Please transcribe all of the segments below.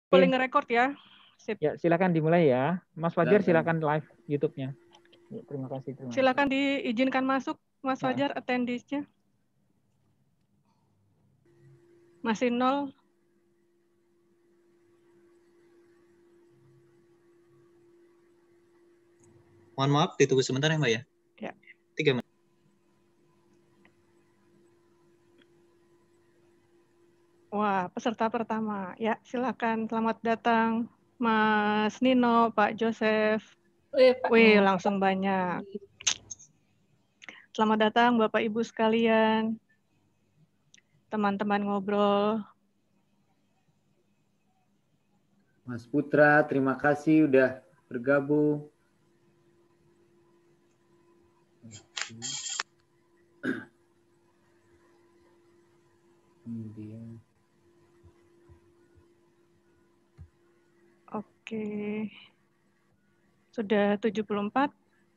Boleh nge-record ya. Sip. Ya, silakan dimulai ya. Mas Fajar silakan live YouTube-nya. Ya, terima kasih. Silakan diizinkan masuk Mas Fajar attendees-nya. Masih 0. Mohon maaf, ditunggu sebentar ya Mbak ya. Ya. 3 menit. Wah, peserta pertama. Ya, silakan. Selamat datang Mas Nino, Pak Joseph. Wih, langsung banyak. Selamat datang Bapak Ibu sekalian. Teman-teman ngobrol. Mas Putra, terima kasih udah bergabung. Kemudian. Oke. Sudah 74.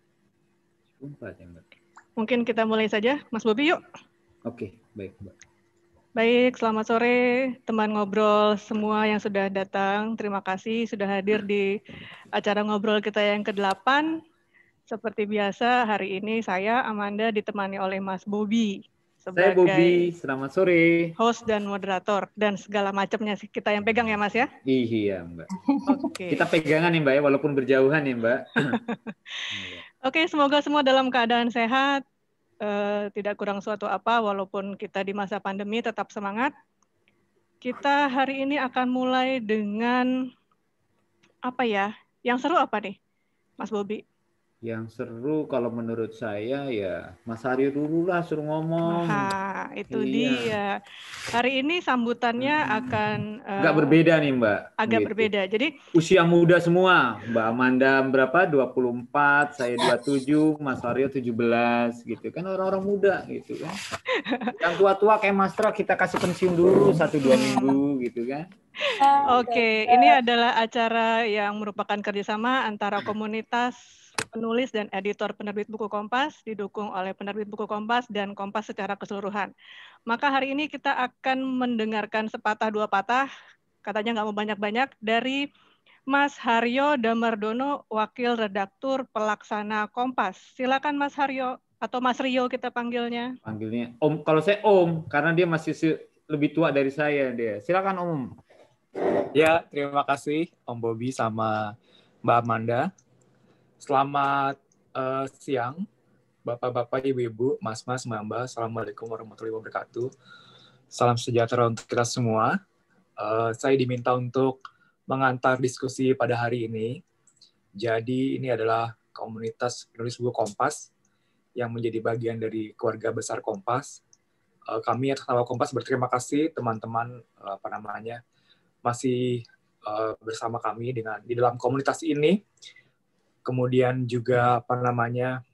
74 ya, Mbak. Mungkin kita mulai saja, Mas Bobi, yuk. Oke, baik, Mbak. Baik, selamat sore teman ngobrol semua yang sudah datang. Terima kasih sudah hadir di acara ngobrol kita yang ke-8. Seperti biasa, hari ini saya, Amanda, ditemani oleh Mas Bobi. Saya Bobi, selamat sore. Host dan moderator, dan segala macamnya kita yang pegang ya Mas ya? Iya Mbak. Oke. Kita pegangan nih Mbak ya, walaupun berjauhan ya Mbak. Oke, semoga semua dalam keadaan sehat. Tidak kurang suatu apa, walaupun kita di masa pandemi tetap semangat. Kita hari ini akan mulai dengan apa ya? Yang seru apa nih, Mas Bobi? Yang seru kalau menurut saya ya Mas Aryo dulu lah suruh ngomong. Nah, itu dia. Hari ini sambutannya akan agak berbeda nih Mbak. Agak gitu. berbeda. Jadi usia muda semua. Mbak Amanda berapa? 24, saya 27, Mas Aryo 17 gitu kan, orang-orang muda gitu kan. Yang tua-tua kayak Mas Tra kita kasih pensiun dulu 1-2 minggu gitu kan. Oke, ini adalah acara yang merupakan kerjasama antara komunitas penulis dan editor penerbit buku Kompas, didukung oleh penerbit buku Kompas dan Kompas secara keseluruhan. Maka hari ini kita akan mendengarkan sepatah dua patah, katanya nggak mau banyak-banyak, dari Mas Haryo Damardono, Wakil Redaktur Pelaksana Kompas. Silakan Mas Haryo, atau Mas Rio kita panggilnya. Panggilnya Om, kalau saya Om, karena dia masih lebih tua dari saya dia. Silakan Om. Ya, terima kasih Om Bobi sama Mbak Amanda. Selamat siang, Bapak-Bapak, Ibu-Ibu, Mas-Mas, Mbak-Mbak. Assalamualaikum warahmatullahi wabarakatuh. Salam sejahtera untuk kita semua. Saya diminta untuk mengantar diskusi pada hari ini. Jadi ini adalah komunitas penulis buku Kompas yang menjadi bagian dari keluarga besar Kompas. Kami atas nama Kompas berterima kasih teman-teman masih bersama kami di dalam komunitas ini. Kemudian juga punya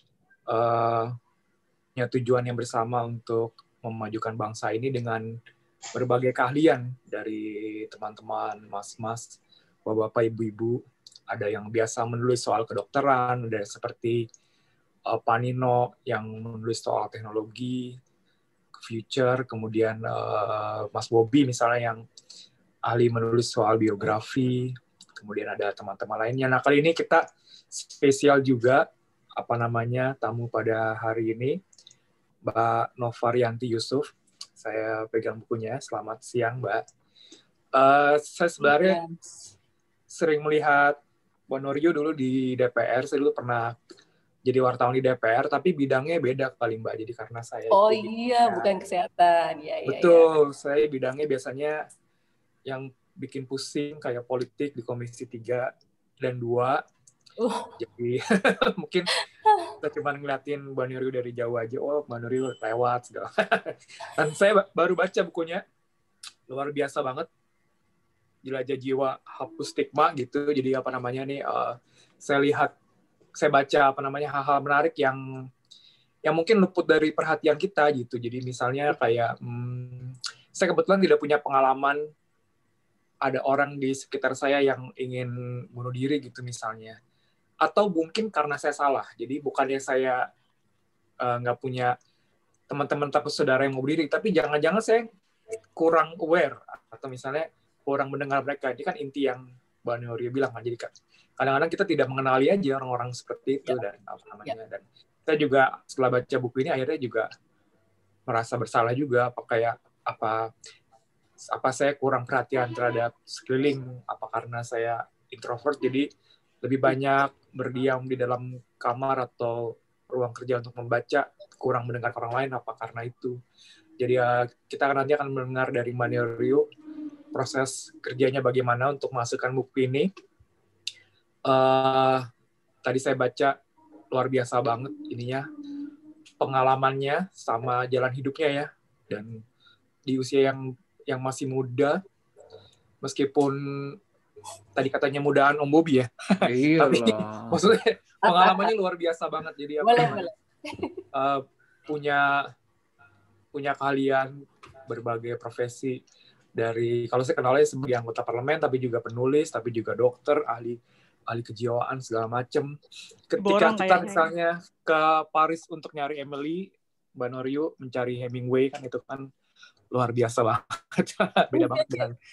tujuan yang bersama untuk memajukan bangsa ini dengan berbagai keahlian dari teman-teman, mas-mas, bapak-bapak, ibu-ibu. Ada yang biasa menulis soal kedokteran, ada seperti Pak Nino yang menulis soal teknologi, future, kemudian Mas Bobi misalnya yang ahli menulis soal biografi, kemudian ada teman-teman lainnya. Nah, kali ini kita spesial juga, tamu pada hari ini, Mbak Novarianti Yusuf. Saya pegang bukunya. Selamat siang, Mbak. Saya sebenarnya sering melihat Mbak Norio dulu di DPR. Saya dulu pernah jadi wartawan di DPR, tapi bidangnya beda kali, Mbak. Jadi karena saya... Oh iya, bukan kesehatan. Ya, betul, saya bidangnya biasanya yang bikin pusing kayak politik di Komisi 3 dan 2. Jadi mungkin kita cuma ngeliatin Mbak Nuril dari jauh aja, oh Mbak Nuril lewat segala. Dan saya baru baca bukunya, luar biasa banget, Jelajah Jiwa Hapus Stigma gitu. Jadi saya baca hal-hal menarik yang mungkin luput dari perhatian kita gitu. Jadi misalnya kayak saya kebetulan tidak punya pengalaman ada orang di sekitar saya yang ingin bunuh diri gitu misalnya. Atau mungkin karena saya salah. Jadi bukannya saya nggak punya teman-teman atau saudara yang mau bunuh diri, tapi jangan-jangan saya kurang aware. Atau misalnya kurang mendengar mereka. Ini kan inti yang Mbak Norio bilang kan. Jadi kadang-kadang kita tidak mengenali aja orang-orang seperti itu dan apa namanya. Dan kita juga setelah baca buku ini akhirnya juga merasa bersalah juga apa saya kurang perhatian terhadap sekeliling, apa karena saya introvert jadi lebih banyak berdiam di dalam kamar atau ruang kerja untuk membaca, kurang mendengar orang lain, apa karena itu. Jadi kita nanti akan mendengar dari Mbak Norio proses kerjanya bagaimana untuk masukkan buku ini. Tadi saya baca luar biasa banget ininya, pengalamannya sama jalan hidupnya ya, dan di usia yang masih muda, meskipun tadi katanya mudaan Om Bobby ya, tapi maksudnya pengalamannya luar biasa banget. Jadi punya keahlian berbagai profesi, dari kalau saya kenalnya sebagai anggota parlemen, tapi juga penulis, tapi juga dokter, ahli kejiwaan segala macam. Ketika kita misalnya ke Paris untuk nyari Emily, Mbak Norio mencari Hemingway kan itu kan luar biasa banget. Beda banget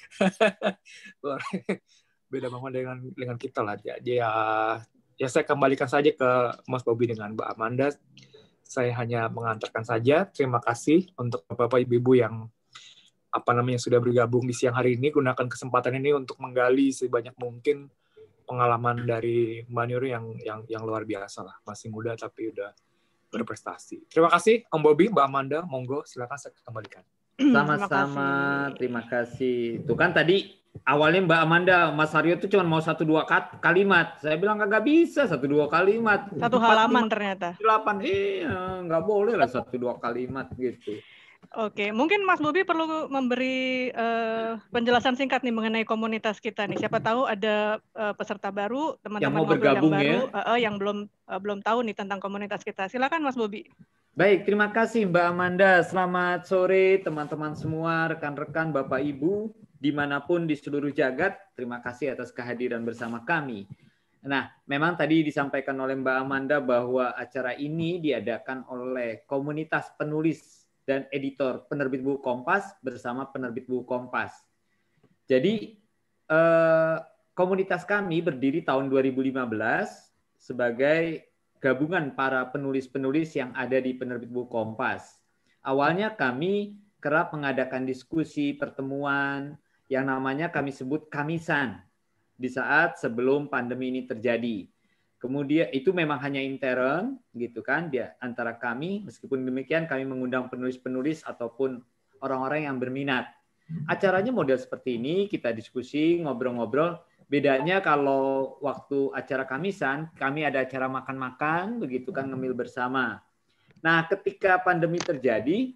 dengan kita lah. Jadi ya saya kembalikan saja ke Mas Bobby dengan Mbak Amanda. Saya hanya mengantarkan saja. Terima kasih untuk Bapak Ibu yang sudah bergabung di siang hari ini. Gunakan kesempatan ini untuk menggali sebanyak mungkin pengalaman dari Mbak Norio yang luar biasa lah. Masih muda tapi udah berprestasi. Terima kasih Om Bobby, Mbak Amanda. Monggo silakan saya kembalikan. Sama-sama, terima kasih. Itu kan tadi awalnya Mbak Amanda, Mas Aryo itu cuma mau 1-2 kalimat. Saya bilang kagak bisa 1-2 kalimat. 1 halaman ternyata. 8, nggak boleh lah 1-2 kalimat gitu. Oke, mungkin Mas Bobby perlu memberi penjelasan singkat nih mengenai komunitas kita nih. Siapa tahu ada peserta baru, teman-teman yang mau ngobrol bergabung yang baru, ya, yang belum tahu nih tentang komunitas kita. Silakan Mas Bobby. Baik, terima kasih Mbak Amanda. Selamat sore teman-teman semua, rekan-rekan, Bapak Ibu, dimanapun di seluruh jagat. Terima kasih atas kehadiran bersama kami. Nah, memang tadi disampaikan oleh Mbak Amanda bahwa acara ini diadakan oleh komunitas penulis dan editor penerbit buku Kompas bersama penerbit buku Kompas. Jadi, komunitas kami berdiri tahun 2015 sebagai gabungan para penulis-penulis yang ada di penerbit buku Kompas. Awalnya kami kerap mengadakan diskusi, pertemuan yang namanya kami sebut Kamisan di saat sebelum pandemi ini terjadi. Kemudian itu memang hanya intern gitu kan dia antara kami, meskipun demikian kami mengundang penulis-penulis ataupun orang-orang yang berminat. Acaranya model seperti ini, kita diskusi, ngobrol-ngobrol. Bedanya kalau waktu acara Kamisan, kami ada acara makan-makan, begitu kan, ngemil bersama. Nah, ketika pandemi terjadi,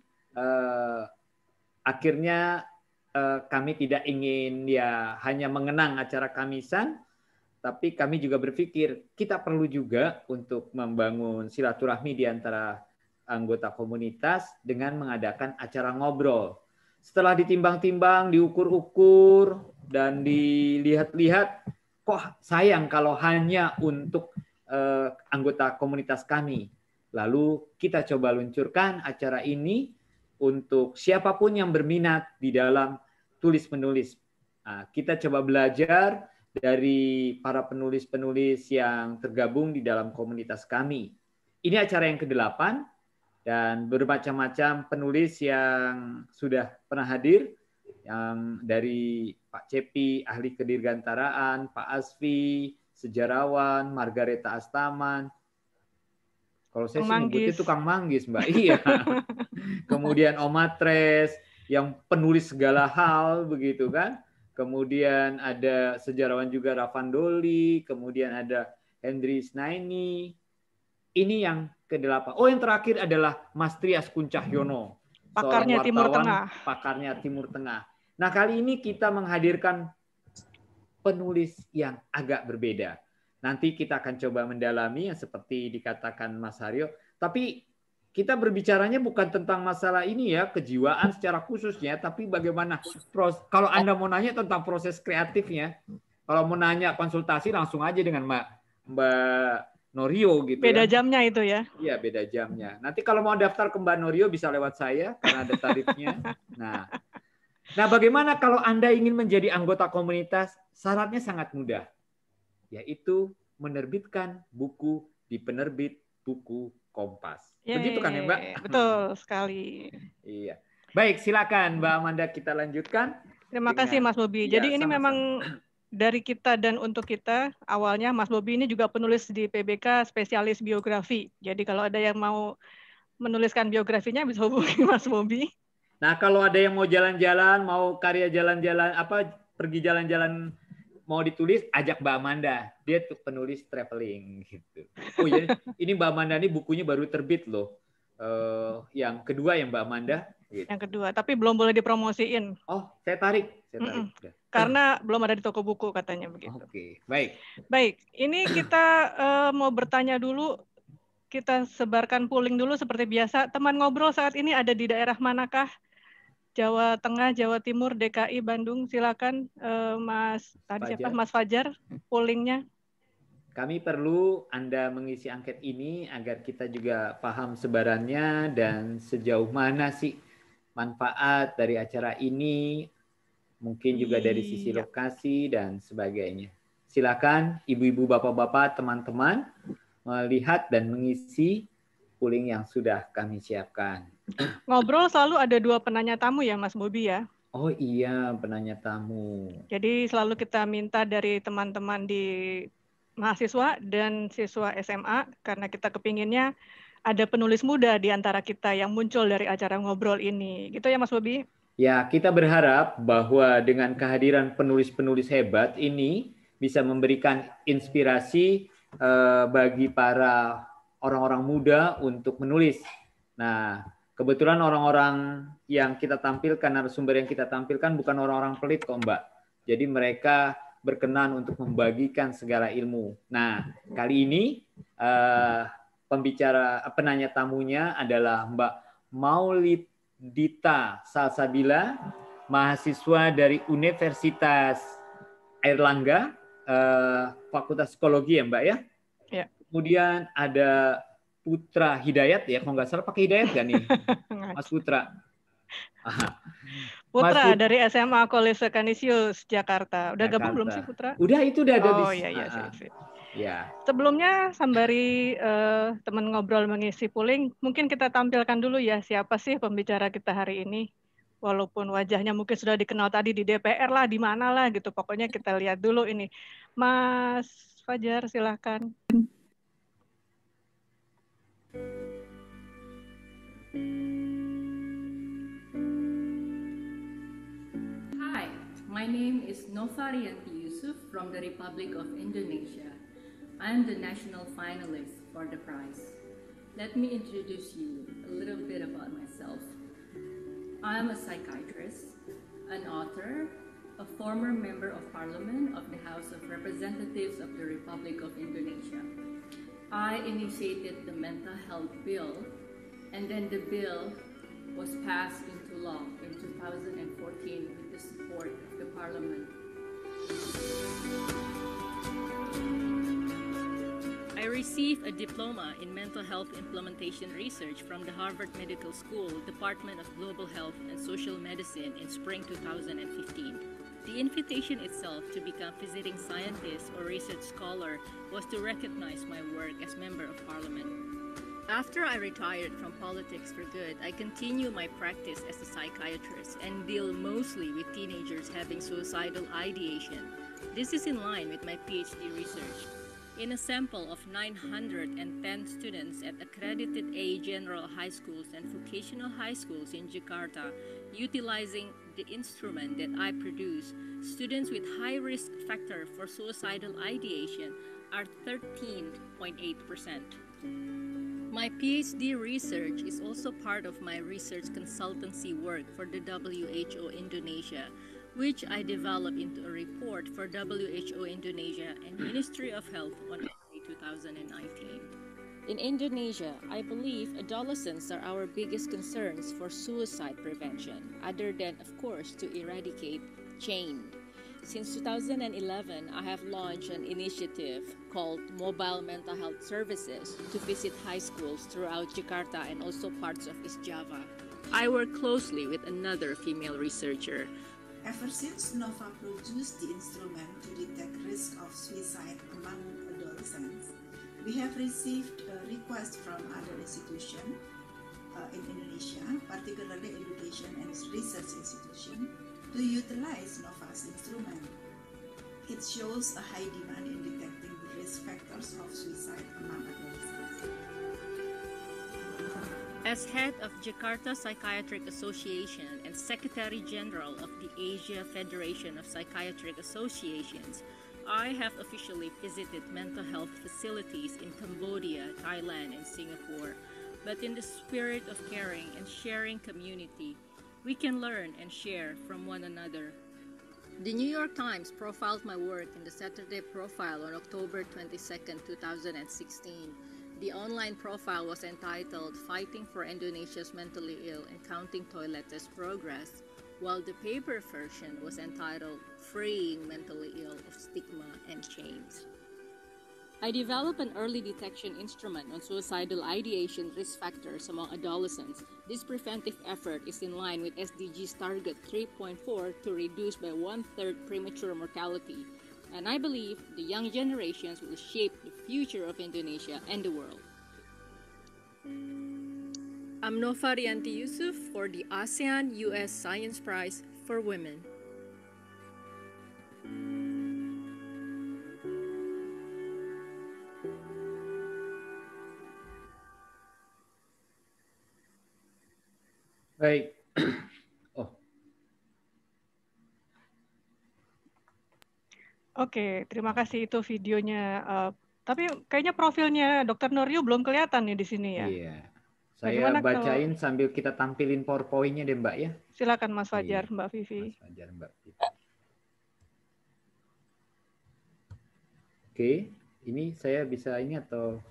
akhirnya kami tidak ingin ya hanya mengenang acara Kamisan, tapi kami juga berpikir kita perlu juga untuk membangun silaturahmi di antara anggota komunitas dengan mengadakan acara ngobrol. Setelah ditimbang-timbang, diukur-ukur, dan dilihat-lihat, kok sayang kalau hanya untuk anggota komunitas kami. Lalu kita coba luncurkan acara ini untuk siapapun yang berminat di dalam tulis-menulis. Nah, kita coba belajar dari para penulis-penulis yang tergabung di dalam komunitas kami. Ini acara yang ke-8, dan bermacam-macam penulis yang sudah pernah hadir, yang dari Pak Cepi, ahli kedirgantaraan, Pak Asfi, sejarawan, Margareta Astaman. Kalau saya sih nyebutnya tukang manggis, Mbak. Iya. Kemudian Om Matres, yang penulis segala hal, begitu kan. Kemudian ada sejarawan juga Ravandoli, kemudian ada Hendri Snaini. Ini yang ke-8. Oh, yang terakhir adalah Mas Trias Kuncahyono. Pakarnya Timur Tengah. Pakarnya Timur Tengah. Nah, kali ini kita menghadirkan penulis yang agak berbeda. Nanti kita akan coba mendalami yang seperti dikatakan Mas Haryo. Tapi kita berbicaranya bukan tentang masalah ini ya, kejiwaan secara khususnya, tapi bagaimana kalau Anda mau nanya tentang proses kreatifnya, kalau mau nanya konsultasi langsung aja dengan Mbak Norio gitu. Beda jamnya itu ya? Iya, beda jamnya. Nanti kalau mau daftar ke Mbak Norio bisa lewat saya karena ada tarifnya. Nah, Nah, bagaimana kalau Anda ingin menjadi anggota komunitas? Syaratnya sangat mudah, yaitu menerbitkan buku di penerbit buku Kompas. Begitu kan ya, Mbak? Betul sekali. Iya. Baik, silakan Mbak Amanda, kita lanjutkan. Terima kasih Mas Bobi. Iya, Jadi ini sama-sama. memang dari kita dan untuk kita. Awalnya Mas Bobi ini juga penulis di PBK spesialis biografi. Jadi kalau ada yang mau menuliskan biografinya bisa hubungi Mas Bobi. Nah, kalau ada yang mau jalan-jalan, mau karya jalan-jalan, pergi jalan-jalan, mau ditulis, ajak Mbak Amanda. Dia tuh penulis traveling gitu. Oh iya, ini Mbak Amanda ini bukunya baru terbit loh. Yang kedua ya Mbak Amanda. Gitu. Yang kedua, tapi belum boleh dipromosiin. Oh, saya tarik. Karena belum ada di toko buku katanya begitu. Oke, baik. Baik, ini kita mau bertanya dulu. Kita sebarkan polling dulu seperti biasa. Teman ngobrol saat ini ada di daerah manakah? Jawa Tengah, Jawa Timur, DKI, Bandung. Silakan Mas Mas Fajar, pollingnya. Kami perlu Anda mengisi angket ini agar kita juga paham sebarannya dan sejauh mana sih manfaat dari acara ini, mungkin juga dari sisi lokasi dan sebagainya. Silakan ibu-ibu, bapak-bapak, teman-teman melihat dan mengisi polling yang sudah kami siapkan. Ngobrol selalu ada 2 penanya tamu ya Mas Bobi ya? Oh iya, penanya tamu. Jadi selalu kita minta dari teman-teman di mahasiswa dan siswa SMA, karena kita kepinginnya ada penulis muda di antara kita yang muncul dari acara ngobrol ini. Gitu ya Mas Bobi? Ya, kita berharap bahwa dengan kehadiran penulis-penulis hebat ini bisa memberikan inspirasi bagi para orang-orang muda untuk menulis. Nah, kebetulan orang-orang yang kita tampilkan, narasumber yang kita tampilkan bukan orang-orang pelit kok Mbak. Jadi mereka berkenan untuk membagikan segala ilmu. Nah, kali ini penanya tamunya adalah Mbak Maulidita Salsabila, mahasiswa dari Universitas Airlangga, Fakultas Psikologi ya Mbak ya? Ya. Kemudian ada Putra Hidayat ya, kalau nggak salah pakai Hidayat nggak nih, Mas Putra? Putra dari SMA College Canisius Jakarta. Udah gabung belum sih Putra? Udah, itu udah ada. Oh iya, sip. Ya. Sebelumnya sembari teman ngobrol mengisi polling, mungkin kita tampilkan dulu ya siapa sih pembicara kita hari ini. Walaupun wajahnya mungkin sudah dikenal tadi di DPR lah, di mana lah gitu. Pokoknya kita lihat dulu ini. Mas Fajar, silahkan. Hi, my name is Novarianti Yusuf from the Republic of Indonesia. I am the national finalist for the prize. Let me introduce you a little bit about myself. I am a psychiatrist, an author, a former member of Parliament of the House of Representatives of the Republic of Indonesia. I initiated the mental health bill, and then the bill was passed into law in 2014 with the support of the Parliament. I received a diploma in mental health implementation research from the Harvard Medical School Department of Global Health and Social Medicine in spring 2015. The invitation itself to become visiting scientist or research scholar was to recognize my work as Member of Parliament. After I retired from politics for good, I continue my practice as a psychiatrist and deal mostly with teenagers having suicidal ideation. This is in line with my PhD research. In a sample of 910 students at accredited A general high schools and vocational high schools in Jakarta, utilizing the instrument that I produce, students with high risk factor for suicidal ideation are 13.8%. My PhD research is also part of my research consultancy work for the WHO Indonesia, which I developed into a report for WHO Indonesia and Ministry of Health on May 2019. In Indonesia, I believe adolescents are our biggest concerns for suicide prevention, other than, of course, to eradicate chain. Since 2011, I have launched an initiative called Mobile Mental Health Services to visit high schools throughout Jakarta and also parts of East Java. I work closely with another female researcher. Ever since NOVA produced the instrument to detect risk of suicide among adolescents, we have received requests from other institutions in Indonesia, particularly education and research institutions, to utilize NOVA's instrument. It shows a high demand in detecting the risk factors of suicide among adolescents. As head of Jakarta Psychiatric Association and Secretary General of the Asia Federation of Psychiatric Associations, I have officially visited mental health facilities in Cambodia, Thailand, and Singapore. But in the spirit of caring and sharing community, we can learn and share from one another. The New York Times profiled my work in the Saturday Profile on October 22, 2016. The online profile was entitled Fighting for Indonesia's Mentally Ill and Counting Toilets as Progress, while the paper version was entitled Freeing Mentally Ill of Stigma and Chains. I developed an early detection instrument on suicidal ideation risk factors among adolescents. This preventive effort is in line with SDG's target 3.4 to reduce by 1/3 premature mortality. And I believe the young generations will shape the future of Indonesia and the world. I'm Nova Rianti Yusuf for the ASEAN US Science Prize for Women. Baik. Oke, terima kasih itu videonya. Tapi kayaknya profilnya Dr. Nuryu belum kelihatan nih di sini ya. Iya. Saya Bagaimana bacain sambil kita tampilin PowerPoint-nya deh Mbak ya. Silakan Mas Fajar, Iya. Mbak Vivi. Mas Fajar, Mbak Vivi. Oke, ini saya bisa ini atau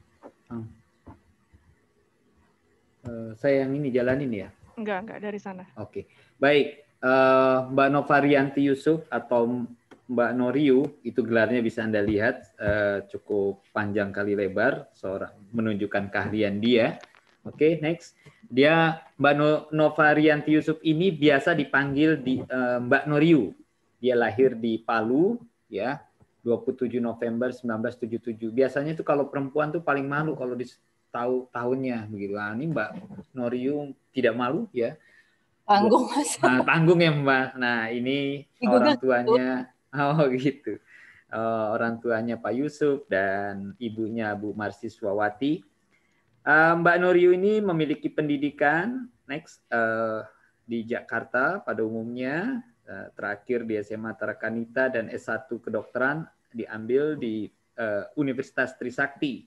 saya yang ini jalanin ya? Enggak dari sana. Oke, baik. Mbak Nova Rianti Yusuf atau Mbak Noriu, itu gelarnya bisa Anda lihat, cukup panjang kali lebar, seorang menunjukkan keahlian dia. Oke, next. Dia Mbak Nova Rianti Yusuf ini biasa dipanggil Mbak Noriu. Dia lahir di Palu, ya, 27 November 1977. Biasanya itu kalau perempuan tuh paling malu kalau tahu tahunnya begitu. Nah, ini Mbak Noriu tidak malu ya. Tanggung Mas. Nah, tanggung ya Mbak. Nah, ini orang tuanya. Oh gitu. Orang tuanya Pak Yusuf dan ibunya Bu Marsiswawati. Mbak Noriu ini memiliki pendidikan di Jakarta pada umumnya, terakhir di SMA Tarakanita dan S1 kedokteran diambil di Universitas Trisakti.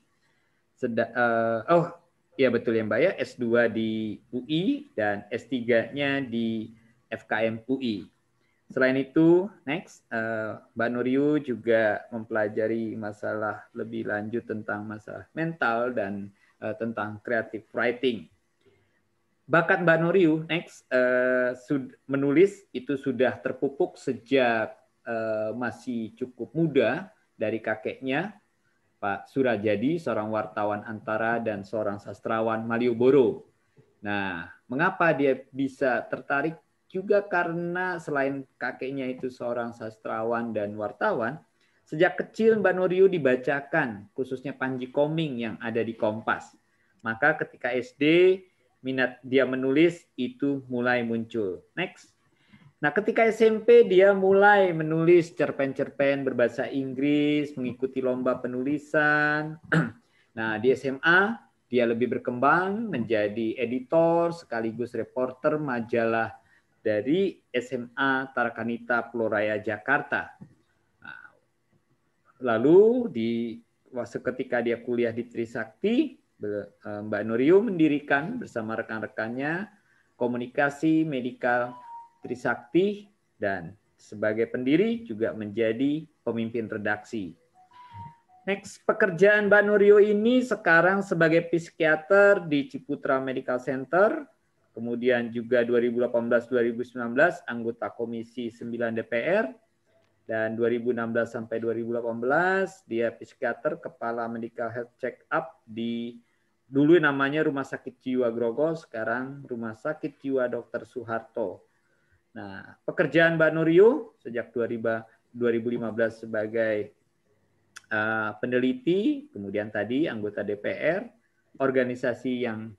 Iya betul ya Mbak ya, S2 di UI dan S3-nya di FKM UI. Selain itu, Mbak Noriu juga mempelajari masalah lebih lanjut tentang masalah mental dan tentang creative writing. Bakat Mbak Noriu, menulis itu sudah terpupuk sejak masih cukup muda dari kakeknya, Pak Surajadi, seorang wartawan Antara dan seorang sastrawan Malioboro. Nah, mengapa dia bisa tertarik? Juga karena selain kakeknya itu seorang sastrawan dan wartawan, sejak kecil Mbak Noriu dibacakan, khususnya Panji Koming yang ada di Kompas. Maka ketika SD, minat dia menulis itu mulai muncul. Nah, ketika SMP dia mulai menulis cerpen-cerpen berbahasa Inggris, mengikuti lomba penulisan. Nah, di SMA dia lebih berkembang menjadi editor sekaligus reporter majalah dari SMA Tarakanita Peloraya Jakarta. Nah, lalu ketika dia kuliah di Trisakti, Mbak Noriu mendirikan bersama rekan-rekannya Komunikasi Medikal Trisakti dan sebagai pendiri juga menjadi pemimpin redaksi. Pekerjaan Mbak Noriu ini sekarang sebagai psikiater di Ciputra Medical Center, kemudian juga 2018-2019 anggota Komisi 9 DPR, dan 2016 sampai 2018 dia psikiater kepala medical health check up di Dulu namanya Rumah Sakit Jiwa Grogol, sekarang Rumah Sakit Jiwa Dr. Soeharto. Nah, pekerjaan Mbak Nurio sejak 2015 sebagai peneliti, kemudian tadi anggota DPR, organisasi yang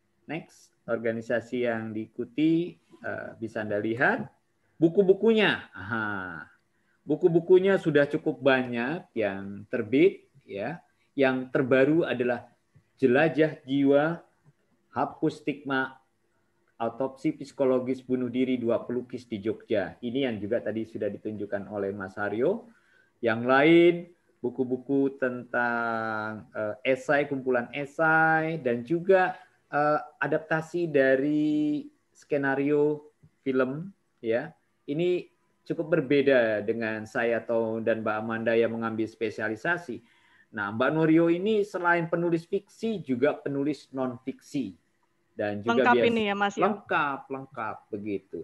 diikuti bisa Anda lihat. Buku-bukunya, buku-bukunya sudah cukup banyak yang terbit, ya. Yang terbaru adalah Jelajah Jiwa, Hapus Stigma, Autopsi Psikologis Bunuh Diri 2 Pelukis di Jogja. Ini yang juga tadi sudah ditunjukkan oleh Mas Haryo. Yang lain, buku-buku tentang esai, kumpulan esai, dan juga adaptasi dari skenario film. Ya, ini cukup berbeda dengan saya dan Mbak Amanda yang mengambil spesialisasi. Nah, Mbak Nurio ini selain penulis fiksi, juga penulis non-fiksi. Dan juga lengkap ini ya Mas. Lengkap begitu.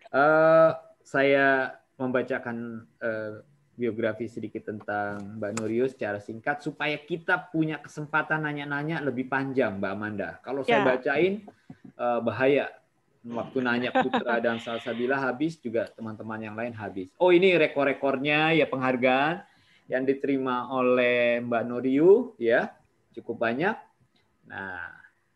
Saya membacakan biografi sedikit tentang Mbak Nurio secara singkat supaya kita punya kesempatan nanya-nanya lebih panjang, Mbak Amanda. Kalau saya bacain bahaya. Waktu nanya Putra dan Salsabila habis, juga teman-teman yang lain habis. Oh, ini rekor-rekornya ya, penghargaan yang diterima oleh Mbak Nurio ya, cukup banyak. Nah,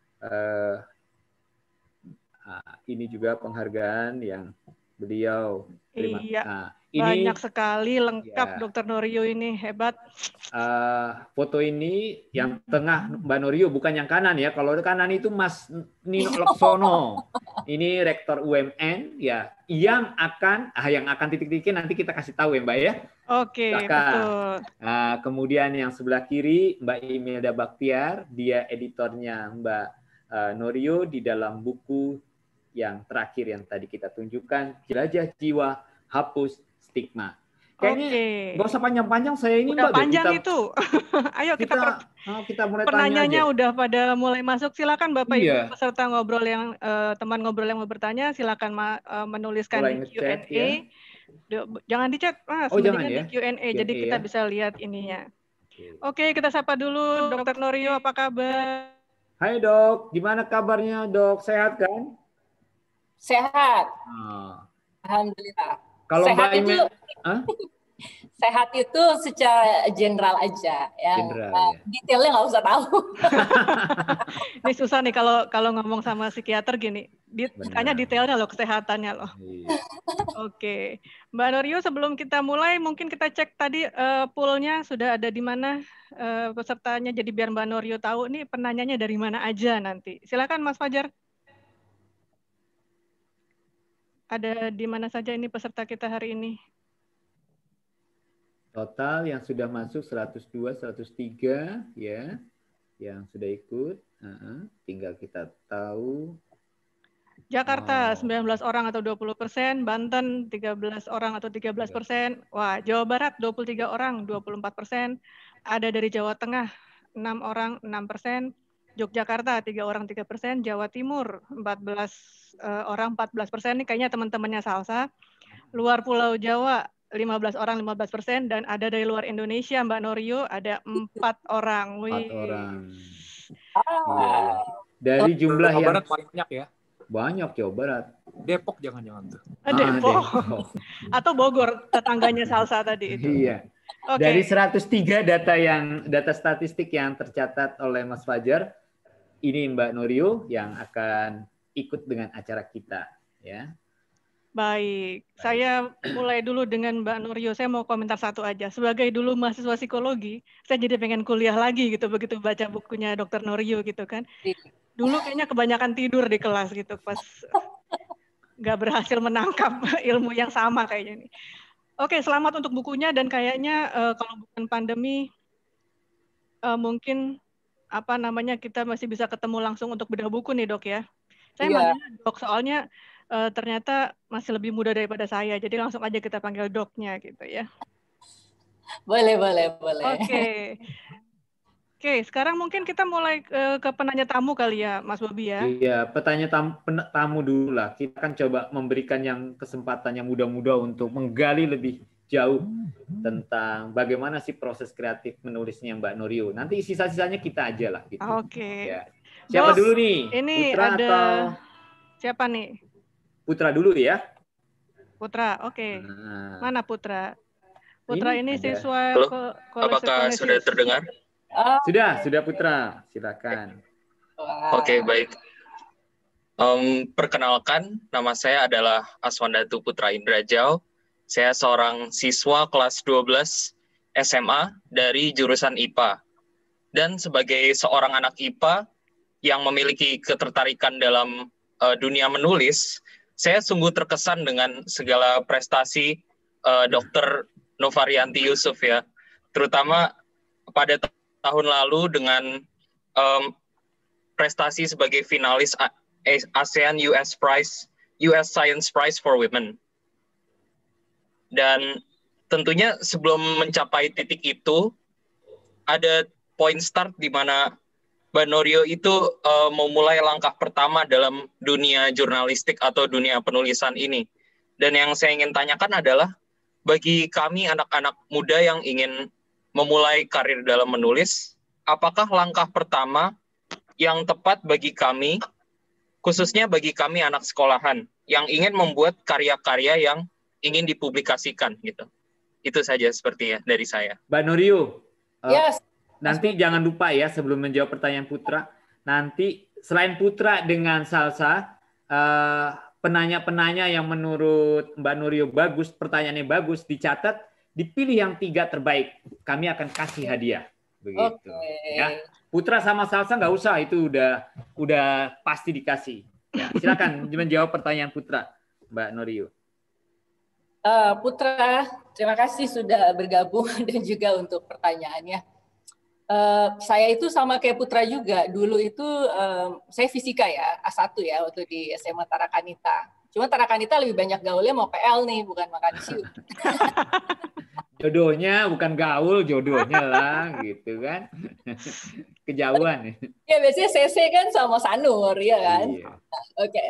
ini juga penghargaan yang beliau terima. Iya, nah, ini banyak ini, sekali, lengkap ya. Dokter Nurio ini hebat. Foto ini yang tengah Mbak Nurio, bukan yang kanan ya. Kalau kanan itu Mas Nino Laksono. Ini Rektor UMN ya, yang akan titik-titiknya nanti kita kasih tahu ya Mbak ya. Oke, betul. Nah, kemudian yang sebelah kiri Mbak Imelda Baktiar, dia editornya Mbak Nurio di dalam buku yang terakhir yang tadi kita tunjukkan, Jelajah Jiwa, Hapus Stigma. Kayaknya nggak usah panjang-panjang, saya ini udah Mbak. Panjang itu. Ayo kita mulai pertanyaannya udah pada mulai masuk. Silakan Bapak Ibu peserta ngobrol yang teman ngobrol yang mau bertanya, silakan menuliskan di Q&A. Ya. Jangan di chat, Mas. Jangan ya. Di Q&A, jadi kita bisa lihat ininya. Oke, kita sapa dulu Dokter Nurio, apa kabar? Hai Dok, gimana kabarnya Dok? Sehat kan? Sehat. Alhamdulillah. Kalau sehat Mbak Imel, sehat itu secara general aja, ya. Detailnya nggak usah tahu. Ini susah nih kalau ngomong sama psikiater gini, ditanya detailnya loh, kesehatannya loh. Oke, Mbak Nurio, sebelum kita mulai, mungkin kita cek tadi poolnya sudah ada di mana pesertanya, jadi biar Mbak Nurio tahu nih penanyanya dari mana aja nanti. Silakan Mas Fajar. Ada di mana saja ini peserta kita hari ini? Total yang sudah masuk 102, 103 ya, yang sudah ikut. Tinggal kita tahu. Jakarta 19 orang atau 20%, Banten 13 orang atau 13%. Wah, Jawa Barat 23 orang, 24%. Ada dari Jawa Tengah 6 orang, 6%. Yogyakarta 3 orang 3%, Jawa Timur 14 orang 14%, ini kayaknya teman-temannya Salsa. Luar Pulau Jawa 15 orang 15%, dan ada dari luar Indonesia Mbak Nurio ada 4 orang. 4 orang. Ya. Dari jumlah yang Barat paling banyak ya. Banyak Jawa Barat. Depok jangan-jangan tuh. Depok. Atau Bogor, tetangganya Salsa tadi itu. Iya. Okay. Dari 103 data statistik yang tercatat oleh Mas Fajar, ini Mbak Nurio yang akan ikut dengan acara kita, ya. Baik, saya mulai dulu dengan Mbak Nurio. Saya mau komentar satu aja. Sebagai dulu mahasiswa psikologi, saya jadi pengen kuliah lagi gitu, begitu baca bukunya Dokter Nurio gitu kan. Dulu kayaknya kebanyakan tidur di kelas gitu, pas nggak berhasil menangkap ilmu yang sama kayaknya nih. Oke, selamat untuk bukunya, dan kayaknya kalau bukan pandemi, mungkin kita masih bisa ketemu langsung untuk bedah buku nih Dok ya. Saya manggilnya Dok soalnya ternyata masih lebih muda daripada saya, jadi langsung aja kita panggil Doknya gitu ya. Boleh. Oke, sekarang mungkin kita mulai ke penanya tamu kali ya, Mas Bobi ya. Iya, petanya tamu dulu lah. Kita akan coba memberikan yang kesempatan yang muda-muda untuk menggali lebih jauh tentang bagaimana sih proses kreatif menulisnya Mbak Nurio. Nanti sisa-sisanya kita aja lah gitu. Oke. Ya. Siapa Bos, dulu nih? ini Putra ada atau siapa nih? Putra dulu ya? Putra, oke. Nah, Mana Putra? Putra ini ada. siswa Halo, College apakah Economics. sudah terdengar? Sudah Putra, silakan. Oke, baik. Perkenalkan, nama saya adalah Aswandatu Putra Indrajau. Saya seorang siswa kelas 12 SMA dari jurusan IPA. Dan sebagai seorang anak IPA yang memiliki ketertarikan dalam dunia menulis, saya sungguh terkesan dengan segala prestasi Dr. Novarianti Yusuf ya, terutama pada tahun lalu dengan prestasi sebagai finalis ASEAN US Science Prize for Women. Dan tentunya sebelum mencapai titik itu, ada point start di mana Mbak Nurio itu memulai langkah pertama dalam dunia jurnalistik atau dunia penulisan ini. Dan yang saya ingin tanyakan adalah, bagi kami anak-anak muda yang ingin memulai karir dalam menulis, apakah langkah pertama yang tepat bagi kami, khususnya bagi kami anak sekolahan, yang ingin membuat karya-karya yang ingin dipublikasikan gitu. Itu saja seperti ya dari saya. Mbak Nurio, Yes. nanti jangan lupa ya sebelum menjawab pertanyaan Putra, nanti selain Putra dengan Salsa, penanya-penanya yang menurut Mbak Nurio bagus, pertanyaannya bagus, dicatat, dipilih yang 3 terbaik. Kami akan kasih hadiah. Begitu. Ya. Putra sama Salsa nggak usah, itu udah pasti dikasih. Ya, silakan menjawab pertanyaan Putra, Mbak Nurio. Putra, terima kasih sudah bergabung dan juga untuk pertanyaannya. Saya itu sama kayak Putra juga. Dulu itu saya fisika ya, A1 ya, waktu di SMA Tarakanita. Cuma Tarakanita lebih banyak gaulnya mau PL nih, bukan makan siu. Jodohnya bukan gaul, jodohnya lah, gitu kan. Kejauhan. Ya biasanya CC kan sama Sanur, ya kan? Iya. Oke.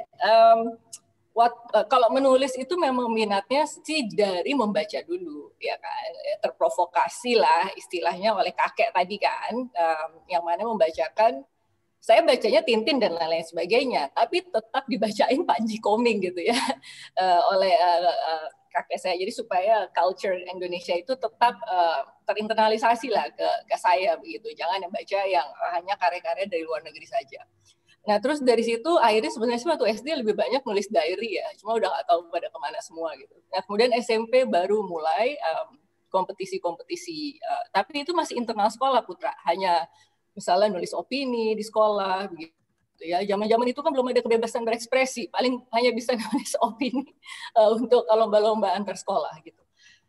Kalau menulis itu memang minatnya sih dari membaca dulu, ya kan, terprovokasi lah istilahnya oleh kakek tadi kan, yang mana membacakan, saya bacanya Tintin dan lain-lain sebagainya, tapi tetap dibacain Panji Koming gitu ya, oleh kakek saya, jadi supaya culture Indonesia itu tetap terinternalisasi lah ke saya begitu, jangan yang baca yang hanya karya-karya dari luar negeri saja. Nah, terus dari situ akhirnya sebenarnya waktu SD lebih banyak nulis diary ya, cuma udah nggak tahu pada kemana semua gitu. Nah, kemudian SMP baru mulai kompetisi-kompetisi, tapi itu masih internal sekolah Putra, hanya misalnya nulis opini di sekolah begitu ya. Zaman-zaman itu kan belum ada kebebasan berekspresi, paling hanya bisa nulis opini untuk lomba-lomba antar sekolah gitu.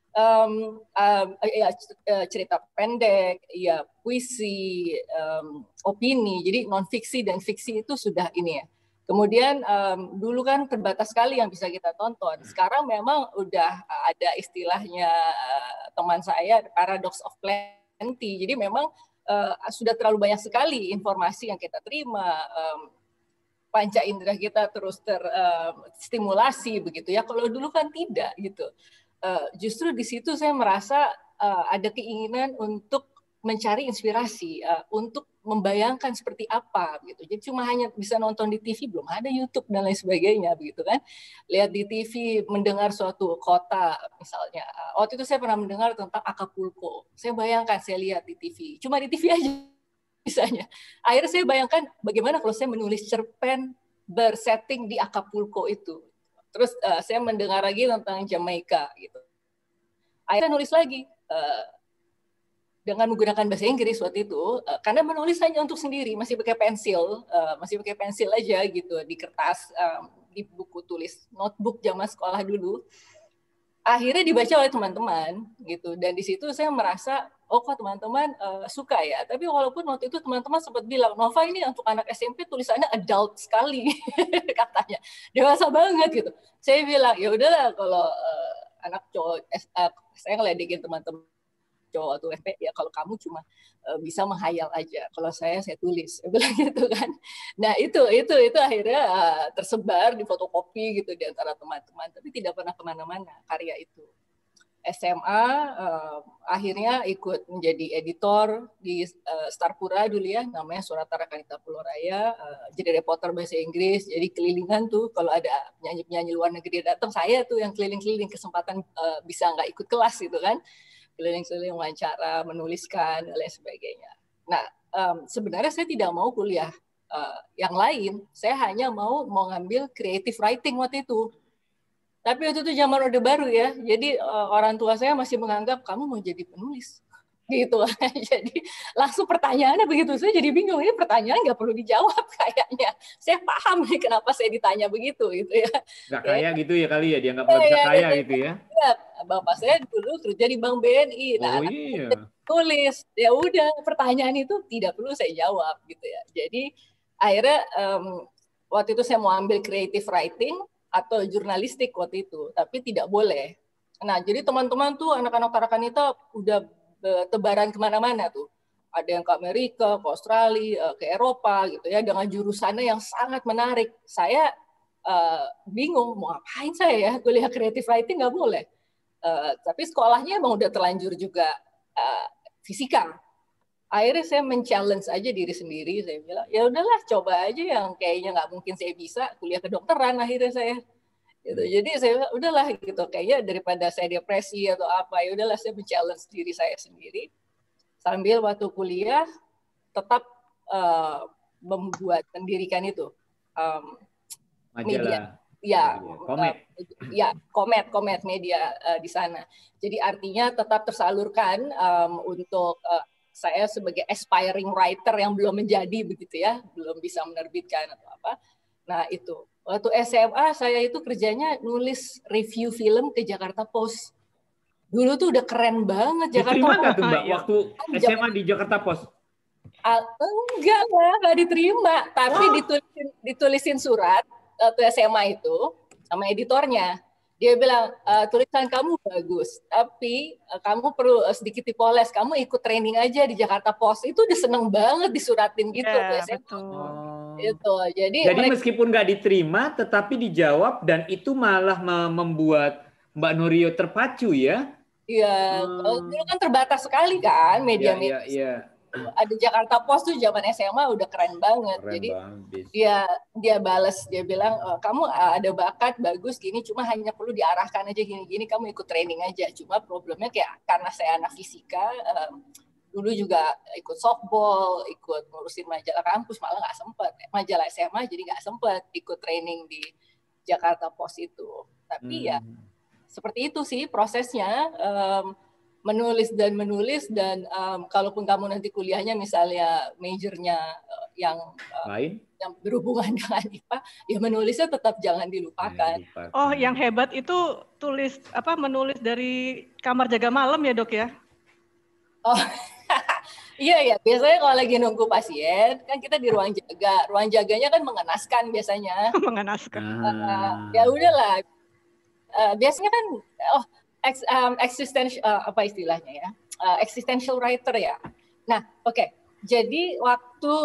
Cerita pendek, ya puisi, opini, jadi non fiksi dan fiksi itu sudah ini ya. Kemudian dulu kan terbatas sekali yang bisa kita tonton. Sekarang memang udah ada istilahnya teman saya paradox of plenty. Jadi memang sudah terlalu banyak sekali informasi yang kita terima. Panca indera kita terus terstimulasi begitu ya. Kalau dulu kan tidak gitu. Justru di situ saya merasa ada keinginan untuk mencari inspirasi, untuk membayangkan seperti apa gitu. Jadi cuma hanya bisa nonton di TV, belum ada YouTube dan lain sebagainya begitu kan. Lihat di TV, mendengar suatu kota misalnya. Waktu itu saya pernah mendengar tentang Acapulco. Saya bayangkan, saya lihat di TV. Cuma di TV aja misalnya. Akhirnya saya bayangkan bagaimana kalau saya menulis cerpen bersetting di Acapulco itu. Terus saya mendengar lagi tentang Jamaika gitu. Akhirnya nulis lagi dengan menggunakan bahasa Inggris waktu itu, karena menulis hanya untuk sendiri, masih pakai pensil aja gitu di kertas, di buku tulis notebook zaman sekolah dulu. Akhirnya dibaca oleh teman-teman gitu, dan di situ saya merasa oh kok teman-teman suka ya. Tapi walaupun waktu itu teman-teman sempat bilang, Nova ini untuk anak SMP tulisannya adult sekali katanya, dewasa banget gitu. Saya bilang ya udahlah, kalau anak cowok saya ngeledekin teman-teman cowok atau FP ya, kalau kamu cuma bisa menghayal aja, kalau saya tulis, saya bilang gitu kan. Nah itu akhirnya tersebar di fotokopi gitu di antara teman-teman, tapi tidak pernah kemana-mana karya itu. SMA, akhirnya ikut menjadi editor di Starpura dulu ya, namanya Suratara Kanita Pulau Raya, jadi reporter bahasa Inggris, jadi kelilingan tuh kalau ada penyanyi-penyanyi luar negeri datang, saya tuh yang keliling-keliling, kesempatan bisa nggak ikut kelas gitu kan, keliling-keliling wawancara, menuliskan, dan lain sebagainya. Nah, sebenarnya saya tidak mau kuliah yang lain, saya hanya mau ngambil creative writing waktu itu. Tapi waktu itu zaman Orde Baru ya, jadi orang tua saya masih menganggap kamu mau jadi penulis, gitu. Jadi langsung pertanyaannya begitu, saya jadi bingung, ini pertanyaan nggak perlu dijawab kayaknya. Saya paham nih kenapa saya ditanya begitu, gitu ya. Nggak kaya gitu ya kali ya, dianggap nggak bisa kaya gitu ya. Ya, bapak saya dulu kerja di Bank BNI, nah iya. tulis, ya udah pertanyaan itu tidak perlu saya jawab, gitu ya. Jadi akhirnya waktu itu saya mau ambil creative writing atau jurnalistik waktu itu, tapi tidak boleh. Nah, jadi teman-teman tuh anak-anak Tarakanita udah tebaran kemana-mana tuh. Ada yang ke Amerika, ke Australia, ke Eropa gitu ya, dengan jurusannya yang sangat menarik. Saya bingung mau ngapain saya ya, kuliah creative writing nggak boleh. Tapi sekolahnya emang udah terlanjur juga fisika. Akhirnya saya men-challenge aja diri sendiri, saya bilang, ya udahlah coba aja yang kayaknya nggak mungkin saya bisa, kuliah kedokteran akhirnya saya. Gitu. Jadi saya bilang, udahlah gitu, kayaknya daripada saya depresi atau apa, ya udahlah saya men-challenge diri saya sendiri. Sambil waktu kuliah tetap mendirikan itu media. Ya, Komet media di sana. Jadi artinya tetap tersalurkan untuk saya sebagai aspiring writer yang belum menjadi begitu ya, belum bisa menerbitkan atau apa. Nah itu, waktu SMA saya itu kerjanya nulis review film ke Jakarta Post. Dulu tuh udah keren banget Jakarta Post. Diterima nggak tuh Mbak waktu SMA di Jakarta Post? Enggak lah, nggak diterima. Tapi ditulisin surat waktu SMA itu sama editornya. Dia bilang, tulisan kamu bagus, tapi kamu perlu sedikit dipoles. Kamu ikut training aja di Jakarta Post. Itu udah seneng banget disuratin gitu. Itu. Jadi meskipun nggak diterima, tetapi dijawab, dan itu malah membuat Mbak Nurio terpacu ya? Iya, dulu kan terbatas sekali kan media-media. Iya. Ada Jakarta Post tuh zaman SMA udah keren banget. Jadi dia balas, dia bilang kamu ada bakat bagus gini, cuma hanya perlu diarahkan aja gini-gini, kamu ikut training aja. Cuma problemnya kayak karena saya anak fisika, dulu juga ikut softball, ikut ngurusin majalah kampus, malah nggak sempet. Majalah SMA jadi nggak sempet ikut training di Jakarta Post itu. Tapi ya seperti itu sih prosesnya. Menulis dan kalaupun kamu nanti kuliahnya misalnya majornya yang lain yang berhubungan dengan IPA, ya menulisnya tetap jangan dilupakan. Oh, yang hebat itu menulis dari kamar jaga malam ya, Dok ya? Oh. Iya, biasanya kalau lagi nunggu pasien kan kita di ruang jaga. Ruang jaganya kan mengenaskan biasanya. Mengenaskan. Ya udahlah. Biasanya kan existential apa istilahnya ya, existential writer ya. Nah, oke. Jadi waktu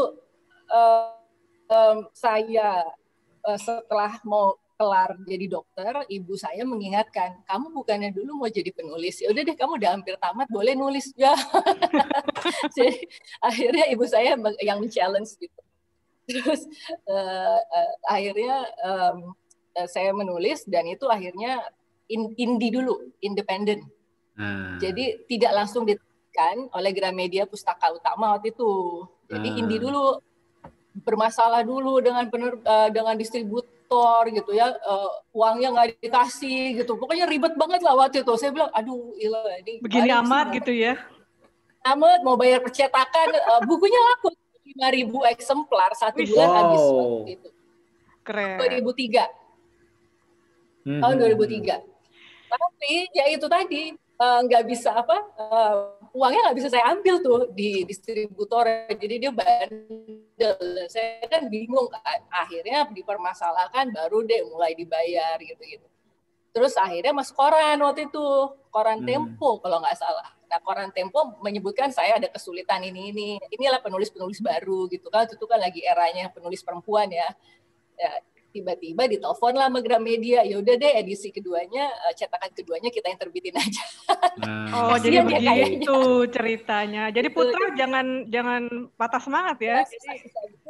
saya setelah mau kelar jadi dokter, ibu saya mengingatkan, kamu bukannya dulu mau jadi penulis, ya udah deh kamu udah hampir tamat, boleh nulis ya. Jadi akhirnya ibu saya yang men-challenge gitu. Terus akhirnya saya menulis dan itu akhirnya indie dulu, independen. Jadi tidak langsung diterbitkan oleh Gramedia Pustaka Utama waktu itu. Jadi indie dulu, bermasalah dulu dengan distributor gitu ya, uangnya nggak dikasih gitu. Pokoknya ribet banget lah waktu itu. Saya bilang, aduh, ini begini amat gitu ya. Amat mau bayar percetakan, bukunya laku 5.000 eksemplar 1 bulan habis waktu itu. Keren. 2003. Tahun 2003. Tapi ya itu tadi nggak bisa uangnya nggak bisa saya ambil tuh di distributor, jadi dia bandel. Saya kan bingung, akhirnya dipermasalahkan baru deh mulai dibayar gitu. Terus akhirnya masuk koran waktu itu, koran Tempo kalau nggak salah. Nah, koran Tempo menyebutkan saya ada kesulitan inilah penulis baru gitu kan, itu kan lagi eranya penulis perempuan ya. tiba-tiba ditelepon lah sama Gramedia, ya udah deh edisi keduanya, cetakan keduanya kita yang terbitin aja. Oh, jadi Kasian dia begitu ceritanya. Jadi Putra jangan patah semangat ya. Jadi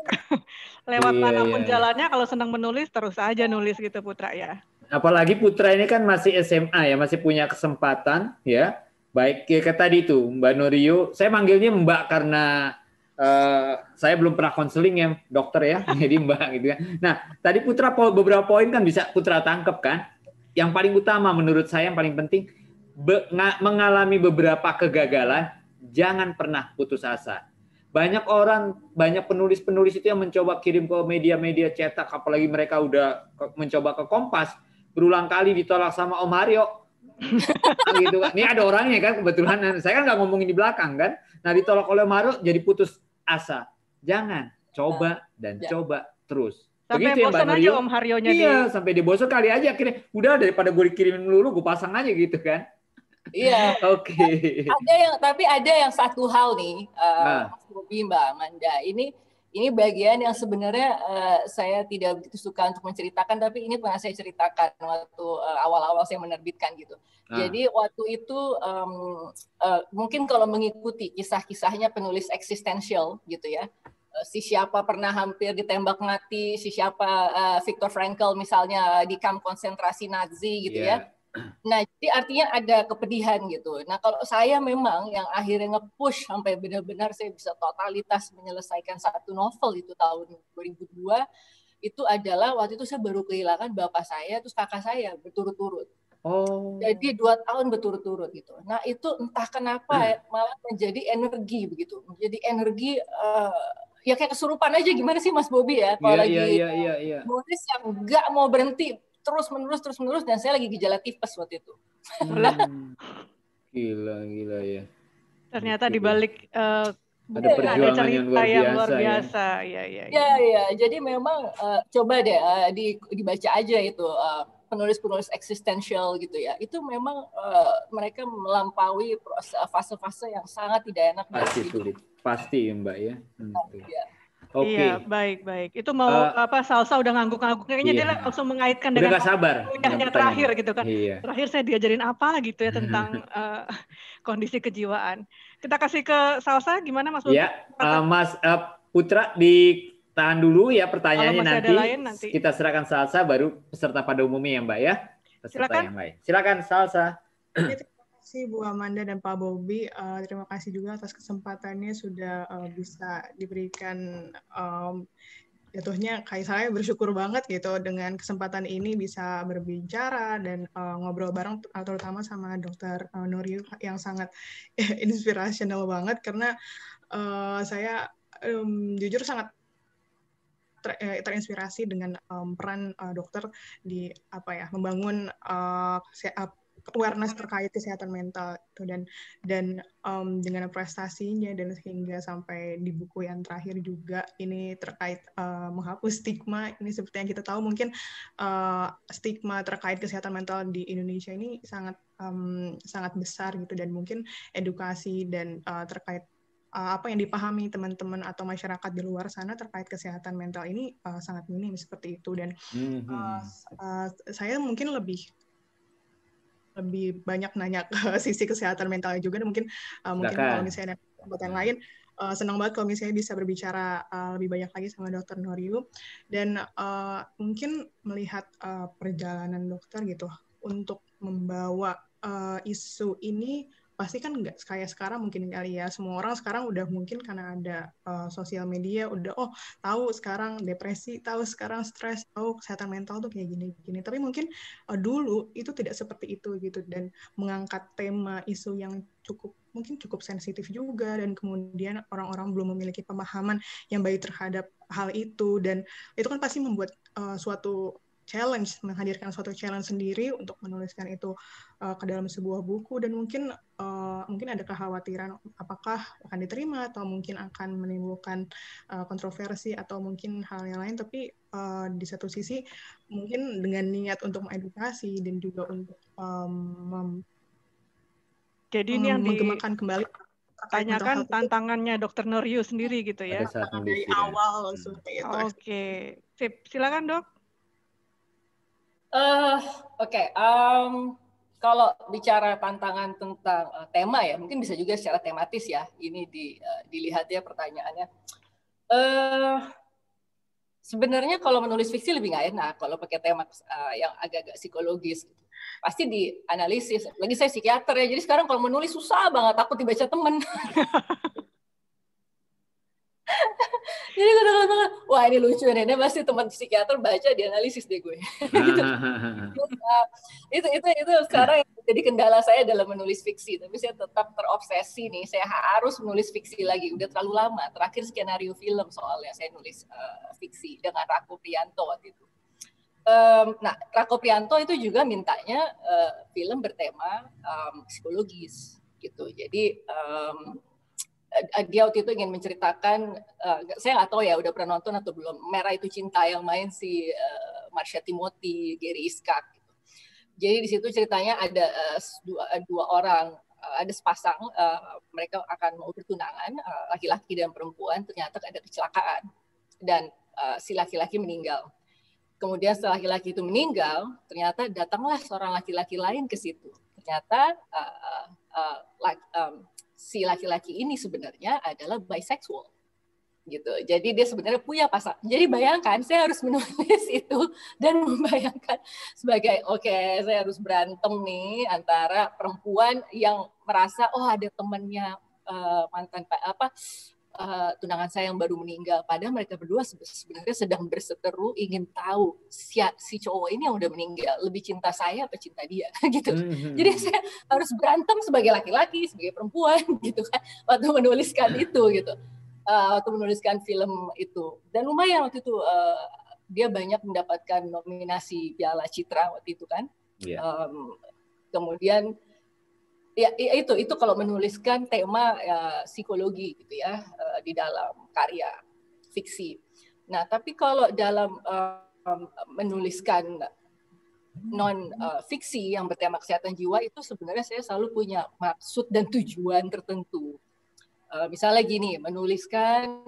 lewat manapun jalannya, kalau senang menulis terus aja nulis gitu Putra ya. Apalagi Putra ini kan masih SMA ya, masih punya kesempatan ya. Baik kayak tadi itu Mbak Norio, saya manggilnya Mbak karena saya belum pernah konseling ya dokter ya, jadi Mbak gitu kan. Nah tadi Putra beberapa poin kan bisa Putra tangkep kan. Yang paling utama menurut saya yang paling penting mengalami beberapa kegagalan, jangan pernah putus asa. Banyak penulis-penulis itu yang mencoba kirim ke media-media cetak, apalagi mereka udah mencoba ke Kompas, berulang kali ditolak sama Om Haryo. Gitu kan. Ini ada orangnya kan kebetulan, saya kan nggak ngomongin di belakang kan. Nah ditolak oleh Om Haryo jadi putus asa. Jangan, coba dan coba terus. Sampai begitu ya Mbak bosan aja Norio. Om Haryonya Iya, sampai dia bosan kali aja akhirnya. Udah daripada gue dikirimin gue pasang aja gitu kan. Iya. Oke. Tapi ada yang satu hal nih, Mas Bobi, Mbak Amanda. Ini bagian yang sebenarnya saya tidak begitu suka untuk menceritakan, tapi ini pernah saya ceritakan waktu awal-awal saya menerbitkan gitu. Jadi waktu itu mungkin kalau mengikuti kisah-kisahnya penulis eksistensial gitu ya, si siapa pernah hampir ditembak mati, si siapa Viktor Frankl misalnya di kamp konsentrasi Nazi gitu ya. Nah, jadi artinya ada kepedihan gitu. Nah, kalau saya memang yang akhirnya nge-push sampai benar-benar saya bisa totalitas menyelesaikan satu novel itu tahun 2002, itu adalah waktu itu saya baru kehilangan bapak saya, terus kakak saya berturut-turut. Jadi 2 tahun berturut-turut gitu. Nah, itu entah kenapa malah menjadi energi begitu. Menjadi energi ya kayak kesurupan aja, gimana sih Mas Bobi ya? Kalau lagi nulis yang nggak mau berhenti, terus menerus, dan saya lagi gejala tipes waktu itu. Gila ya. Ternyata di balik ada perjuangan yang luar biasa. Ya. Jadi memang coba deh dibaca aja itu penulis-penulis eksistensial gitu ya. Itu memang mereka melampaui fase-fase yang sangat tidak enak. Pasti sulit, pasti Mbak ya. Oke. Iya, baik. Itu mau Salsa udah ngangguk-ngangguk, kayaknya dia langsung mengaitkan dengan udah gak sabar kuliahnya terakhir gitu kan. Terakhir saya diajarin apa gitu ya tentang kondisi kejiwaan. Kita kasih ke Salsa, gimana Mas Bobi? Iya, Mas Putra ditahan dulu ya pertanyaannya, nanti kita serahkan Salsa baru peserta pada umumnya ya Mbak ya. Peserta yang lain. Silakan Salsa. Terima kasih Bu Amanda dan Pak Bobi. Terima kasih juga atas kesempatannya sudah bisa diberikan jatuhnya kayak saya bersyukur banget gitu dengan kesempatan ini bisa berbicara dan ngobrol bareng terutama sama Dr. Norio yang sangat inspirational banget karena saya jujur sangat terinspirasi dengan peran dokter di membangun awareness terkait kesehatan mental itu dan dengan prestasinya dan sehingga sampai di buku yang terakhir juga ini terkait menghapus stigma. Ini seperti yang kita tahu mungkin stigma terkait kesehatan mental di Indonesia ini sangat besar gitu, dan mungkin edukasi dan terkait apa yang dipahami teman-teman atau masyarakat di luar sana terkait kesehatan mental ini sangat minim seperti itu, dan saya mungkin lebih banyak nanya ke sisi kesehatan mentalnya juga, dan mungkin kalau misalnya ada kesempatan lain senang banget kalau misalnya bisa berbicara lebih banyak lagi sama Dr. Norio, dan mungkin melihat perjalanan dokter gitu untuk membawa isu ini. Pasti kan nggak kayak sekarang mungkin kali ya, semua orang sekarang udah mungkin karena ada sosial media udah tahu sekarang depresi, tahu sekarang stres, tahu kesehatan mental tuh kayak gini. Tapi mungkin dulu itu tidak seperti itu gitu, dan mengangkat tema isu yang cukup sensitif juga, dan kemudian orang-orang belum memiliki pemahaman yang baik terhadap hal itu, dan itu kan pasti membuat menghadirkan suatu challenge sendiri untuk menuliskan itu ke dalam sebuah buku, dan mungkin ada kekhawatiran apakah akan diterima atau mungkin akan menimbulkan kontroversi atau mungkin hal yang lain, tapi di satu sisi mungkin dengan niat untuk mengedukasi dan juga untuk jadi ini yang menggemakan kembali tanyakan tantangannya Dr. Norio sendiri gitu ya dari awal seperti itu. Oke, sip, silakan Dok. Oke. Kalau bicara tantangan tentang tema ya, mungkin bisa juga secara tematis ya. Ini dilihat ya pertanyaannya. Sebenarnya kalau menulis fiksi lebih nggak enak kalau pakai tema yang agak-agak psikologis. Pasti dianalisis. Lagi saya psikiater ya, jadi sekarang kalau menulis susah banget, takut dibaca temen. Jadi kadang-kadang, wah ini lucu nih, pasti teman psikiater baca dianalisis deh gue. Gitu. Itu sekarang jadi kendala saya dalam menulis fiksi, tapi saya tetap terobsesi nih, saya harus menulis fiksi lagi, udah terlalu lama. Terakhir skenario film soalnya saya nulis fiksi dengan Rako Priyanto waktu itu. Nah, Rako Priyanto itu juga mintanya film bertema psikologis gitu. Jadi dia waktu itu ingin menceritakan, saya nggak tahu ya udah pernah nonton atau belum, Merah Itu Cinta yang main si Marsha Timothy, Gary Iskak. Gitu. Jadi di situ ceritanya ada dua orang, ada sepasang, mereka akan mau bertunangan, laki-laki dan perempuan, ternyata ada kecelakaan dan si laki-laki meninggal. Kemudian setelah laki-laki itu meninggal, ternyata datanglah seorang laki-laki lain ke situ. Ternyata si laki-laki ini sebenarnya adalah bisexual gitu. Jadi dia sebenarnya punya pasangan. Jadi bayangkan saya harus menulis itu dan membayangkan sebagai saya harus berantem nih antara perempuan yang merasa ada temannya mantan tunangan saya yang baru meninggal, padahal mereka berdua sebenarnya sedang berseteru ingin tahu si cowok ini yang udah meninggal lebih cinta saya apa cinta dia gitu. Jadi saya harus berantem sebagai laki-laki, sebagai perempuan gitu kan waktu menuliskan itu gitu. Waktu menuliskan film itu. Dan lumayan waktu itu dia banyak mendapatkan nominasi Piala Citra waktu itu kan. Kemudian ya itu kalau menuliskan tema psikologi gitu ya di dalam karya fiksi. Nah, tapi kalau dalam menuliskan non fiksi yang bertema kesehatan jiwa itu sebenarnya saya selalu punya maksud dan tujuan tertentu. Misalnya gini, menuliskan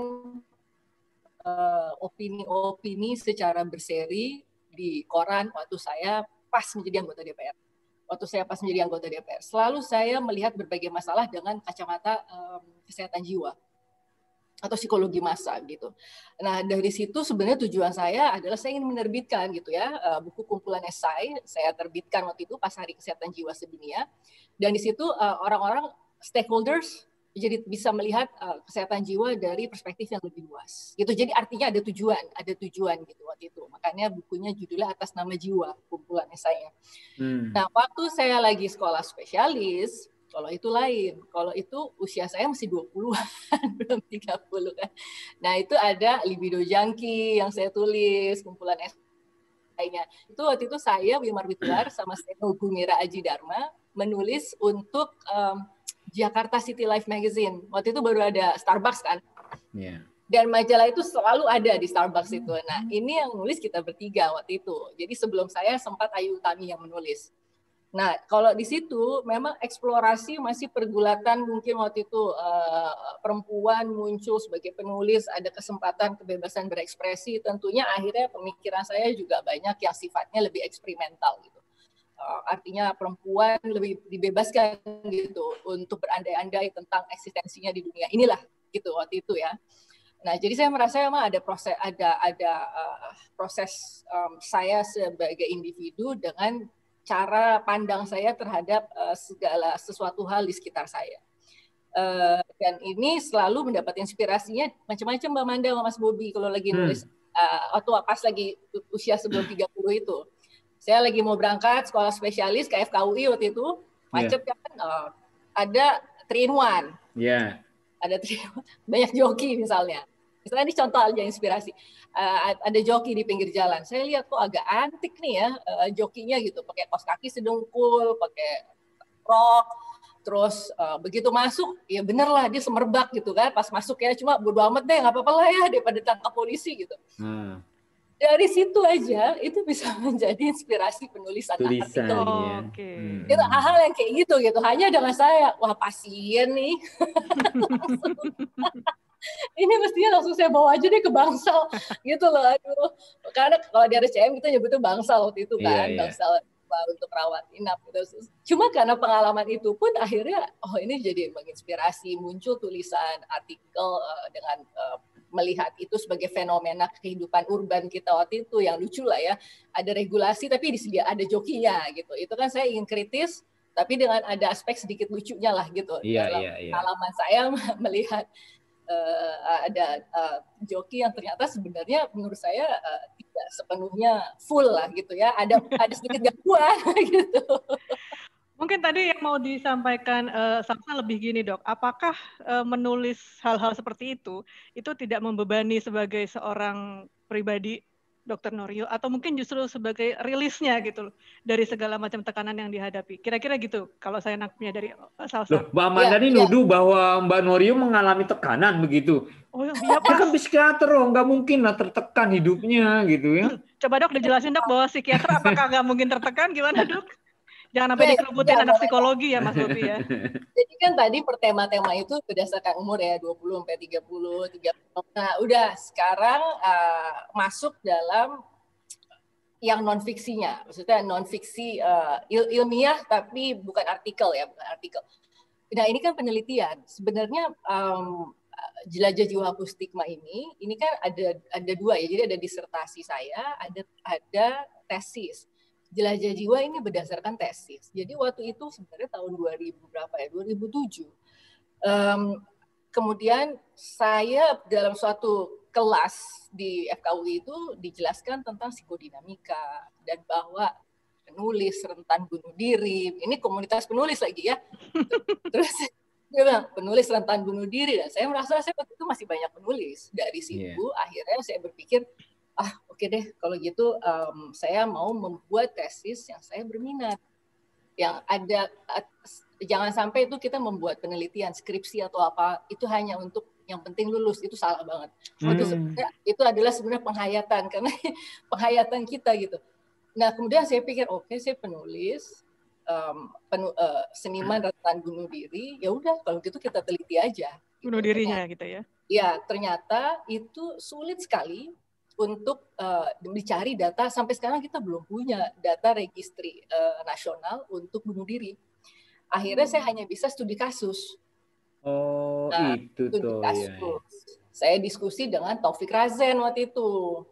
opini-opini secara berseri di koran waktu saya pas menjadi anggota DPR. Waktu saya pas menjadi anggota DPR, selalu saya melihat berbagai masalah dengan kacamata kesehatan jiwa atau psikologi massa gitu. Nah, dari situ sebenarnya tujuan saya adalah saya ingin menerbitkan gitu ya buku kumpulan esai saya terbitkan waktu itu pas Hari Kesehatan Jiwa Sedunia. Dan di situ orang-orang stakeholders jadi bisa melihat kesehatan jiwa dari perspektif yang lebih luas. Gitu. Jadi artinya ada tujuan gitu waktu itu. Makanya bukunya judulnya Atas Nama Jiwa, kumpulan esainya. Nah, waktu saya lagi sekolah spesialis, kalau itu lain. Kalau itu usia saya masih 20-an, belum 30 kan. Nah, itu ada Libido Junkie yang saya tulis, kumpulan esainya. Itu waktu itu saya, Wilmar Witular, sama Steno Gumira Aji Dharma, menulis untuk Jakarta City Life Magazine. Waktu itu baru ada Starbucks kan. Dan majalah itu selalu ada di Starbucks itu. Nah, ini yang nulis kita bertiga waktu itu. Jadi sebelum saya sempat Ayu Utami yang menulis. Nah, kalau di situ memang eksplorasi masih pergulatan mungkin waktu itu perempuan muncul sebagai penulis, ada kesempatan kebebasan berekspresi. Tentunya akhirnya pemikiran saya juga banyak yang sifatnya lebih eksperimental gitu. Artinya perempuan lebih dibebaskan gitu untuk berandai-andai tentang eksistensinya di dunia inilah gitu waktu itu ya. Nah, jadi saya merasa memang ada proses saya sebagai individu dengan cara pandang saya terhadap segala sesuatu hal di sekitar saya. Dan ini selalu mendapat inspirasinya macam-macam Mbak Manda sama Mas Bobi kalau lagi nulis waktu pas lagi usia sebelum 30 itu. Saya lagi mau berangkat sekolah spesialis ke FKUI waktu itu, macet kan, ada 3-in-1. Ada 3-in-1, banyak joki misalnya. Misalnya ini contoh aja inspirasi. Ada joki di pinggir jalan. Saya lihat kok agak antik nih ya jokinya gitu, pakai kaos kaki sedengkul, pakai rok, terus begitu masuk, ya bener lah dia semerbak gitu kan. Pas masuk ya cuma bodo amat deh, nggak apa-apa lah ya daripada ditangkap polisi gitu. Dari situ aja itu bisa menjadi inspirasi penulisan artikel. Itu hal-hal yang kayak gitu. Hanya dengan saya, wah pasien nih. ini mestinya langsung saya bawa aja deh ke Bangsal gitu loh. Aduh, karena kalau di RSCM kita nyebutnya Bangsal waktu itu kan, Bangsal untuk rawat inap gitu. Cuma karena pengalaman itu pun akhirnya ini jadi menginspirasi, muncul tulisan artikel dengan melihat itu sebagai fenomena kehidupan urban kita waktu itu yang lucu lah ya. Ada regulasi tapi ada jokinya gitu. Itu kan saya ingin kritis tapi dengan ada aspek sedikit lucunya lah gitu. Dalam pengalaman saya melihat ada joki yang ternyata sebenarnya menurut saya tidak sepenuhnya full lah gitu ya. Ada sedikit gangguan gitu. Mungkin tadi yang mau disampaikan Salsa lebih gini dok, apakah menulis hal-hal seperti itu tidak membebani sebagai seorang pribadi Dr. Norio, atau mungkin justru sebagai rilisnya gitu loh, dari segala macam tekanan yang dihadapi. Kira-kira gitu kalau saya nangkepnya dari Salsa. Loh, Mbak Amanda ini nuduh bahwa Mbak Norio mengalami tekanan begitu. Oh iya Dia kan psikiater loh, nggak mungkin lah tertekan hidupnya gitu ya. Coba dok dijelasin dok bahwa psikiater apakah nggak mungkin tertekan, gimana dok? Jangan sampai dikerubutin anak psikologi ya Mas Bobi ya. Jadi kan tadi tema itu berdasarkan umur ya 20 sampai 30, 30. Nah, udah sekarang masuk dalam yang non fiksinya. Maksudnya non fiksi ilmiah tapi bukan artikel ya, bukan artikel. Nah, ini kan penelitian. Sebenarnya Jelajah Jiwa Hapus Stigma ini kan ada dua ya. Jadi ada disertasi saya, ada tesis. Jelajah Jiwa ini berdasarkan tesis. Jadi waktu itu sebenarnya tahun 2000 berapa ya? 2007. Kemudian saya dalam suatu kelas di FKUI itu dijelaskan tentang psikodinamika dan bahwa penulis rentan bunuh diri. Ini komunitas penulis lagi ya. Terus dia bilang penulis rentan bunuh diri, dan saya merasa saya waktu itu masih banyak penulis. Dari situ akhirnya saya berpikir oke deh, kalau gitu saya mau membuat tesis yang saya berminat. Yang ada, jangan sampai itu kita membuat penelitian, skripsi atau apa, itu hanya untuk yang penting lulus, itu salah banget. Itu adalah sebenarnya penghayatan, karena penghayatan kita gitu. Nah kemudian saya pikir, oke, saya penulis, seniman rentan bunuh diri, ya udah kalau gitu kita teliti aja. Bunuh dirinya gitu ya? Ya, ternyata itu sulit sekali untuk dicari data. Sampai sekarang kita belum punya data registry nasional untuk bunuh diri. Akhirnya saya hanya bisa studi kasus. Itu studi tuh. Kasus. Saya diskusi dengan Taufik Razen waktu itu.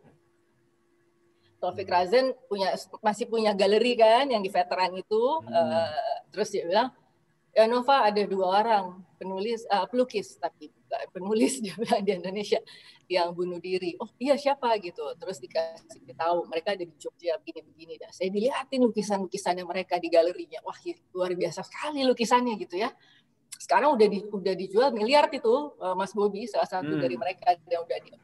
Taufik Razen masih punya galeri kan yang di veteran itu. Terus dia bilang, ya Nova ada 2 orang pelukis tapi penulis juga di Indonesia yang bunuh diri. Oh iya siapa gitu. Terus dikasih tahu mereka ada di Jogja begini-begini. Dan saya dilihatin lukisan-lukisannya mereka di galerinya. Wah luar biasa sekali lukisannya gitu ya. Sekarang udah dijual miliar itu Mas Bobi, salah satu dari mereka yang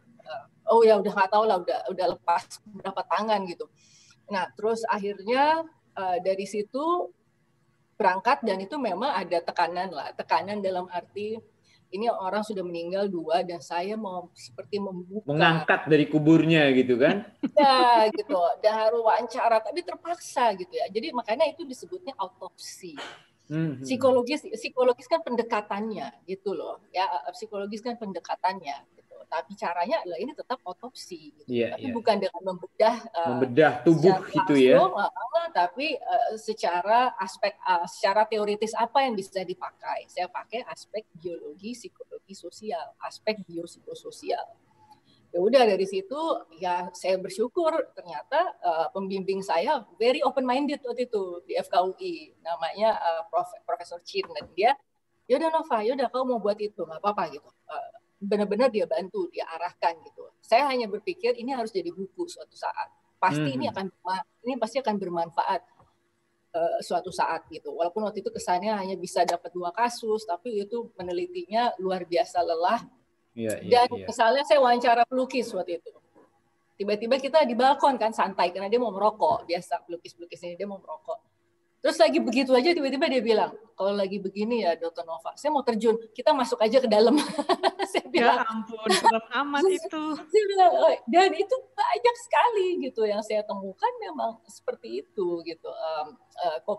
udah udah nggak tahu lah udah lepas berapa tangan gitu. Nah terus akhirnya dari situ berangkat, dan itu memang ada tekanan dalam arti ini orang sudah meninggal 2 dan saya mau seperti mengangkat dari kuburnya gitu kan? Ya gitu, dan harus wawancara tapi terpaksa gitu ya. Jadi makanya itu disebutnya autopsi. Psikologis kan pendekatannya gitu loh ya, psikologis kan pendekatannya gitu. Tapi caranya adalah ini tetap otopsi gitu. Tapi bukan dengan membedah tubuh gitu ya. Tapi secara teoritis apa yang bisa dipakai. Saya pakai aspek biologi, psikologi sosial, aspek biopsikososial. Ya udah dari situ ya saya bersyukur ternyata pembimbing saya very open minded waktu itu di FKUI, namanya Profesor Chin, dan dia yaudah Nova, yaudah kamu mau buat itu nggak apa-apa gitu. Benar-benar dia bantu, dia arahkan gitu. Saya hanya berpikir ini harus jadi buku suatu saat. Pasti ini pasti akan bermanfaat suatu saat gitu. Walaupun waktu itu kesannya hanya bisa dapat 2 kasus, tapi itu menelitinya luar biasa lelah. Dan misalnya saya wawancara pelukis waktu itu. Tiba-tiba kita di balkon kan santai karena dia mau merokok. Biasa pelukis-pelukis ini dia mau merokok. Terus lagi begitu aja tiba-tiba dia bilang, kalau lagi begini ya Dr. Nova, saya mau terjun, kita masuk aja ke dalam. Saya bilang, ya ampun, serem amat itu. Saya bilang, dan itu banyak sekali gitu yang saya temukan memang seperti itu gitu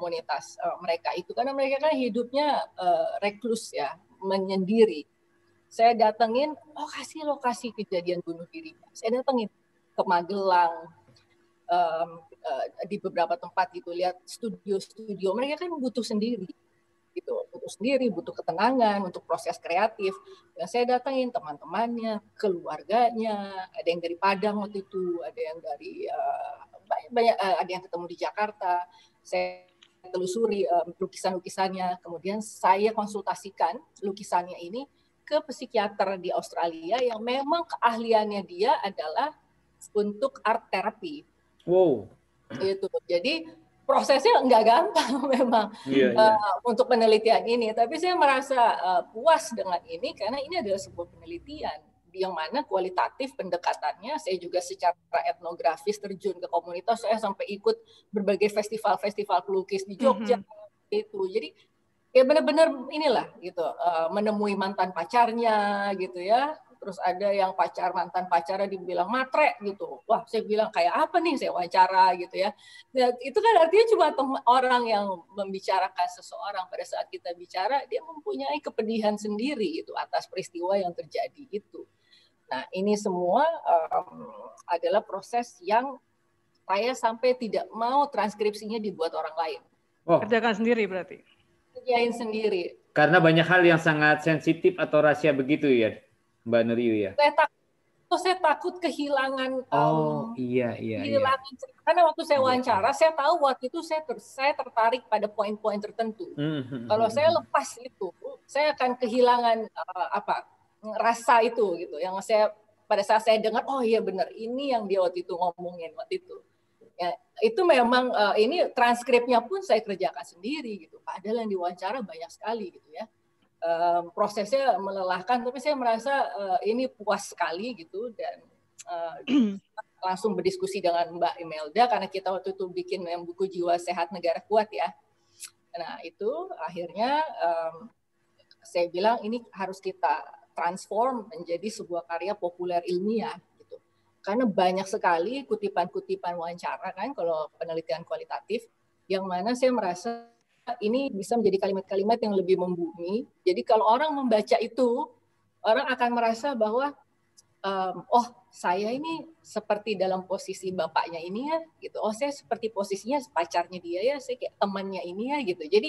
komunitas mereka itu, karena mereka kan hidupnya reklus ya, menyendiri. saya datengin lokasi kejadian bunuh diri. Saya datengin ke Magelang, di beberapa tempat gitu, lihat studio-studio. Mereka kan butuh sendiri, gitu, butuh ketenangan untuk proses kreatif. Yang saya datengin teman-temannya, keluarganya, ada yang dari Padang waktu itu, ada yang dari ada yang ketemu di Jakarta. Saya telusuri lukisan-lukisannya, kemudian saya konsultasikan lukisannya ini ke psikiater di Australia yang memang keahliannya dia adalah untuk art therapy. Wow. Itu. Jadi prosesnya nggak gampang memang untuk penelitian ini. Tapi saya merasa puas dengan ini karena ini adalah sebuah penelitian yang mana kualitatif pendekatannya. Saya juga secara etnografis terjun ke komunitas. Saya sampai ikut berbagai festival-festival pelukis di Jogja itu. Jadi ya benar-benar inilah gitu, menemui mantan pacarnya gitu ya. Terus ada yang mantan pacarnya dibilang matre gitu. Wah, saya bilang kayak apa nih saya wawancara gitu ya. Nah, itu kan artinya cuma orang yang membicarakan seseorang. Pada saat kita bicara, dia mempunyai kepedihan sendiri itu atas peristiwa yang terjadi itu. Nah, ini semua adalah proses yang saya sampai tidak mau transkripsinya dibuat orang lain. Kerjakan sendiri berarti? Kerjain sendiri. Karena banyak hal yang sangat sensitif atau rahasia begitu ya, Mbak Nuryu ya? Saya takut kehilangan. Kehilangan cerita. Karena waktu saya wawancara, saya tahu waktu itu saya tertarik pada poin-poin tertentu. Kalau saya lepas itu, saya akan kehilangan rasa itu gitu. Yang saya pada saat saya dengar, oh iya benar, ini yang dia waktu itu ngomongin waktu itu. Ya, itu memang ini transkripnya pun saya kerjakan sendiri gitu. Padahal yang diwawancara banyak sekali gitu ya. Prosesnya melelahkan, tapi saya merasa ini puas sekali gitu dan langsung berdiskusi dengan Mbak Imelda karena kita waktu itu bikin buku Jiwa Sehat Negara Kuat ya. Nah itu akhirnya saya bilang ini harus kita transform menjadi sebuah karya populer ilmiah. Karena banyak sekali kutipan-kutipan wawancara kan kalau penelitian kualitatif yang mana saya merasa ini bisa menjadi kalimat-kalimat yang lebih membumi. Jadi kalau orang membaca itu, orang akan merasa bahwa saya ini seperti dalam posisi bapaknya ini ya, gitu. Oh saya seperti posisinya pacarnya dia ya, saya kayak temannya ini ya, gitu. Jadi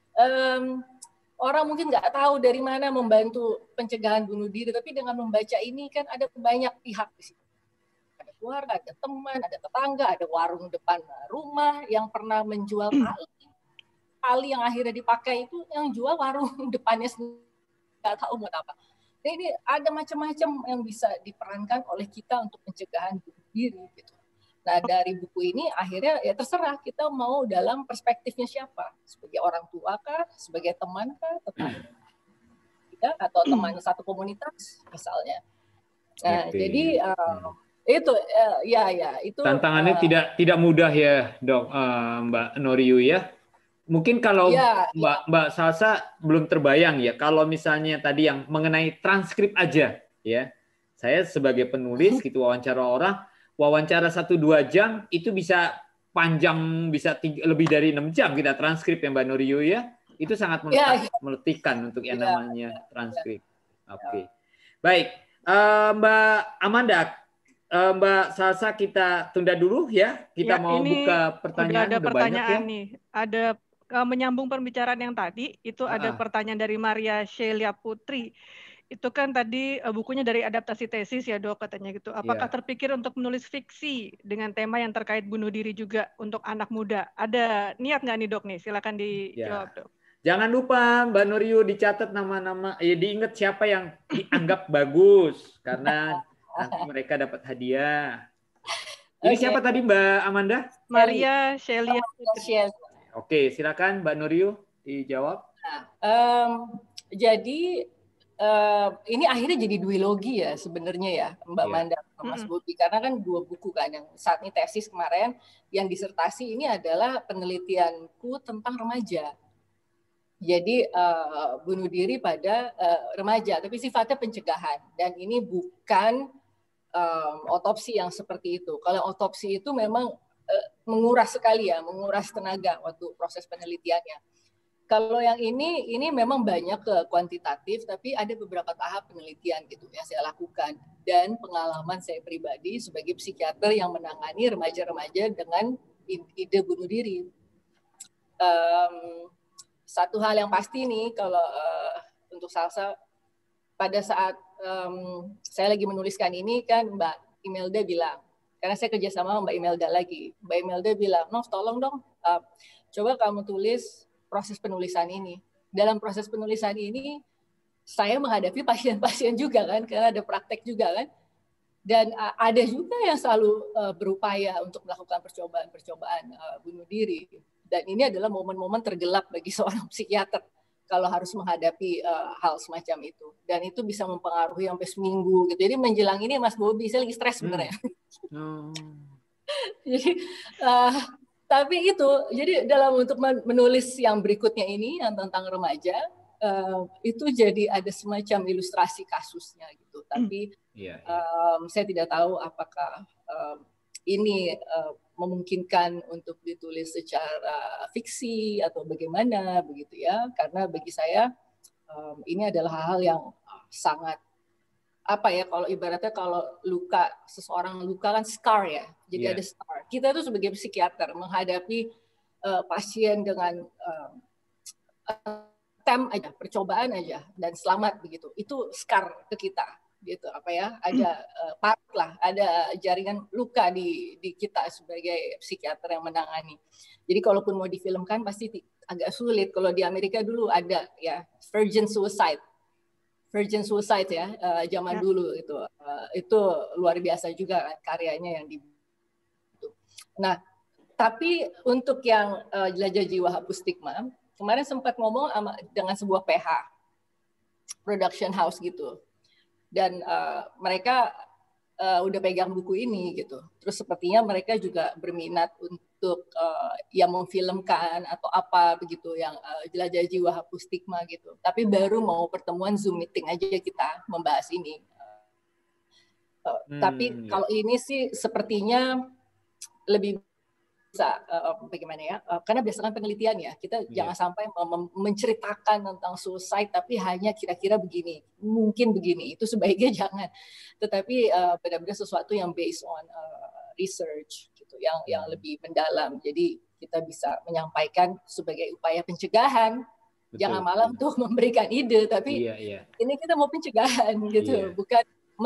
orang mungkin nggak tahu dari mana membantu pencegahan bunuh diri, tapi dengan membaca ini kan ada banyak pihak di situ. Keluarga, ada teman, ada tetangga, ada warung depan rumah yang pernah menjual tali yang akhirnya dipakai itu yang jual warung depannya sendiri, nggak tahu buat apa. Jadi ada macam-macam yang bisa diperankan oleh kita untuk pencegahan bunuh diri gitu. Nah dari buku ini akhirnya ya terserah kita mau dalam perspektifnya siapa, sebagai orang tua kah, sebagai teman kah, tetangga atau teman satu komunitas misalnya. Nah jadi itu itu tantangannya tidak mudah ya Dok, Mbak Nuryu ya. Mungkin kalau Mbak Salsa belum terbayang ya kalau misalnya tadi yang mengenai transkrip aja ya. Saya sebagai penulis gitu wawancara 1-2 jam itu bisa panjang, bisa lebih dari 6 jam kita transkrip ya Mbak Nuryu ya. Itu sangat meletihkan untuk yang namanya transkrip. Oke. Baik, Mbak Amanda, Mbak Salsa kita tunda dulu ya. Kita mau buka pertanyaan. Ada pertanyaan banyak, nih. Ada menyambung pembicaraan yang tadi, itu ada pertanyaan dari Maria Shelia Putri. Itu kan tadi bukunya dari adaptasi tesis ya Dok katanya gitu. Apakah terpikir untuk menulis fiksi dengan tema yang terkait bunuh diri juga untuk anak muda? Ada niat nggak nih Dok nih? Silakan dijawab Dok. Jangan lupa Mbak Nuryu dicatat nama-nama, diingat siapa yang dianggap bagus karena nanti mereka dapat hadiah. Ini siapa tadi Mbak Amanda? Maria Shelia. Oke, silakan Mbak Nuryu dijawab. Jadi ini akhirnya jadi duologi ya sebenarnya ya Mbak Manda sama Mas Bobi, karena kan 2 buku kan, yang saat ini tesis kemarin, yang disertasi ini adalah penelitianku tentang remaja. Jadi bunuh diri pada remaja, tapi sifatnya pencegahan, dan ini bukan otopsi yang seperti itu. Kalau otopsi itu memang menguras sekali ya, menguras tenaga waktu proses penelitiannya. Kalau yang ini memang banyak ke kuantitatif, tapi ada beberapa tahap penelitian gitu yang saya lakukan, dan pengalaman saya pribadi sebagai psikiater yang menangani remaja-remaja dengan ide bunuh diri. Satu hal yang pasti nih, kalau untuk Salsa, pada saat saya lagi menuliskan ini kan Mbak Imelda bilang, karena saya kerja sama Mbak Imelda lagi, Mbak Imelda bilang, Nov tolong dong, coba kamu tulis proses penulisan ini. Dalam proses penulisan ini, saya menghadapi pasien-pasien juga kan, karena ada praktek juga kan. Dan ada juga yang selalu berupaya untuk melakukan percobaan bunuh diri. Dan ini adalah momen-momen tergelap bagi seorang psikiater kalau harus menghadapi hal semacam itu. Dan itu bisa mempengaruhi sampai seminggu gitu. Jadi menjelang ini Mas Bobi, saya lagi stres sebenarnya. Jadi tapi itu, jadi dalam untuk menulis yang berikutnya ini yang tentang remaja, itu jadi ada semacam ilustrasi kasusnya gitu. Tapi saya tidak tahu apakah ini memungkinkan untuk ditulis secara fiksi atau bagaimana begitu ya. Karena bagi saya ini adalah hal-hal yang sangat apa ya, kalau ibaratnya kalau luka, seseorang luka kan scar ya, jadi ada scar. Kita tuh sebagai psikiater menghadapi pasien dengan attempt aja, percobaan aja dan selamat begitu, itu scar ke kita gitu, apa ya, ada part lah, ada jaringan luka di kita sebagai psikiater yang menangani. Jadi kalaupun mau difilmkan pasti agak sulit. Kalau di Amerika dulu ada ya virgin suicide ya, zaman dulu itu luar biasa juga kan, karyanya yang dibuat. Nah, tapi untuk yang jelajah jiwa hapus stigma, kemarin sempat ngomong dengan sebuah PH, production house gitu, dan mereka udah pegang buku ini gitu. Terus sepertinya mereka juga berminat untuk yang memfilmkan atau apa begitu yang jelajah jiwa hapus stigma gitu. Tapi baru mau pertemuan Zoom meeting aja kita membahas ini. Tapi kalau ini sih sepertinya lebih bisa bagaimana ya? Karena berdasarkan penelitian ya, kita jangan sampai menceritakan tentang suicide tapi hanya kira-kira begini, mungkin begini, itu sebaiknya jangan. Tetapi benar-benar sesuatu yang based on research gitu, yang lebih mendalam. Jadi kita bisa menyampaikan sebagai upaya pencegahan. Betul. Jangan malah untuk memberikan ide, tapi ini kita mau pencegahan gitu, bukan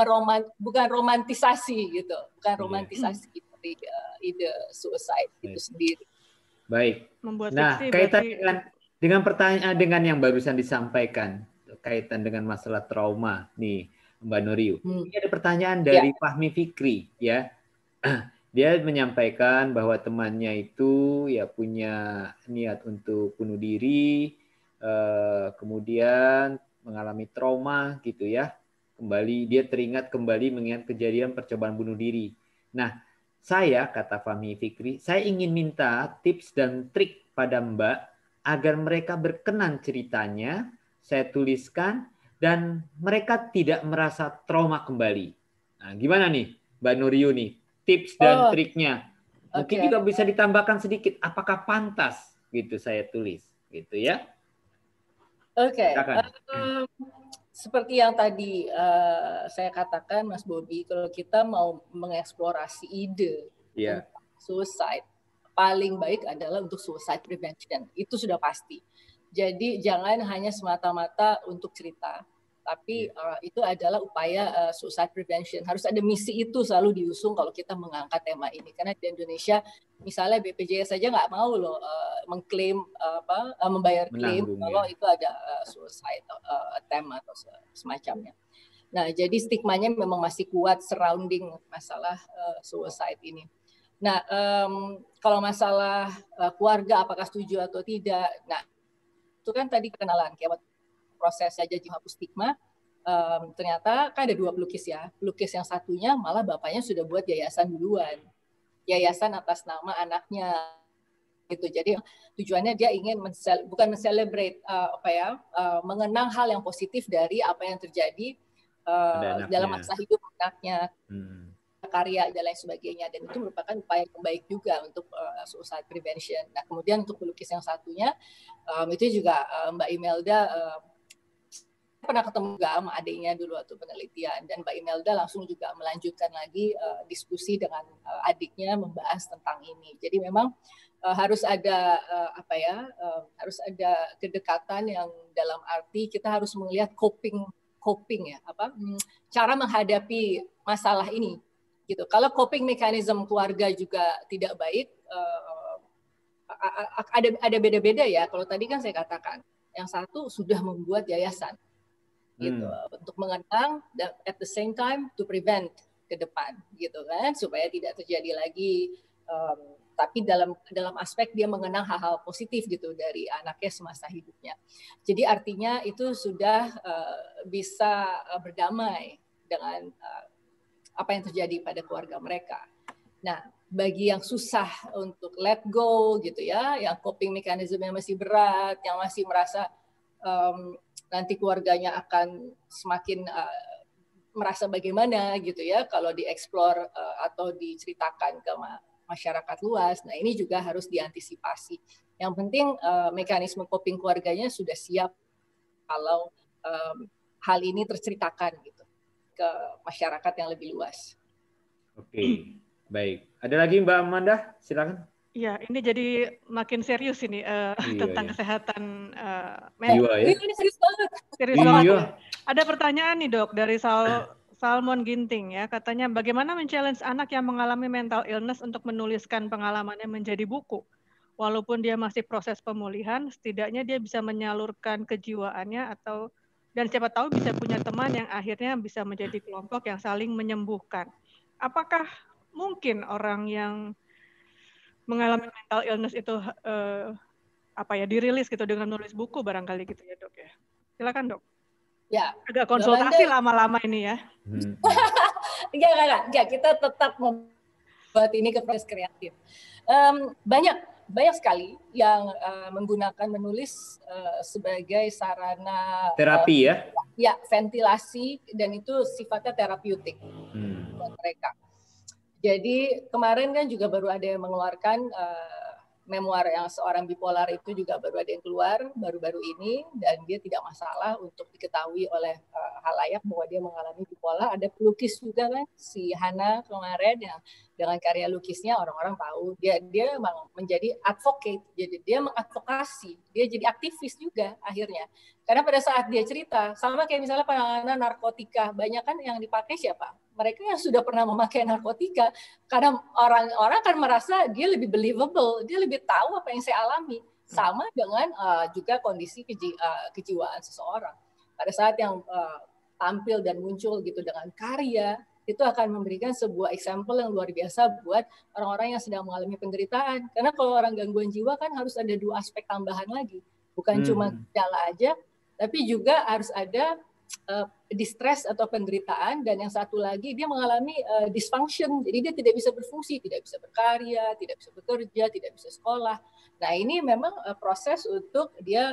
romantisasi gitu, bukan romantisasi ide suicide itu sendiri. Baik. Nah, kaitan dengan pertanyaan dengan yang barusan disampaikan, kaitan dengan masalah trauma nih, Mbak Nuryu. Ini ada pertanyaan dari Fahmi Fikri ya. Dia menyampaikan bahwa temannya itu ya punya niat untuk bunuh diri, kemudian mengalami trauma gitu ya. Kembali dia teringat kembali mengingat kejadian percobaan bunuh diri. Nah, saya, kata Fahmi Fikri, saya ingin minta tips dan trik pada Mbak agar mereka berkenan ceritanya, saya tuliskan, dan mereka tidak merasa trauma kembali. Nah, gimana nih Mbak Nuryu nih, tips dan triknya? Mungkin juga bisa ditambahkan sedikit, apakah pantas gitu saya tulis, gitu ya? Oke. Seperti yang tadi saya katakan, Mas Bobi, kalau kita mau mengeksplorasi ide suicide, paling baik adalah untuk suicide prevention. Itu sudah pasti. Jadi jangan hanya semata-mata untuk cerita, tapi itu adalah upaya suicide prevention. Harus ada misi itu selalu diusung kalau kita mengangkat tema ini. Karena di Indonesia, misalnya BPJS saja nggak mau loh mengklaim membayar klaim kalau itu ada suicide attempt atau semacamnya. Nah, jadi stigmanya memang masih kuat surrounding masalah suicide ini. Nah, kalau masalah keluarga apakah setuju atau tidak, nah itu kan tadi kenalan kayak proses saja hapus stigma, ternyata kan ada dua pelukis ya. Pelukis yang satunya malah bapaknya sudah buat yayasan duluan, yayasan atas nama anaknya gitu. Jadi tujuannya dia ingin bukan men-celebrate mengenang hal yang positif dari apa yang terjadi dalam masa hidup anaknya. karya dan lain sebagainya, dan itu merupakan upaya yang baik juga untuk suicide prevention. Nah, kemudian untuk pelukis yang satunya itu juga Mbak Imelda pernah ketemu juga sama adiknya dulu waktu penelitian, dan Mbak Imelda langsung juga melanjutkan lagi diskusi dengan adiknya membahas tentang ini. Jadi memang harus ada harus ada kedekatan yang dalam arti kita harus melihat coping ya, cara menghadapi masalah ini gitu. Kalau coping mechanism keluarga juga tidak baik, ada beda-beda ya. Kalau tadi kan saya katakan yang satu sudah membuat yayasan gitu untuk mengenang dan at the same time to prevent ke depan gitu kan, supaya tidak terjadi lagi, tapi dalam aspek dia mengenang hal-hal positif gitu dari anaknya semasa hidupnya. Jadi artinya itu sudah bisa berdamai dengan apa yang terjadi pada keluarga mereka. Nah, bagi yang susah untuk let go gitu ya, yang coping mechanism-nya masih berat, yang masih merasa nanti keluarganya akan semakin merasa bagaimana gitu ya kalau dieksplor atau diceritakan ke masyarakat luas. Nah, ini juga harus diantisipasi. Yang penting mekanisme coping keluarganya sudah siap kalau hal ini terceritakan gitu ke masyarakat yang lebih luas. Oke, baik. Ada lagi Mbak Amanda? Silakan. Ya, ini jadi makin serius ini tentang kesehatan jiwa ya. Ini serius banget. Serius banget. Ada pertanyaan nih Dok dari Salmon Ginting ya, katanya bagaimana men-challenge anak yang mengalami mental illness untuk menuliskan pengalamannya menjadi buku. Walaupun dia masih proses pemulihan, setidaknya dia bisa menyalurkan kejiwaannya dan siapa tahu bisa punya teman yang akhirnya bisa menjadi kelompok yang saling menyembuhkan. Apakah mungkin orang yang mengalami mental illness itu dirilis gitu dengan nulis buku barangkali gitu ya Dok ya? Silakan Dok. Ya. Agak konsultasi lama-lama ini ya. Enggak, kita tetap membuat ini ke proses kreatif. Banyak sekali yang menggunakan menulis sebagai sarana terapi ya. Ya, ventilasi, dan itu sifatnya terapeutik buat mereka. Jadi kemarin kan juga baru ada yang mengeluarkan memoir yang seorang bipolar itu juga baru ada yang keluar baru-baru ini, dan dia tidak masalah untuk diketahui oleh halayak bahwa dia mengalami bipolar. Ada pelukis juga kan, si Hana kemarin yang dengan karya lukisnya orang-orang tahu dia memang menjadi advocate, jadi dia mengadvokasi, dia jadi aktivis juga akhirnya. Karena pada saat dia cerita, sama kayak misalnya penanganan narkotika, banyak kan yang dipakai siapa? Mereka yang sudah pernah memakai narkotika, karena orang-orang kan merasa dia lebih believable, dia lebih tahu apa yang saya alami. Sama dengan juga kondisi kejiwaan seseorang. Pada saat yang tampil dan muncul gitu dengan karya, itu akan memberikan sebuah example yang luar biasa buat orang-orang yang sedang mengalami penderitaan. Karena kalau orang gangguan jiwa kan harus ada dua aspek tambahan lagi. Bukan cuma gejala aja, tapi juga harus ada distress atau penderitaan, dan yang satu lagi dia mengalami dysfunction, jadi dia tidak bisa berfungsi, tidak bisa berkarya, tidak bisa bekerja, tidak bisa sekolah. Nah, ini memang proses untuk dia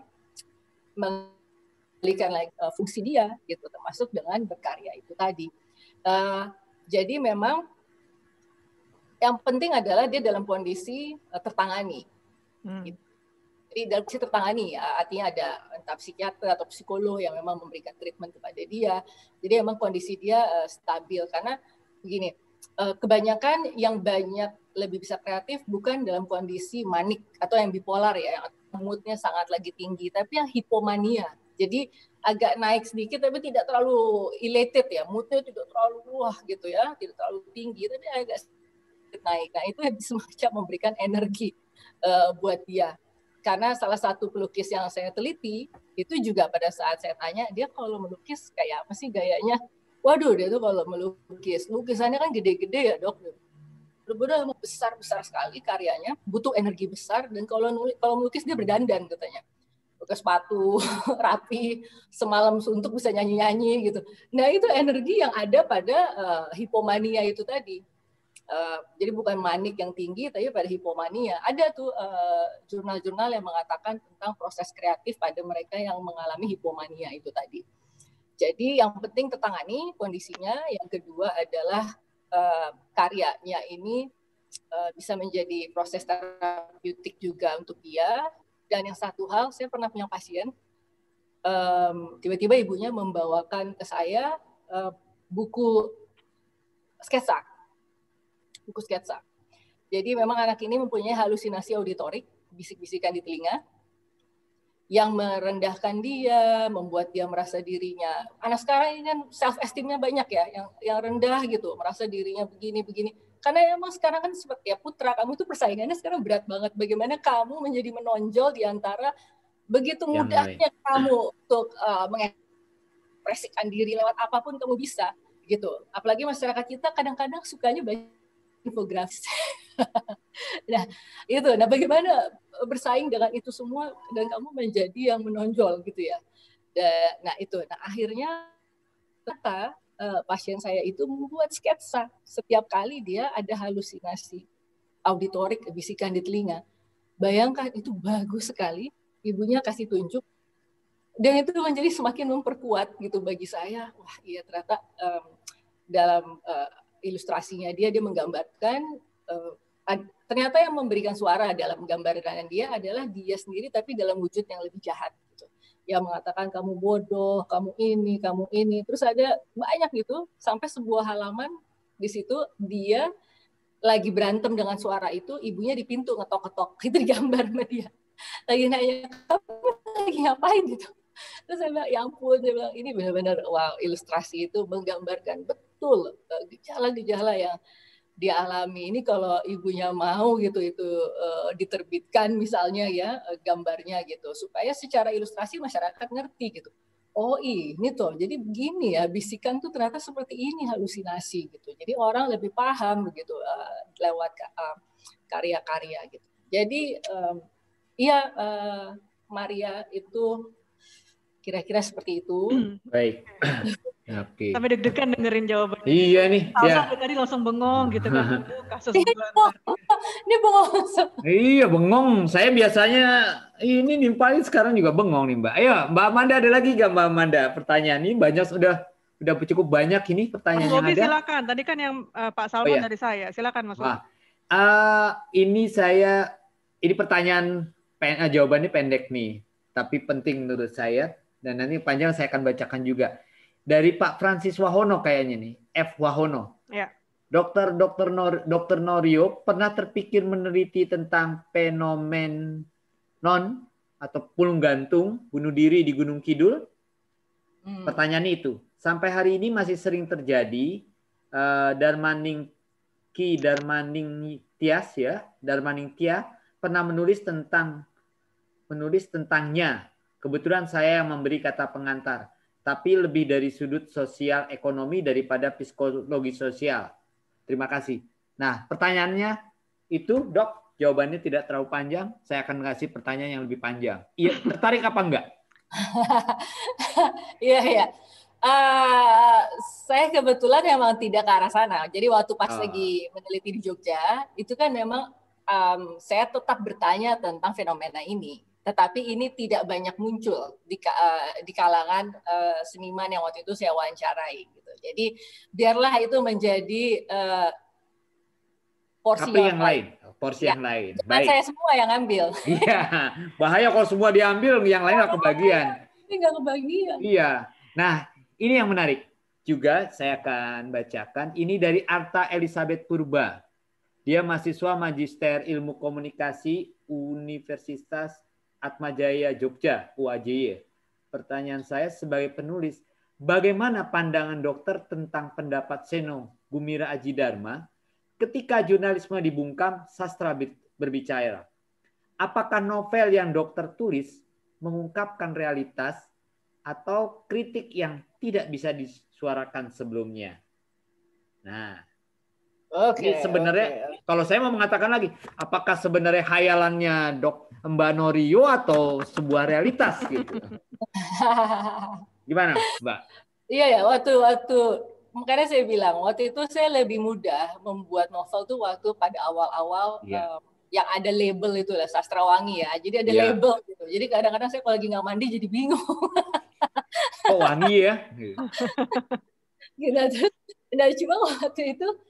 memulihkan lagi fungsi dia, gitu, termasuk dengan berkarya itu tadi. Jadi memang yang penting adalah dia dalam kondisi tertangani. Gitu. Jadi dalam kondisi tertangani, ya, artinya ada entah psikiater atau psikolog yang memang memberikan treatment kepada dia. Jadi memang kondisi dia stabil. Karena begini, kebanyakan yang banyak lebih bisa kreatif bukan dalam kondisi manik atau yang bipolar ya, yang moodnya sangat lagi tinggi, tapi yang hipomania. Jadi agak naik sedikit tapi tidak terlalu elated ya, moodnya tidak terlalu wah gitu ya, tidak terlalu tinggi tapi agak sedikit naik. Nah, itu semacam memberikan energi buat dia. Karena salah satu pelukis yang saya teliti, itu juga pada saat saya tanya, dia kalau melukis kayak apa sih gayanya? Waduh, dia tuh kalau melukis, lukisannya kan gede-gede ya Dok. Benar-benar besar-besar sekali karyanya, butuh energi besar, dan kalau melukis dia berdandan katanya. Pakai sepatu, rapi, semalam suntuk bisa nyanyi-nyanyi gitu. Nah, itu energi yang ada pada hipomania itu tadi. Jadi bukan manik yang tinggi, tapi pada hipomania. Ada tuh jurnal-jurnal yang mengatakan tentang proses kreatif pada mereka yang mengalami hipomania itu tadi. Jadi yang penting tertangani kondisinya. Yang kedua adalah karyanya ini bisa menjadi proses terapeutik juga untuk dia. Dan yang satu hal, saya pernah punya pasien, tiba-tiba ibunya membawakan ke saya buku sketsa. Jadi memang anak ini mempunyai halusinasi auditorik, bisik-bisikan di telinga, yang merendahkan dia, membuat dia merasa dirinya. Anak sekarang ini kan self-esteem-nya banyak ya, yang rendah gitu, merasa dirinya begini-begini. Karena emang sekarang kan seperti ya Putra, kamu tuh persaingannya sekarang berat banget. Bagaimana kamu menjadi menonjol di antara begitu mudahnya kamu untuk mengekspresikan diri lewat apapun kamu bisa gitu. Apalagi masyarakat kita kadang-kadang sukanya banyak infografis. Nah, itu. Nah, bagaimana bersaing dengan itu semua dan kamu menjadi yang menonjol gitu ya. Nah, itu. Nah, akhirnya ternyata pasien saya itu membuat sketsa. Setiap kali dia ada halusinasi auditorik, bisikan di telinga. Bayangkan itu bagus sekali. Ibunya kasih tunjuk. Dan itu menjadi semakin memperkuat gitu bagi saya. Wah, iya ternyata dalam ilustrasinya dia menggambarkan ternyata yang memberikan suara dalam gambaran dia adalah dia sendiri tapi dalam wujud yang lebih jahat gitu. Yang mengatakan kamu bodoh, kamu ini, terus ada banyak gitu sampai sebuah halaman di situ dia lagi berantem dengan suara itu, ibunya di pintu ngetok-ngetok, itu digambar sama dia. Lagi nanya, kamu lagi ngapain gitu. Terus saya bilang, ya ampun, saya bilang ini benar-benar wow, ilustrasi itu menggambarkan betul gejala-gejala yang dialami. Ini kalau ibunya mau gitu itu diterbitkan misalnya ya gambarnya gitu supaya secara ilustrasi masyarakat ngerti gitu. Oh ini tuh jadi begini ya bisikan tuh ternyata seperti ini halusinasi gitu. Jadi orang lebih paham begitu lewat karya-karya gitu. Jadi Maria itu kira-kira seperti itu. Baik. Oke. Sampai deg-degan dengerin jawabannya. Iya nih. Ya. Tadi langsung bengong gitu kan. Kasus ini bengong. Iya bengong. Saya biasanya ini nimpalin sekarang juga bengong nih Mbak. Ayo Mbak Amanda ada lagi nggak Mbak Amanda? Pertanyaan ini banyak sudah cukup banyak ini pertanyaan yang ada. Silakan. Tadi kan yang Pak Salman dari saya. Silakan Mas Bobi. Ini pertanyaan jawabannya pendek nih, tapi penting menurut saya dan nanti panjang saya akan bacakan juga. Dari Pak Francis Wahono kayaknya nih, F. Wahono. Ya. Dr. Norio pernah terpikir meneliti tentang fenomenon atau pulung gantung bunuh diri di Gunung Kidul? Pertanyaan itu. Sampai hari ini masih sering terjadi. Darmaning Tia pernah menulis tentangnya. Kebetulan saya yang memberi kata pengantar. Tapi lebih dari sudut sosial ekonomi daripada psikologi sosial. Terima kasih. Nah, pertanyaannya itu, Dok, jawabannya tidak terlalu panjang. Saya akan kasih pertanyaan yang lebih panjang. Iya, tertarik apa enggak? Iya. Saya kebetulan memang tidak ke arah sana. Jadi waktu pas lagi meneliti di Jogja, itu kan memang saya tetap bertanya tentang fenomena ini. Tetapi ini tidak banyak muncul di kalangan seniman yang waktu itu saya wawancarai. Gitu. Jadi biarlah itu menjadi porsi yang lain. Porsi yang lain. Baik. Saya semua yang ambil. Iya, bahaya kalau semua diambil, yang lain nggak kebagian. Ini nggak kebagian. Iya. Nah, ini yang menarik. Juga saya akan bacakan. Ini dari Arta Elizabeth Purba. Dia mahasiswa Magister Ilmu Komunikasi Universitas Atmajaya Jogja, UAJY. Pertanyaan saya sebagai penulis, bagaimana pandangan dokter tentang pendapat Seno Gumira Aji Dharma ketika jurnalisme dibungkam, sastra berbicara? Apakah novel yang dokter tulis mengungkapkan realitas atau kritik yang tidak bisa disuarakan sebelumnya? Nah, sebenarnya kalau saya mau mengatakan lagi, apakah sebenarnya khayalannya Mbak Norio atau sebuah realitas gitu? Gimana, Mbak? Iya ya, waktu makanya saya bilang waktu itu saya lebih mudah membuat novel tuh waktu pada awal-awal yang ada label itu lah sastrawangi ya. Jadi ada label gitu. Jadi kadang-kadang saya kalau lagi nggak mandi jadi bingung. Oh wangi ya? Gitu. Nah cuma waktu itu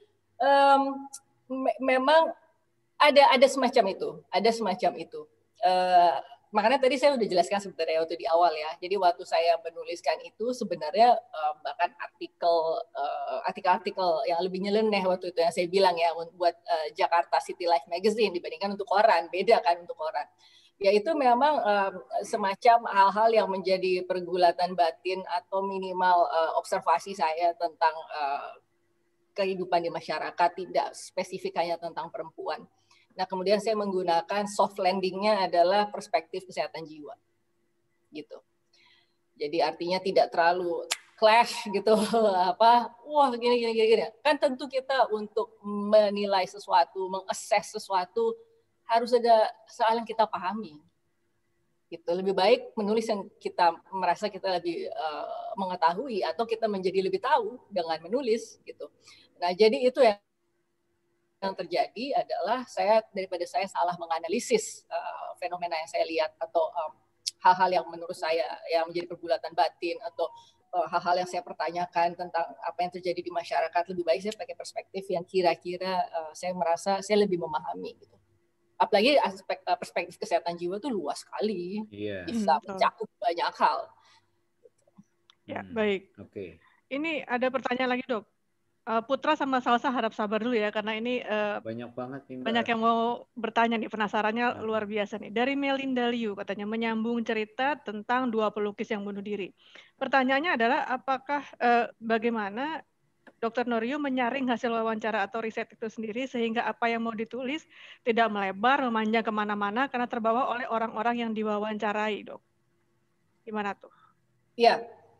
Memang ada semacam itu. Makanya tadi saya udah jelaskan sebenarnya waktu di awal ya. Jadi waktu saya menuliskan itu sebenarnya bahkan artikel-artikel yang lebih nyeleneh waktu itu yang saya bilang ya buat Jakarta City Life Magazine dibandingkan untuk koran, beda kan untuk koran. Yaitu memang semacam hal-hal yang menjadi pergulatan batin atau minimal observasi saya tentang kehidupan di masyarakat, tidak spesifik hanya tentang perempuan. Nah, kemudian saya menggunakan soft landing-nya adalah perspektif kesehatan jiwa. Gitu. Jadi artinya tidak terlalu clash gitu, wah gini. Kan tentu kita untuk menilai sesuatu, mengakses sesuatu, harus ada soal yang kita pahami. Gitu. Lebih baik menulis yang kita merasa kita lebih mengetahui atau kita menjadi lebih tahu dengan menulis gitu. Nah, jadi itu yang terjadi adalah daripada saya salah menganalisis fenomena yang saya lihat atau hal-hal yang menurut saya yang menjadi pergulatan batin atau hal-hal yang saya pertanyakan tentang apa yang terjadi di masyarakat, lebih baik saya pakai perspektif yang kira-kira saya merasa saya lebih memahami gitu. Apalagi aspek perspektif kesehatan jiwa itu luas sekali, bisa mencakup banyak hal. Ya, baik. Oke. Ini ada pertanyaan lagi, Dok. Putra sama Salsa harap sabar dulu ya, karena ini banyak banget nih, Mbak. banyak yang mau bertanya nih, penasarannya luar biasa nih. Dari Melinda Liu, katanya menyambung cerita tentang 2 pelukis yang bunuh diri. Pertanyaannya adalah, apakah bagaimana Dr. Norio menyaring hasil wawancara atau riset itu sendiri sehingga apa yang mau ditulis tidak melebar, memanjang kemana-mana karena terbawa oleh orang-orang yang diwawancarai, Dok. Gimana tuh? Ya,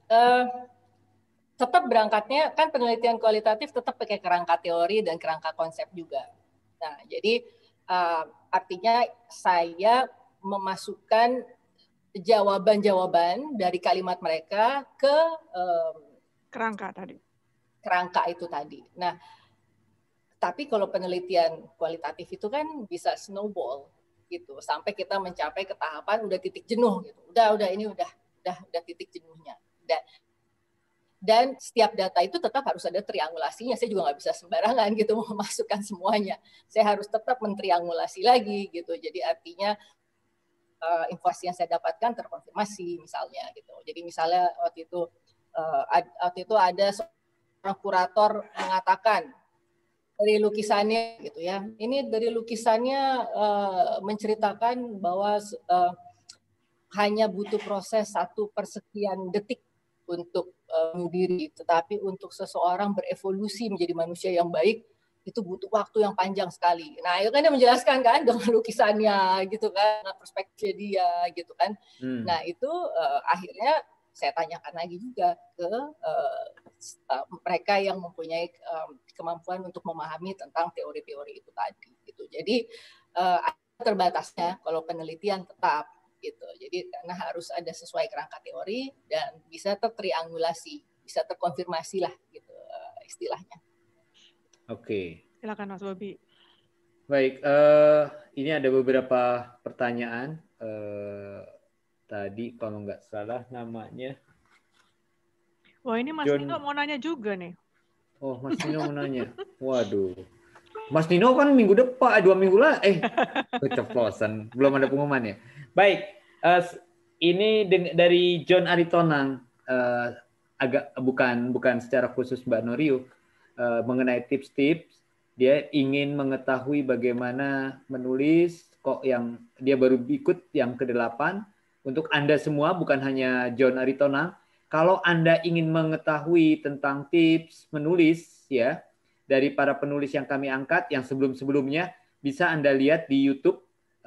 tetap berangkatnya kan penelitian kualitatif tetap pakai kerangka teori dan kerangka konsep juga. Nah, jadi artinya saya memasukkan jawaban-jawaban dari kalimat mereka ke kerangka itu tadi. Nah, tapi kalau penelitian kualitatif itu kan bisa snowball gitu sampai kita mencapai ke tahapan udah titik jenuh gitu. Udah ini udah titik jenuhnya. Dan setiap data itu tetap harus ada triangulasinya. Saya juga nggak bisa sembarangan gitu memasukkan semuanya. Saya harus tetap mentriangulasi lagi gitu. Jadi artinya informasi yang saya dapatkan terkonfirmasi misalnya gitu. Jadi misalnya waktu itu ada seorang kurator mengatakan dari lukisannya gitu ya. Ini dari lukisannya menceritakan bahwa hanya butuh proses 1/sekian detik untuk bunuh diri, tetapi untuk seseorang berevolusi menjadi manusia yang baik itu butuh waktu yang panjang sekali. Nah, itu kan dia menjelaskan kan dengan lukisannya gitu kan, perspektif dia gitu kan. Nah, itu akhirnya saya tanyakan lagi juga ke mereka yang mempunyai kemampuan untuk memahami tentang teori-teori itu tadi gitu. Jadi terbatasnya kalau penelitian tetap gitu. Jadi karena harus ada sesuai kerangka teori dan bisa tertriangulasi, bisa terkonfirmasi lah gitu istilahnya. Oke. Silakan Mas Bobi. Baik, ini ada beberapa pertanyaan. Tadi kalau nggak salah namanya. Wah, ini Mas Nino mau nanya juga nih. Oh, Mas Nino mau nanya. Waduh. Mas Nino kan minggu depan, 2 minggu lah. Keceplosan. Belum ada pengumuman ya. Baik, ini dari John Aritonang, agak bukan secara khusus Mbak Norio, mengenai tips-tips. Dia ingin mengetahui bagaimana menulis, kok yang dia baru ikut yang ke-8. Untuk Anda semua, bukan hanya John Aritonang, kalau Anda ingin mengetahui tentang tips menulis ya dari para penulis yang kami angkat yang sebelum-sebelumnya, bisa Anda lihat di YouTube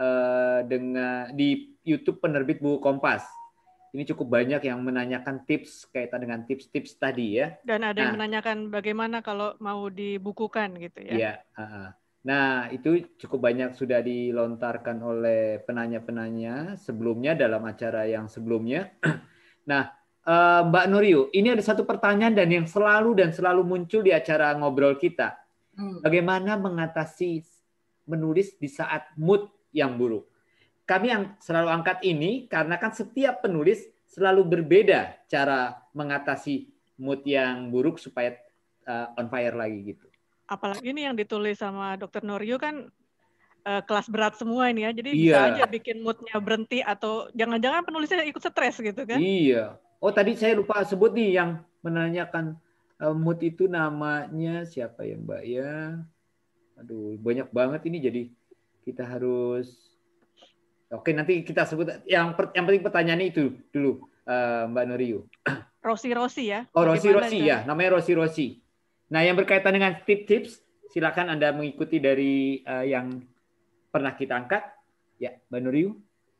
di YouTube Penerbit Buku Kompas. Ini cukup banyak yang menanyakan tips kaitan dengan tips-tips tadi ya. Dan ada yang menanyakan bagaimana kalau mau dibukukan gitu ya. Iya. Nah, itu cukup banyak sudah dilontarkan oleh penanya-penanya sebelumnya dalam acara yang sebelumnya. Nah, Mbak Norio, ini ada satu pertanyaan dan yang selalu muncul di acara ngobrol kita. Bagaimana mengatasi menulis di saat mood yang buruk? Kami yang selalu angkat ini karena kan setiap penulis selalu berbeda cara mengatasi mood yang buruk supaya on fire lagi gitu. apalagi ini yang ditulis sama Dr. Norio kan kelas berat semua ini ya, jadi bisa aja bikin moodnya berhenti atau jangan-jangan penulisnya ikut stres gitu kan? Iya. Oh tadi saya lupa sebut nih yang menanyakan mood itu namanya siapa ya Mbak ya? Aduh banyak banget ini jadi kita harus. Oke nanti kita sebut yang penting pertanyaannya itu dulu Mbak Norio. Rosi ya. Oh Rosi ya, namanya Rosi. Nah yang berkaitan dengan tips silakan Anda mengikuti dari yang pernah kita angkat ya Mbak Norio.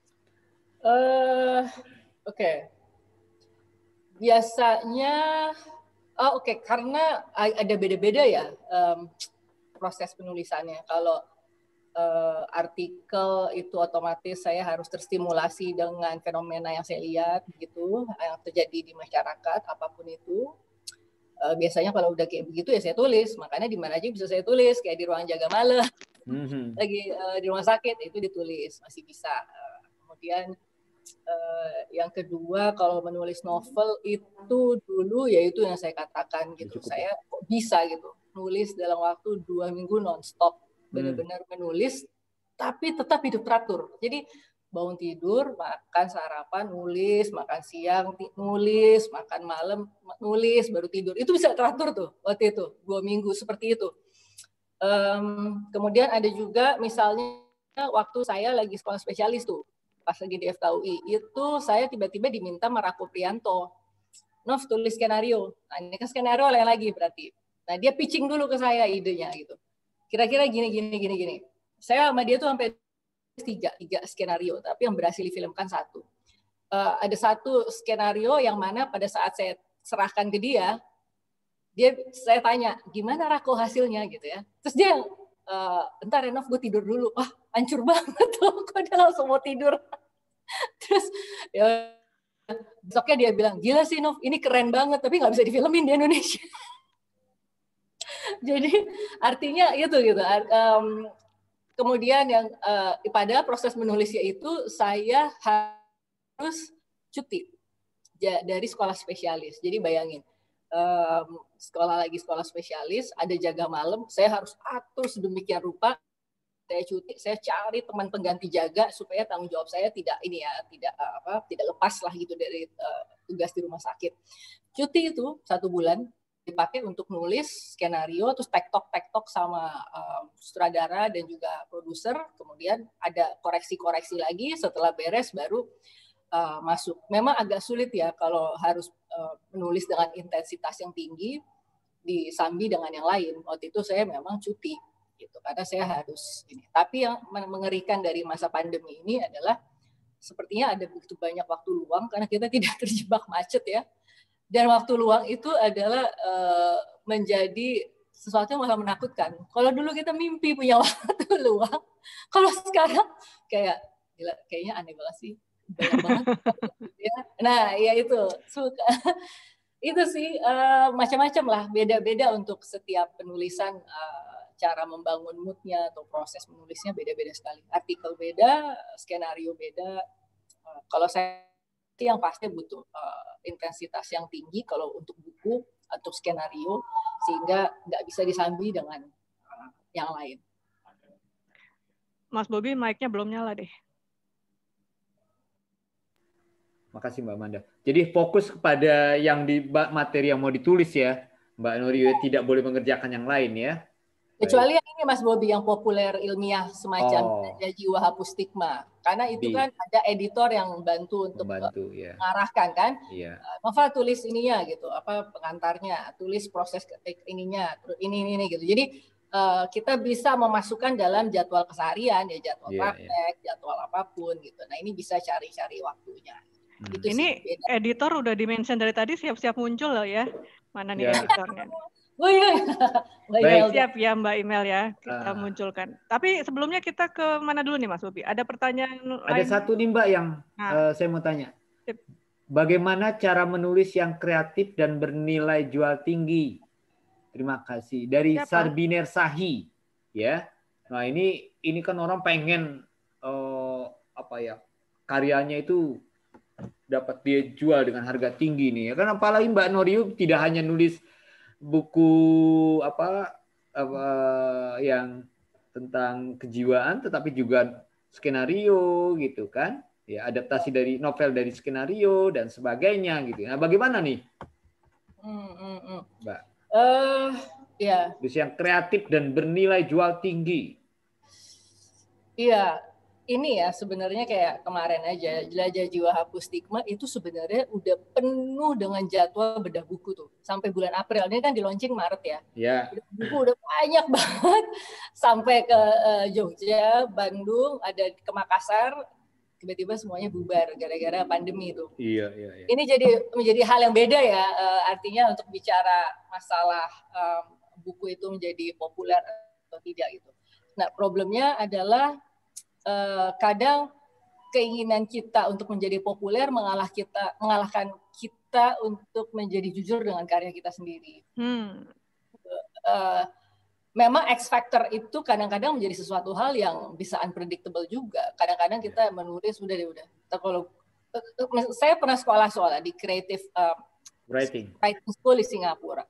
Oke. Biasanya karena ada beda-beda ya proses penulisannya. Kalau artikel itu otomatis saya harus terstimulasi dengan fenomena yang saya lihat gitu, yang terjadi di masyarakat apapun itu. Biasanya kalau udah kayak begitu ya saya tulis. Makanya di mana aja bisa saya tulis, kayak di ruang jaga malam, lagi di rumah sakit itu ditulis masih bisa. Kemudian yang kedua kalau menulis novel itu dulu yaitu yang saya katakan gitu, saya kok bisa gitu nulis dalam waktu 2 minggu nonstop. Benar-benar menulis tapi tetap hidup teratur. Jadi bangun tidur, makan sarapan, nulis, makan siang, nulis, makan malam, nulis, baru tidur. Itu bisa teratur tuh waktu itu, 2 minggu seperti itu. Kemudian ada juga misalnya waktu saya lagi sekolah spesialis tuh, pas lagi di FKUI, itu saya tiba-tiba diminta sama Rako Prianto. Nov, tulis skenario. Nah ini kan skenario lain lagi berarti. Nah dia pitching dulu ke saya idenya gitu. Kira-kira gini. Saya sama dia tuh sampai tiga skenario, tapi yang berhasil difilmkan 1. Ada 1 skenario yang mana pada saat saya serahkan ke dia, saya tanya, gimana Rako hasilnya gitu ya. Terus dia, bentar Renov, gue tidur dulu. Wah, hancur banget tuh, kok dia langsung mau tidur. Terus ya, besoknya dia bilang, gila sih Nov, ini keren banget, tapi nggak bisa difilmin di Indonesia. Jadi artinya itu gitu. Kemudian yang pada proses menulisnya itu saya harus cuti dari sekolah spesialis. Jadi bayangin sekolah spesialis ada jaga malam, saya harus atur sedemikian rupa. Saya cuti, saya cari teman pengganti jaga supaya tanggung jawab saya tidak lepas lah gitu dari tugas di rumah sakit. Cuti itu 1 bulan dipakai untuk nulis skenario, terus tektok sama sutradara dan juga produser, kemudian ada koreksi-koreksi lagi, setelah beres baru masuk. Memang agak sulit ya kalau harus menulis dengan intensitas yang tinggi disambi dengan yang lain. Waktu itu saya memang cuti gitu karena saya harus ini. Tapi yang mengerikan dari masa pandemi ini adalah sepertinya ada begitu banyak waktu luang karena kita tidak terjebak macet ya. Dan waktu luang itu adalah menjadi sesuatu yang malah menakutkan. Kalau dulu kita mimpi punya waktu luang, kalau sekarang kayaknya aneh banget sih. Banyak banget. Nah, ya itu suka. Itu sih macam-macam lah, beda-beda untuk setiap penulisan, cara membangun moodnya atau proses menulisnya beda-beda sekali. Artikel beda, skenario beda. Kalau saya yang pasti butuh intensitas yang tinggi kalau untuk buku atau skenario sehingga nggak bisa disambi dengan yang lain. Mas Bobi, mic-nya belum nyala deh. Makasih Mbak Amanda. Jadi fokus kepada yang di materi yang mau ditulis ya, Mbak Norio, tidak boleh mengerjakan yang lain ya. Kecuali yang ini Mas Bobi yang populer ilmiah semacam jiwa hapus stigma. Karena itu kan ada editor yang bantu untuk mengarahkan kan. Iya. Nova tulis ininya gitu, pengantarnya, tulis proses ininya, ini gitu. Jadi kita bisa memasukkan dalam jadwal keseharian ya, jadwal praktek, jadwal apapun gitu. Nah, ini bisa cari-cari waktunya. Gitu ini sih, editor udah di-mention dari tadi siap-siap muncul loh ya. Mana nih editornya? Oh iya. Baik, siap ya Mbak Email ya, kita munculkan. Tapi sebelumnya kita ke mana dulu nih Mas Bobi? Ada pertanyaan lain? Ada satu nih Mbak yang saya mau tanya. Bagaimana cara menulis yang kreatif dan bernilai jual tinggi? Terima kasih. Dari Sarbiner Sahi. Ya. Nah ini kan orang pengen karyanya itu dapat dia jual dengan harga tinggi nih. Kan apalagi Mbak Norio tidak hanya nulis buku yang tentang kejiwaan, tetapi juga skenario gitu kan, ya adaptasi dari novel dari skenario dan sebagainya gitu. Nah, bagaimana nih, Mbak? Ya. Terus yang kreatif dan bernilai jual tinggi. Iya, ini ya sebenarnya kayak kemarin aja Jelajah Jiwa Hapus Stigma itu sebenarnya udah penuh dengan jadwal bedah buku tuh sampai bulan April. Ini kan di launching Maret ya. Ya. Buku udah banyak banget sampai ke Jogja, Bandung, ada ke Makassar, tiba-tiba semuanya bubar gara-gara pandemi itu. Iya. Ini menjadi hal yang beda ya, artinya untuk bicara masalah buku itu menjadi populer atau tidak gitu. Nah, problemnya adalah kadang keinginan kita untuk menjadi populer mengalahkan kita untuk menjadi jujur dengan karya kita sendiri. Memang X factor itu kadang-kadang menjadi sesuatu hal yang bisa unpredictable juga. Kadang-kadang kita menulis udah. Kalau saya pernah sekolah di creative writing school di Singapura.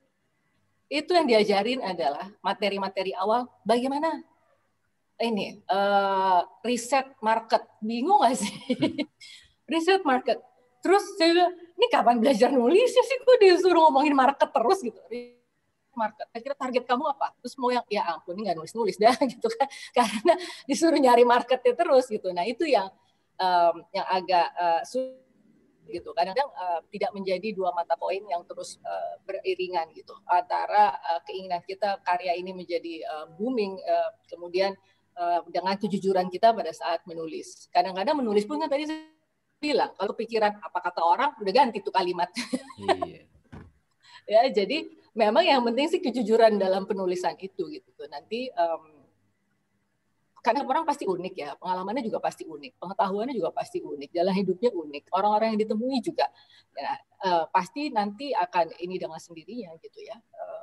Itu yang diajarin adalah materi-materi awal bagaimana ini riset market. Bingung nggak sih? Riset market. Terus saya bilang, ini kapan belajar nulisnya sih? Kok disuruh ngomongin market terus gitu. Market. Kira target kamu apa? Terus mau yang ya ampun ini nggak nulis dah gitu kan? Karena disuruh nyari marketnya terus gitu. Nah itu yang agak sulit gitu. Kadang-kadang tidak menjadi dua mata koin yang terus beriringan gitu. Antara keinginan kita karya ini menjadi booming, kemudian dengan kejujuran kita pada saat menulis. Kadang-kadang menulis pun kan tadi saya bilang, kalau pikiran apa kata orang udah ganti tuh kalimat. Iya. Ya, jadi memang yang penting sih kejujuran dalam penulisan itu gitu. Nanti karena orang pasti unik ya, pengalamannya juga pasti unik, pengetahuannya juga pasti unik, jalan hidupnya unik, orang-orang yang ditemui juga ya, pasti nanti akan ini dengan sendirinya gitu ya.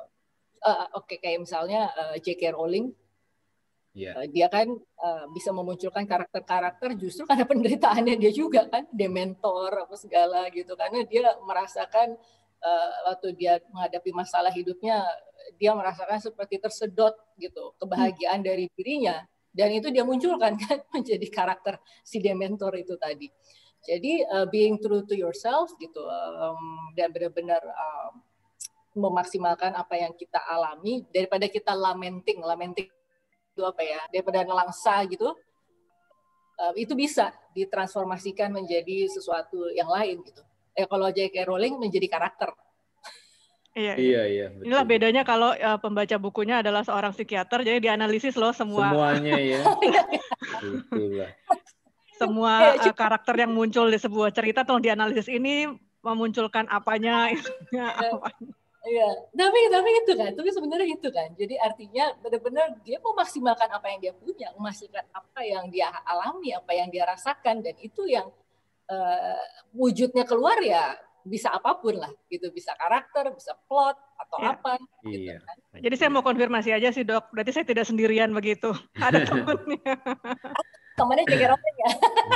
Oke, kayak misalnya J.K. Rowling. Dia kan bisa memunculkan karakter-karakter justru karena penderitaannya dia juga kan, dementor apa segala gitu, karena dia merasakan waktu dia menghadapi masalah hidupnya dia merasakan seperti tersedot gitu kebahagiaan dari dirinya, dan itu dia munculkan kan menjadi karakter si dementor itu tadi. Jadi being true to yourself gitu, dan benar-benar memaksimalkan apa yang kita alami daripada kita lamenting itu apa ya, daripada nelangsa gitu, itu bisa ditransformasikan menjadi sesuatu yang lain gitu. Kalau J.K. Rowling menjadi karakter. Iya. Betul. Inilah bedanya kalau pembaca bukunya adalah seorang psikiater, jadi dianalisis loh semuanya ya. Betul lah. Semua karakter yang muncul di sebuah cerita tolong dianalisis, ini memunculkan apanya, isunya apanya. Iya, tapi itu kan, tapi sebenarnya itu kan. Jadi artinya benar-benar dia memaksimalkan apa yang dia punya, memaksimalkan apa yang dia alami, apa yang dia rasakan, dan itu yang wujudnya keluar ya bisa apapun lah, gitu, bisa karakter, bisa plot atau apa. Gitu, kan. Jadi saya mau konfirmasi aja sih Dok, berarti saya tidak sendirian begitu, ada temannya. Temannya J.K. Rowling ya.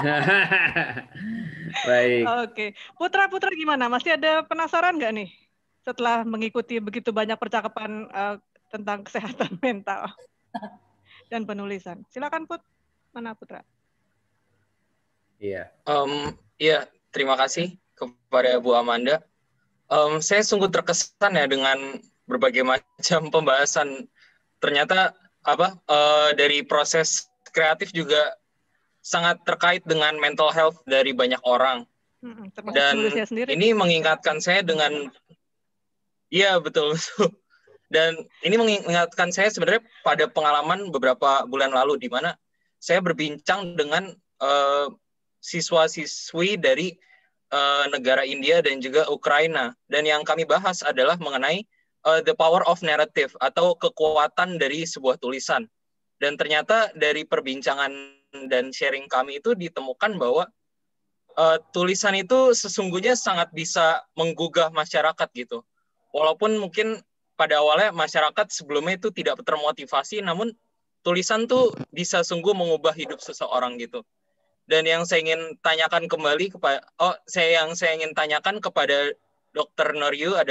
Baik. Oke, Putra gimana? Masih ada penasaran nggak nih? Setelah mengikuti begitu banyak percakapan tentang kesehatan mental dan penulisan. Silakan Put, mana Putra? Iya, terima kasih kepada Bu Amanda. Saya sungguh terkesan ya dengan berbagai macam pembahasan. Ternyata dari proses kreatif juga sangat terkait dengan mental health dari banyak orang. Dan ini mengingatkan saya dengan iya, betul. Dan ini mengingatkan saya sebenarnya pada pengalaman beberapa bulan lalu di mana saya berbincang dengan siswa-siswi dari negara India dan juga Ukraina. Dan yang kami bahas adalah mengenai the power of narrative atau kekuatan dari sebuah tulisan. Dan ternyata dari perbincangan dan sharing kami itu ditemukan bahwa tulisan itu sesungguhnya sangat bisa menggugah masyarakat gitu. Walaupun mungkin pada awalnya masyarakat sebelumnya itu tidak termotivasi, namun tulisan tuh bisa sungguh mengubah hidup seseorang gitu. Dan yang saya ingin tanyakan kembali kepada saya ingin tanyakan kepada Dr. Noryu adalah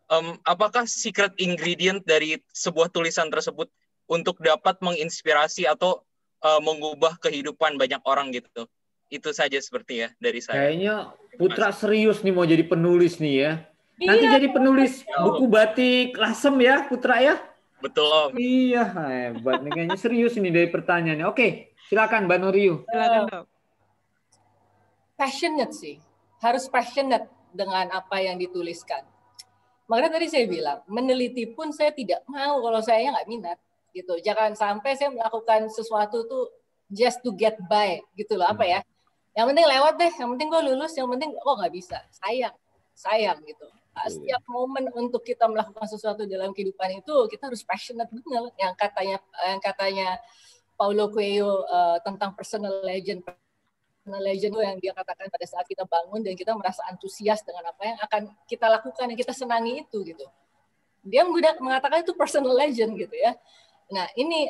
apakah secret ingredient dari sebuah tulisan tersebut untuk dapat menginspirasi atau mengubah kehidupan banyak orang gitu? Itu saja seperti ya dari saya. Kayaknya Putra serius nih mau jadi penulis nih ya. Nanti jadi penulis buku batik Lasem ya Putra ya? Betul Om. Iya hebat nih kayaknya serius ini dari pertanyaannya. Oke, silakan Mbak Nuryu. Silakan Dok. Passionate sih, harus passionate dengan apa yang dituliskan. Makanya tadi saya bilang, meneliti pun saya tidak mau kalau saya nggak minat gitu. Jangan sampai saya melakukan sesuatu tuh just to get by gitu loh, apa ya? Yang penting lewat deh, yang penting gue lulus, yang penting nggak bisa. Sayang gitu. Setiap momen untuk kita melakukan sesuatu dalam kehidupan itu kita harus passionate benar. Yang katanya Paulo Coelho tentang personal legend itu yang dia katakan pada saat kita bangun dan kita merasa antusias dengan apa yang akan kita lakukan, yang kita senangi itu gitu. Dia mengatakan itu personal legend gitu ya. Nah ini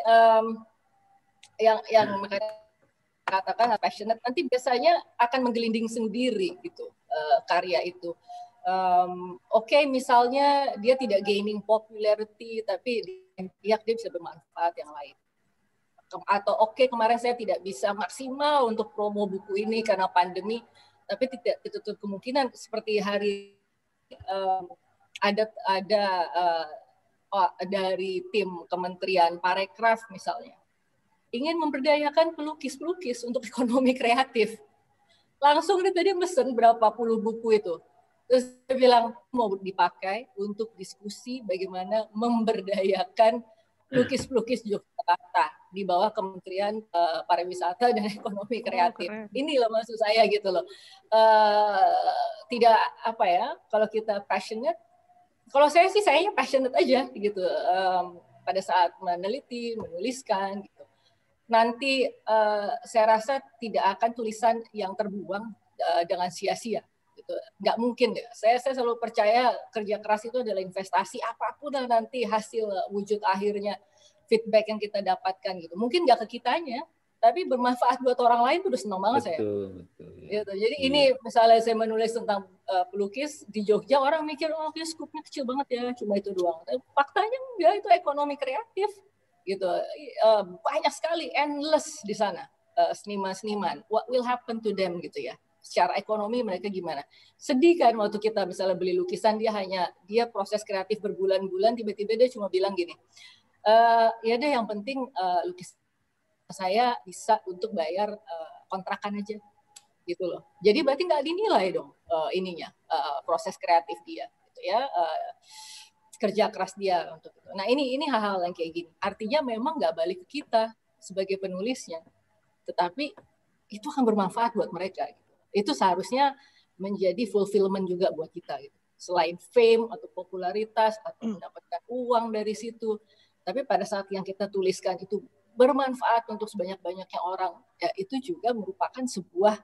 yang katakan passionate nanti biasanya akan menggelinding sendiri gitu karya itu. Oke, misalnya dia tidak gaining popularity tapi dia bisa bermanfaat yang lain. Atau oke, kemarin saya tidak bisa maksimal untuk promo buku ini karena pandemi, tapi tidak ditutup kemungkinan seperti hari ada dari tim Kementerian Parekraf misalnya ingin memberdayakan pelukis-pelukis untuk ekonomi kreatif. Langsung dia tadi mesen berapa puluh buku itu. Terus dia bilang mau dipakai untuk diskusi bagaimana memberdayakan pelukis-pelukis Yogyakarta di bawah Kementerian Pariwisata dan Ekonomi Kreatif. Ini loh maksud saya gitu loh. Tidak apa ya, kalau kita passionate, kalau saya sih sayanya passionate aja gitu. Pada saat meneliti, menuliskan gitu. Nanti saya rasa tidak akan tulisan yang terbuang dengan sia-sia. Gitu. Nggak mungkin deh. Saya selalu percaya kerja keras itu adalah investasi, apapun nanti hasil wujud akhirnya, feedback yang kita dapatkan gitu. Mungkin nggak ke kitanya, tapi bermanfaat buat orang lain udah senang banget saya. Betul, ya. Gitu. Jadi ini misalnya saya menulis tentang pelukis di Jogja, orang mikir skupnya kecil banget ya, cuma itu doang. Tapi faktanya enggak, itu ekonomi kreatif gitu. Banyak sekali, endless di sana seniman-seniman. What will happen to them gitu ya? Secara ekonomi mereka gimana? Sedih kan waktu kita misalnya beli lukisan, dia proses kreatif berbulan-bulan, tiba-tiba dia cuma bilang gini, ya deh yang penting lukis saya bisa untuk bayar kontrakan aja gitu loh. Jadi berarti nggak dinilai dong proses kreatif dia gitu ya, kerja keras dia untuk itu. Nah ini hal-hal yang kayak gini. Artinya memang nggak balik ke kita sebagai penulisnya, tetapi itu akan bermanfaat buat mereka. Gitu. Itu seharusnya menjadi fulfillment juga buat kita. Gitu. Selain fame atau popularitas atau mendapatkan uang dari situ, tapi pada saat yang kita tuliskan itu bermanfaat untuk sebanyak-banyaknya orang, ya itu juga merupakan sebuah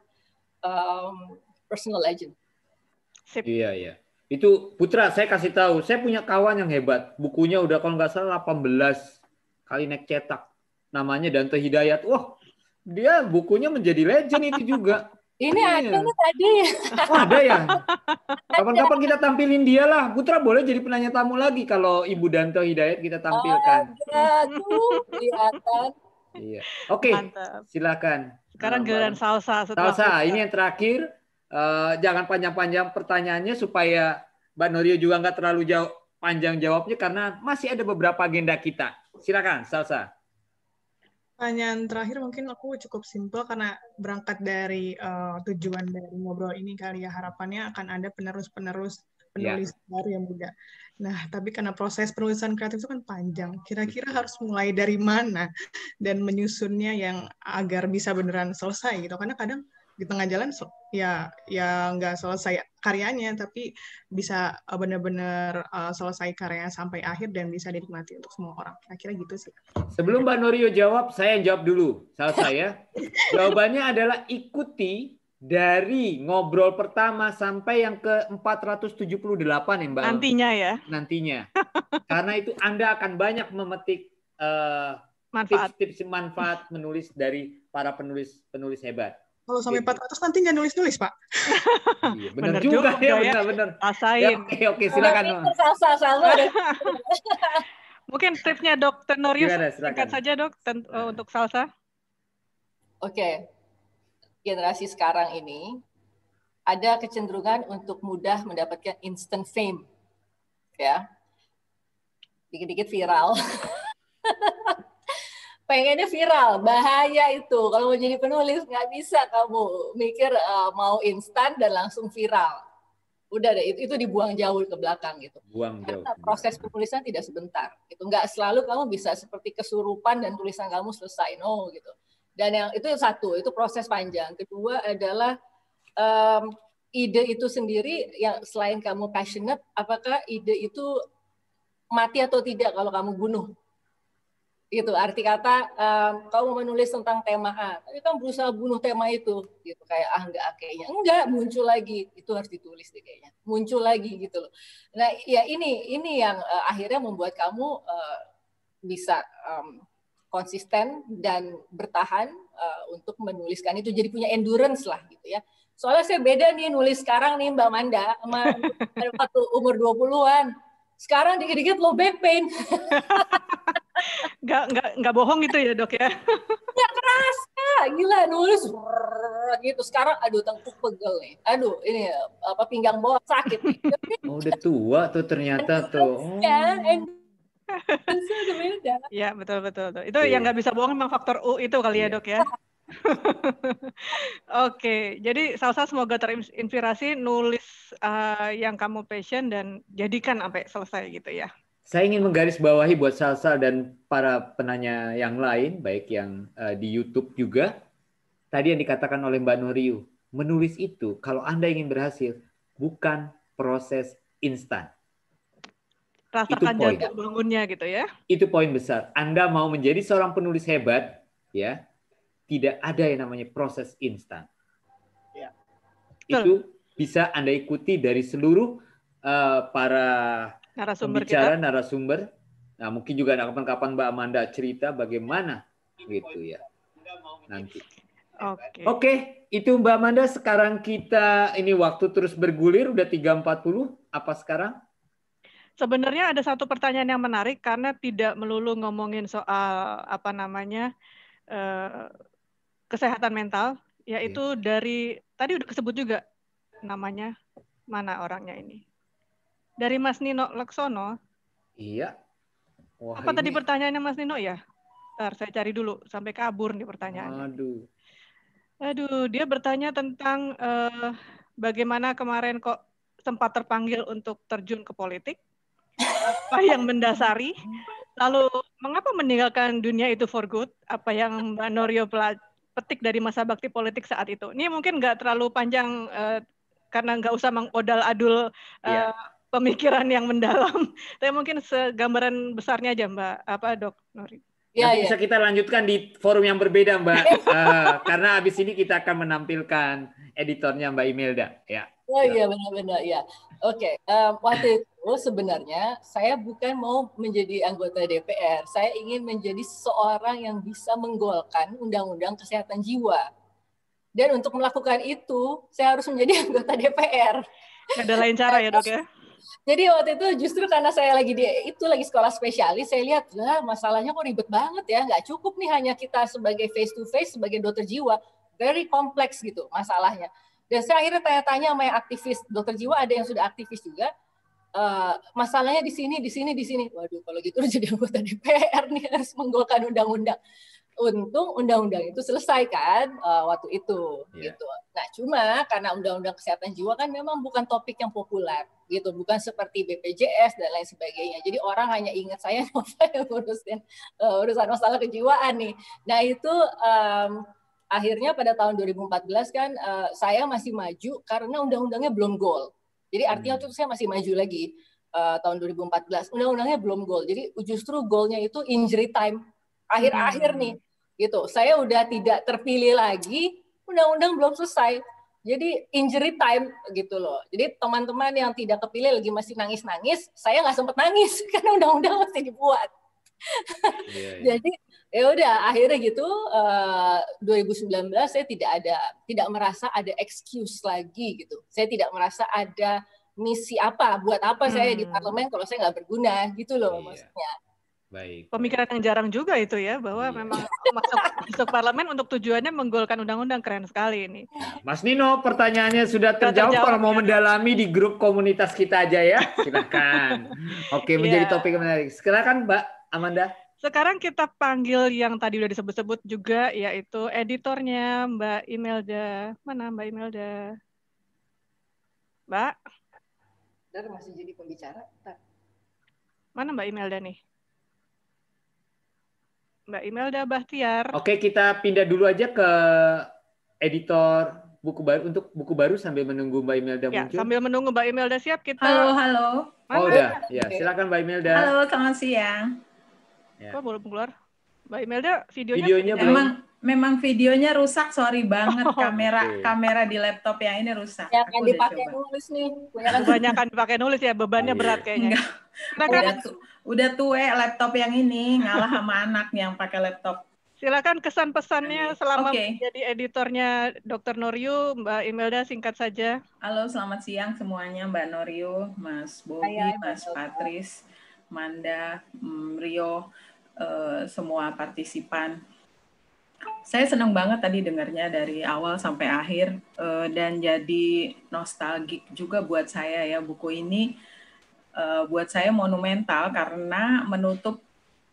personal legend. Iya. Itu Putra, saya kasih tahu, saya punya kawan yang hebat. Bukunya udah kalau nggak salah 18 kali naik cetak. Namanya Dante Hidayat. Wah, dia bukunya menjadi legend itu juga. Ini ada nih tadi. Oh, ada ya? Kapan-kapan kita tampilin dia lah. Putra boleh jadi penanya tamu lagi kalau Ibu Dante Hidayat kita tampilkan. Kelihatan. Iya. Oke, silakan. Sekarang giliran Salsa. Salsa, ini yang terakhir. Jangan panjang-panjang pertanyaannya supaya Mbak Nuryu juga nggak terlalu panjang jawabnya karena masih ada beberapa agenda kita. Silakan, Salsa. Pertanyaan terakhir mungkin aku cukup simpel karena berangkat dari tujuan dari ngobrol ini kali ya, harapannya akan ada penerus-penerus penulis baru yang muda. Nah, tapi karena proses penulisan kreatif itu kan panjang, kira-kira harus mulai dari mana dan menyusunnya yang agar bisa beneran selesai gitu. Karena kadang di tengah jalan ya nggak selesai karyanya, tapi bisa benar-benar selesai karyanya sampai akhir dan bisa dinikmati untuk semua orang. Kira-kira gitu sih. Sebelum Mbak Nuryu jawab, saya jawab dulu. Salsa ya. Jawabannya adalah ikuti dari ngobrol pertama sampai yang ke 478 ya Mbak. Nantinya ya. Nantinya. Karena itu Anda akan banyak memetik tips-tips manfaat menulis dari para penulis hebat. Kalau sampai 400 nanti nggak nulis-nulis, Pak. Iya, benar juga ya, benar. Rasain. Ya, oke, silakan. Mungkin tipsnya Dr. Norius singkat silakan. saja, Dok, untuk salsa. Oke. Generasi sekarang ini ada kecenderungan untuk mudah mendapatkan instant fame. Ya. Dikit-dikit viral. Pengennya viral, bahaya itu. Kalau mau jadi penulis, nggak bisa kamu mikir mau instan dan langsung viral. Udah deh, itu dibuang jauh ke belakang gitu. Karena proses penulisan tidak sebentar. Itu nggak selalu kamu bisa seperti kesurupan dan tulisan kamu selesai, no gitu. Dan yang itu satu, itu proses panjang. Kedua adalah ide itu sendiri yang selain kamu passionate, apakah ide itu mati atau tidak kalau kamu bunuh? Gitu, arti kata kamu menulis tentang tema A, tapi kamu berusaha bunuh tema itu, gitu kayak kayaknya enggak, muncul lagi, itu harus ditulis deh kayaknya, muncul lagi gitu loh. Nah ya ini yang akhirnya membuat kamu bisa konsisten dan bertahan untuk menuliskan itu, jadi punya endurance lah gitu ya. Soalnya saya beda nih nulis sekarang nih Mbak Manda sama waktu umur 20-an. Sekarang dikit-dikit low back pain. Nggak bohong gitu ya, Dok ya? Nggak kerasa, gila nulis gitu. Sekarang aduh tengkuk pegel nih. Aduh ini pinggang bawah sakit nih. Oh, udah tua tuh ternyata tuh. Udah beda. Ya, betul. Itu yang nggak bisa bohong memang faktor U itu kali ya, Dok ya. Oke, jadi Salsa semoga terinspirasi nulis yang kamu passion dan jadikan sampai selesai gitu ya. Saya ingin menggarisbawahi buat Salsa dan para penanya yang lain, baik yang di YouTube juga. Tadi yang dikatakan oleh Mbak Noriu, menulis itu kalau Anda ingin berhasil, bukan proses instan. Rasakan jatuh bangunnya gitu ya. Itu poin besar. Anda mau menjadi seorang penulis hebat, ya, tidak ada yang namanya proses instan. Ya. Itu bisa Anda ikuti dari seluruh para narasumber. Nah, mungkin juga kapan-kapan Mbak Amanda cerita bagaimana gitu ya. Nanti. Oke, itu Mbak Amanda. Sekarang kita ini waktu terus bergulir, udah 3.40. Apa sekarang? Sebenarnya ada satu pertanyaan yang menarik karena tidak melulu ngomongin soal kesehatan mental, yaitu dari tadi udah kesebut juga namanya, mana orangnya ini? Dari Mas Nino Laksono. Iya. Wah, apa tadi pertanyaannya Mas Nino ya? Ntar saya cari dulu sampai kabur nih pertanyaannya. Aduh, dia bertanya tentang bagaimana kemarin kok sempat terpanggil untuk terjun ke politik, apa yang mendasari, lalu mengapa meninggalkan dunia itu for good, apa yang Mbak Norio petik dari masa bakti politik saat itu. Ini mungkin nggak terlalu panjang karena nggak usah mengodal-adul pemikiran yang mendalam. Tapi mungkin segambaran besarnya aja Dok Nori. Nanti bisa kita lanjutkan di forum yang berbeda Mbak. Karena habis ini kita akan menampilkan editornya Mbak Imelda. Ya. Oh iya benar-benar ya. Oke, waktu itu sebenarnya saya bukan mau menjadi anggota DPR. Saya ingin menjadi seorang yang bisa menggolkan undang-undang kesehatan jiwa. Dan untuk melakukan itu, saya harus menjadi anggota DPR. Ada lain cara ya Dok ya? Jadi waktu itu justru karena saya lagi sekolah spesialis, saya lihat lah masalahnya kok ribet banget ya, nggak cukup nih hanya kita sebagai face to face sebagai dokter jiwa, very kompleks gitu masalahnya. Dan saya akhirnya tanya-tanya sama yang aktivis dokter jiwa, ada yang sudah aktivis juga, masalahnya di sini. Waduh, kalau gitu jadi anggota DPR nih harus menggolkan undang-undang. Untung undang-undang itu selesai kan waktu itu gitu. Nah cuma karena undang-undang kesehatan jiwa kan memang bukan topik yang populer gitu, bukan seperti BPJS dan lain sebagainya. Jadi orang hanya ingat saya Nova yang ngurusin urusan masalah kejiwaan nih. Nah itu akhirnya pada tahun 2014 kan saya masih maju karena undang-undangnya belum goal. Jadi artinya waktu itu saya masih maju lagi tahun 2014. Undang-undangnya belum goal. Jadi justru goalnya itu injury time. Akhir-akhir nih gitu. Saya udah tidak terpilih lagi, undang-undang belum selesai. Jadi injury time gitu loh. Jadi teman-teman yang tidak kepilih lagi masih nangis-nangis, saya nggak sempat nangis karena undang-undang masih dibuat. Jadi Ya udah akhirnya gitu 2019 saya tidak merasa ada excuse lagi gitu. Saya tidak merasa ada misi buat apa saya di parlemen kalau saya nggak berguna gitu loh maksudnya. Baik. Pemikiran yang jarang juga itu ya, bahwa memang masuk parlemen untuk tujuannya menggolkan undang-undang. Keren sekali ini. Mas Nino, pertanyaannya sudah terjawab. Kalau mau mendalami di grup komunitas kita aja ya, silakan. Oke, menjadi topik menarik. Silakan Mbak Amanda. Sekarang kita panggil yang tadi udah disebut-sebut juga, yaitu editornya Mbak Imelda. Mana Mbak Imelda? Mbak? Bentar, masih jadi pembicara. Bentar. Mana Mbak Imelda nih? Mbak Imelda Bahtiar. Oke, kita pindah dulu aja ke editor buku baru untuk buku baru sambil menunggu Mbak Imelda muncul. Sambil menunggu Mbak Imelda siap kita. Halo. Oh, udah. Ya, silakan Mbak Imelda. Halo, selamat siang. Kok belum keluar? Mbak Imelda, videonya memang videonya rusak, sorry banget. Kamera di laptop yang ini rusak. Ya kan dipakai nulis nih. Kebanyakan dipakai nulis ya, bebannya berat kayaknya. Udah tua laptop yang ini, ngalah sama anak yang pakai laptop. Silakan kesan pesannya selama menjadi editornya Dr. Noryu, Mbak Imelda singkat saja. Halo, selamat siang semuanya, Mbak Noryu, Mas Bobi, Mas Patris, Manda, Rio, semua partisipan. Saya senang banget tadi dengarnya dari awal sampai akhir dan jadi nostalgik juga buat saya ya, buku ini buat saya monumental karena menutup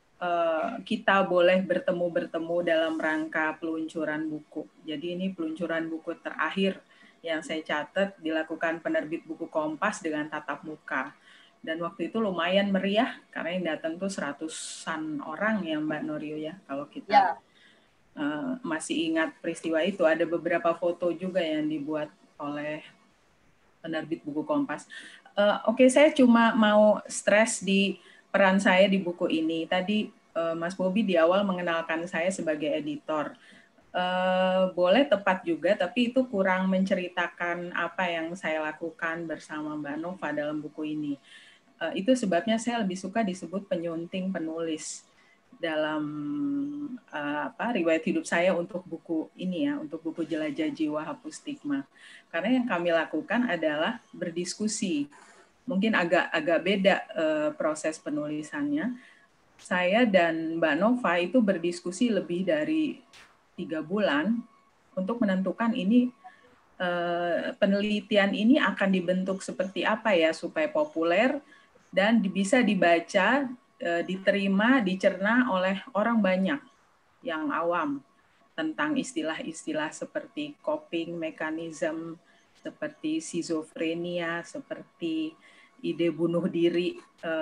kita boleh bertemu dalam rangka peluncuran buku. Jadi ini peluncuran buku terakhir yang saya catat dilakukan penerbit buku Kompas dengan tatap muka. Dan waktu itu lumayan meriah karena yang datang tuh 100-an orang ya Mbak Noryu ya. Kalau kita masih ingat peristiwa itu, ada beberapa foto juga yang dibuat oleh penerbit buku Kompas. Oke, saya cuma mau stres di peran saya di buku ini. Tadi Mas Bobi di awal mengenalkan saya sebagai editor. Boleh tepat juga, tapi itu kurang menceritakan apa yang saya lakukan bersama Mbak Nova dalam buku ini. Itu sebabnya saya lebih suka disebut penyunting penulis dalam riwayat hidup saya untuk buku ini ya, untuk buku Jelajah Jiwa Hapus Stigma. Karena yang kami lakukan adalah berdiskusi. Mungkin agak beda proses penulisannya. Saya dan Mbak Nova itu berdiskusi lebih dari 3 bulan untuk menentukan ini penelitian ini akan dibentuk seperti apa ya supaya populer dan bisa dibaca, diterima, dicerna oleh orang banyak yang awam tentang istilah-istilah seperti coping mechanism, seperti schizophrenia, seperti ide bunuh diri,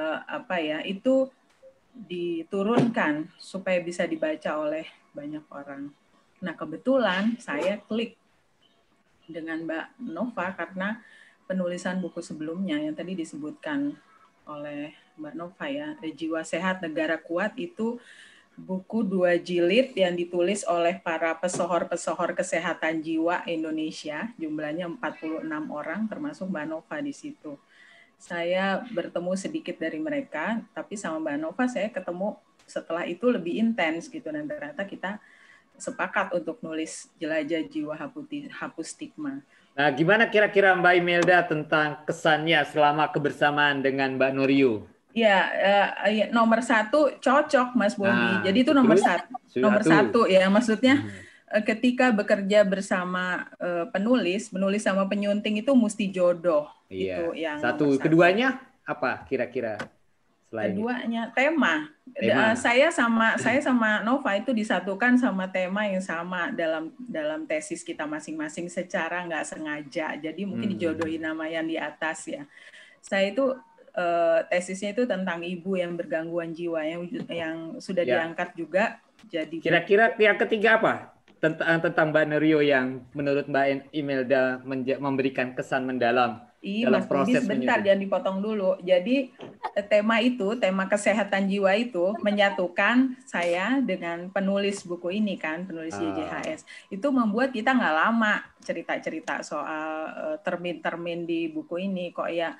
itu diturunkan supaya bisa dibaca oleh banyak orang. Nah, kebetulan saya klik dengan Mbak Nova karena penulisan buku sebelumnya yang tadi disebutkan oleh Mbak Nova ya, Jiwa Sehat Negara Kuat, itu buku 2 jilid yang ditulis oleh para pesohor-pesohor kesehatan jiwa Indonesia, jumlahnya 46 orang, termasuk Mbak Nova di situ. Saya bertemu sedikit dari mereka, tapi sama Mbak Nova saya ketemu setelah itu lebih intens gitu, dan ternyata kita sepakat untuk nulis Jelajah Jiwa Hapus Stigma. Nah, gimana kira-kira Mbak Imelda tentang kesannya selama kebersamaan dengan Mbak Noryu? Ya, nomor 1 cocok Mas Bobi. Jadi itu nomor satu ya, maksudnya ketika bekerja bersama penulis sama penyunting itu mesti jodoh. Iya. Itu yang satu. Keduanya apa kira-kira? Keduanya tema. Saya sama Nova itu disatukan sama tema yang sama dalam tesis kita masing-masing secara nggak sengaja. Jadi mungkin dijodohin nama yang di atas ya. Saya itu tesisnya itu tentang ibu yang bergangguan jiwa yang sudah diangkat juga. Jadi kira-kira yang ketiga apa? Tentang Mbak Noryu yang menurut Mbak Imelda memberikan kesan mendalam dalam Mas proses Budi, sebentar jangan dipotong dulu. Jadi tema kesehatan jiwa itu menyatukan saya dengan penulis buku ini kan, penulis YJHS. Itu membuat kita nggak lama cerita-cerita soal termin-termin di buku ini kok ya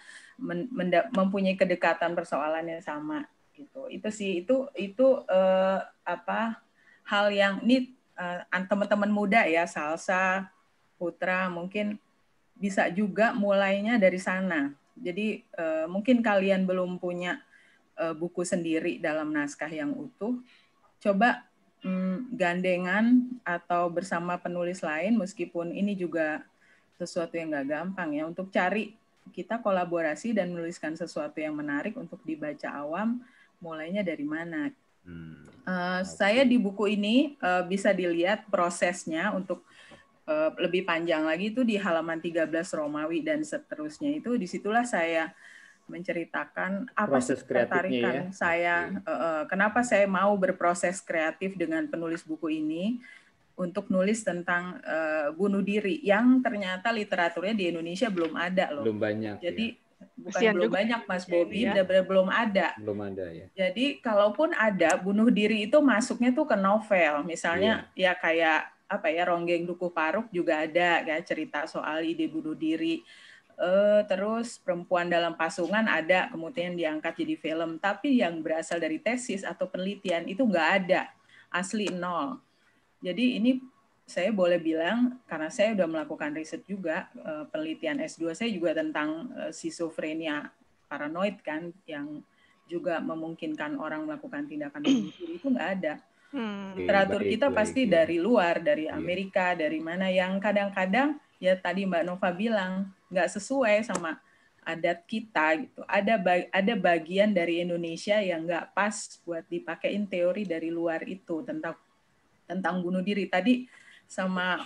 mempunyai kedekatan persoalan yang sama gitu. Itu sih itu hal yang ini teman-teman muda ya, Salsa, Putra, mungkin bisa juga mulainya dari sana. Jadi mungkin kalian belum punya buku sendiri dalam naskah yang utuh, coba gandengan atau bersama penulis lain, meskipun ini juga sesuatu yang nggak gampang ya, untuk cari kita kolaborasi dan menuliskan sesuatu yang menarik untuk dibaca awam, mulainya dari mana. Saya di buku ini bisa dilihat prosesnya untuk lebih panjang lagi itu di halaman 13 Romawi dan seterusnya, itu disitulah saya menceritakan apa sih ketertarikan saya, kenapa saya mau berproses kreatif dengan penulis buku ini untuk nulis tentang bunuh diri yang ternyata literaturnya di Indonesia belum ada loh. Belum banyak. Jadi bukan Kasian belum juga. banyak Mas Bobi, Iya. belum ada. Belum ada ya. Jadi kalaupun ada, bunuh diri itu masuknya tuh ke novel, misalnya ya kayak apa ya, Ronggeng Dukuh Paruk juga ada ya, cerita soal ide bunuh diri. Terus Perempuan Dalam Pasungan ada, kemudian diangkat jadi film, tapi yang berasal dari tesis atau penelitian itu nggak ada, asli nol. Jadi ini saya boleh bilang, karena saya udah melakukan riset juga, penelitian S2 saya juga tentang skizofrenia paranoid kan, yang juga memungkinkan orang melakukan tindakan bunuh diri, itu nggak ada. Literatur kita pasti dari luar, dari Amerika, dari mana, yang kadang-kadang ya tadi Mbak Nova bilang nggak sesuai sama adat kita gitu. Ada bagian dari Indonesia yang nggak pas buat dipakein teori dari luar itu tentang bunuh diri. Tadi sama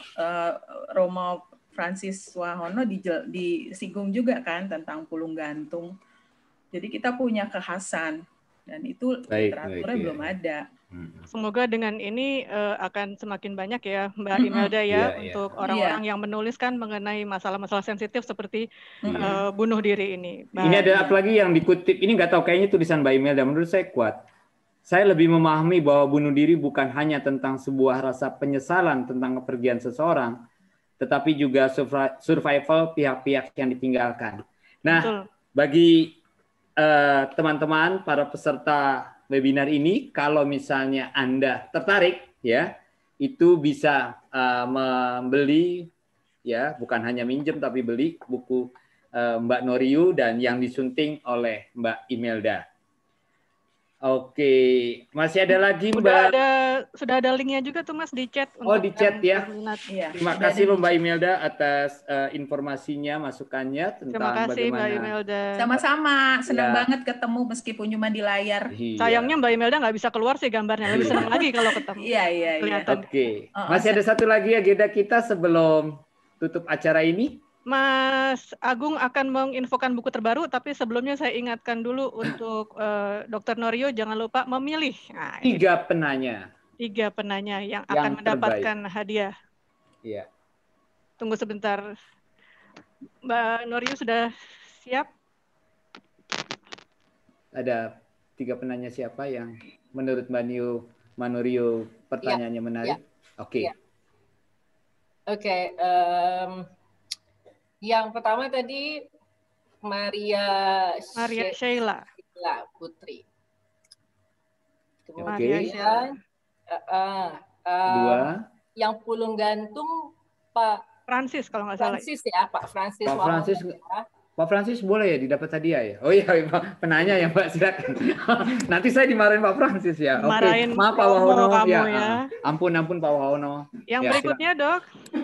Romo Francis Wahono disinggung juga kan tentang pulung gantung. Jadi kita punya kekhasan dan itu literaturnya belum ada. Semoga dengan ini akan semakin banyak ya Mbak Imelda ya, untuk orang-orang yang menuliskan mengenai masalah-masalah sensitif seperti bunuh diri ini. Ini ada apa lagi yang dikutip, ini nggak tahu, kayaknya tulisan Mbak Imelda, menurut saya kuat. Saya lebih memahami bahwa bunuh diri bukan hanya tentang sebuah rasa penyesalan tentang kepergian seseorang, tetapi juga survival pihak-pihak yang ditinggalkan. Nah, bagi teman-teman, para peserta webinar ini, kalau misalnya Anda tertarik, ya, itu bisa membeli, ya, bukan hanya minjem tapi beli buku Mbak Noriu dan yang disunting oleh Mbak Imelda. Oke, masih ada lagi Mbak? Sudah ada linknya juga tuh Mas di chat. Oh, di chat ya. Ya. Terima kasih Mbak Imelda atas informasinya, masukannya tentang Terima kasih bagaimana. Mbak Imelda. Sama-sama, senang banget ketemu meskipun cuma di layar. Sayangnya Mbak Imelda nggak bisa keluar sih gambarnya, lebih senang lagi kalau ketemu. Iya. Oke, masih ada satu lagi agenda kita sebelum tutup acara ini. Mas Agung akan menginfokan buku terbaru, tapi sebelumnya saya ingatkan dulu untuk Dr. Norio jangan lupa memilih 3 penanya. 3 penanya yang akan mendapatkan hadiah. Iya. Tunggu sebentar. Mbak Norio sudah siap? Ada 3 penanya siapa yang menurut Mbak Norio pertanyaannya menarik? Oke. Oke. Yang pertama tadi Maria Sheila Putri. Kemudian kedua yang pulung gantung Pak Francis kalau nggak salah. Francis ya, Pak Francis. Pak Francis boleh ya didapat hadiah ya? Oh iya, penanya ya Mbak, silakan. Nanti saya dimarahin Pak Francis ya. Oke, maaf Pak Wahono ya. Ampun Pak Wahono. Yang berikutnya Dok.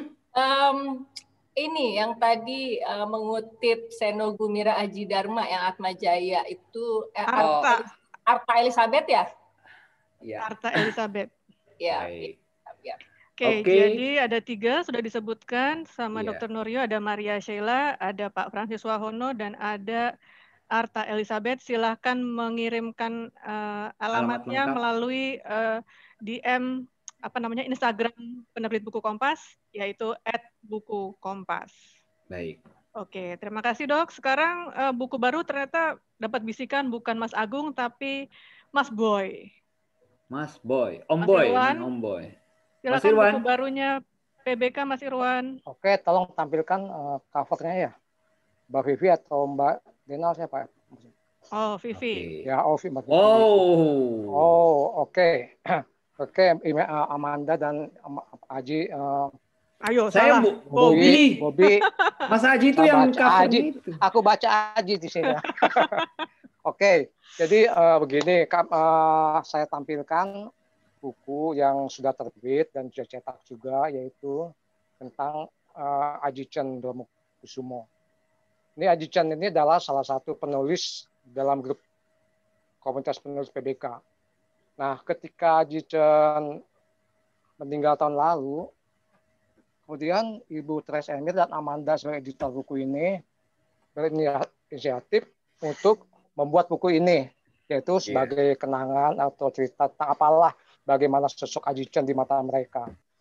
Ini yang tadi mengutip Seno Gumira Aji Dharma yang Atma Jaya itu Arta Elizabeth ya? Iya. Arta Elizabeth. Ya. Oke, jadi ada 3 sudah disebutkan sama Dr. Norio, ada Maria Sheila, ada Pak Francis Wahono, dan ada Arta Elizabeth. Silahkan mengirimkan alamatnya melalui DM Instagram Penerbit Buku Kompas, yaitu @bukukompas. Baik. Oke, terima kasih Dok. Sekarang buku baru ternyata dapat bisikan bukan Mas Agung tapi Mas Boy. Mas Boy, Om Boy. Silakan buku barunya PBK Mas Irwan. Oke, tolong tampilkan covernya ya. Mbak Vivi atau Mbak Denal siapa? Oh, Vivi. Ya, Mbak Vivi. Oh, oke. Oke, Amanda dan Aji. Ayo, Saya salah. Bobby. Mas Aji itu yang cover Aji. itu. Aku baca Aji di sini. Oke, jadi begini, saya tampilkan buku yang sudah terbit dan sudah cetak juga, yaitu tentang Aji Chen Domokusumo. Ini Aji Chen ini adalah salah satu penulis dalam grup komunitas penulis PBK. Nah, ketika Aji Chen meninggal tahun lalu, kemudian Ibu Tres Emir dan Amanda sebagai editor buku ini berinisiatif untuk membuat buku ini, yaitu sebagai kenangan atau cerita tentang apalah bagaimana sosok Aji Chen di mata mereka.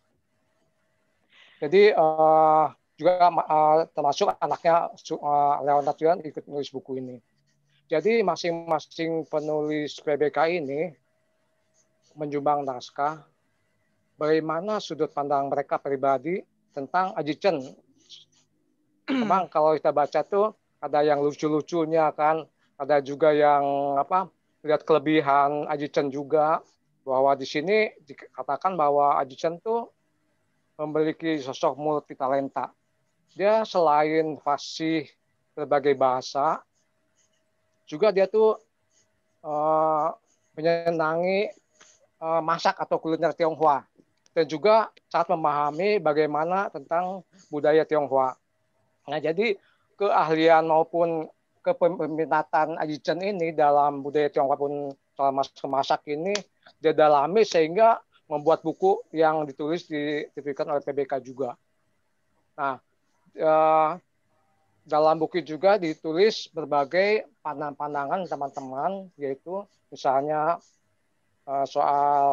Jadi juga termasuk anaknya Leonard Yuan ikut menulis buku ini. Jadi masing-masing penulis PBK ini menyumbang naskah bagaimana sudut pandang mereka pribadi tentang Aji Chen. Memang kalau kita baca tuh ada yang lucu-lucunya kan, ada juga yang lihat kelebihan Aji Chen juga, bahwa di sini dikatakan bahwa Aji Chen tuh memiliki sosok multi talenta. Dia selain fasih berbagai bahasa, juga dia tuh menyenangi masak atau kuliner Tionghoa, dan juga sangat memahami bagaimana tentang budaya Tionghoa. Nah, jadi keahlian maupun kepeminatan Aji Chen ini dalam budaya Tionghoa pun soal masak ini dia dalami sehingga membuat buku yang ditulis diterbitkan oleh PBK juga. Nah, dalam buku juga ditulis berbagai pandangan teman-teman, yaitu misalnya soal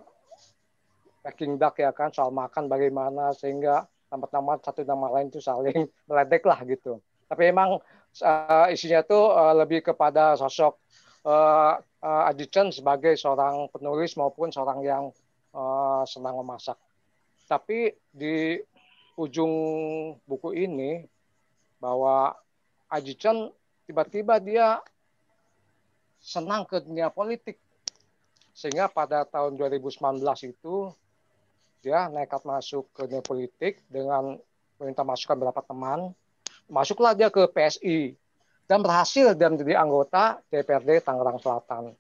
Peking duck ya kan, soal makan bagaimana sehingga nama satu nama lain itu saling meledek lah gitu. Tapi memang isinya tuh lebih kepada sosok Aji Chen sebagai seorang penulis maupun seorang yang senang memasak. Tapi di ujung buku ini bahwa Aji Chen tiba-tiba dia senang ke dunia politik. Sehingga pada tahun 2019 itu dia nekat masuk ke dunia politik dengan meminta masukan beberapa teman. Masuklah dia ke PSI dan berhasil dia menjadi anggota DPRD Tangerang Selatan.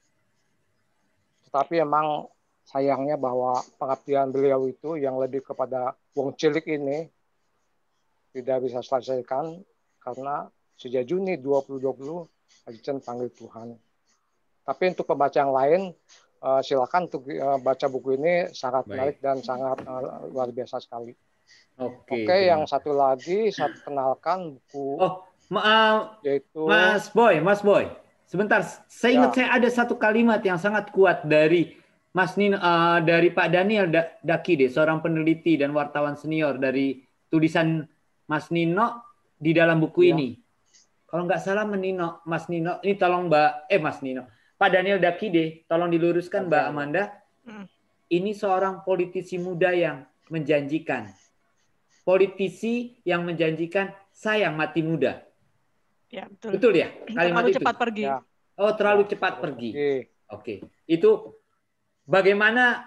Tetapi memang sayangnya bahwa pengabdian beliau itu yang lebih kepada wong cilik ini tidak bisa selesaikan karena sejak Juni 2020 Aji Chen panggil Tuhan. Tapi untuk pembaca yang lain, silakan untuk baca buku ini, sangat menarik dan sangat luar biasa sekali. Oke, yang satu lagi saya kenalkan buku. Yaitu Mas Boy, sebentar. Saya ingat saya ada satu kalimat yang sangat kuat dari Mas Nino, dari Pak Daniel Dakide, seorang peneliti dan wartawan senior, dari tulisan Mas Nino di dalam buku ini. Kalau nggak salah Mas Nino, ini tolong Mas Nino. Pak Daniel Dakide, tolong diluruskan Mbak Amanda. Ini seorang politisi muda yang menjanjikan. Politisi yang menjanjikan sayang mati muda. Ya, betul. Betul ya? Kalimat terlalu itu. cepat pergi. Ya. Oh, terlalu cepat pergi. Oke. Itu bagaimana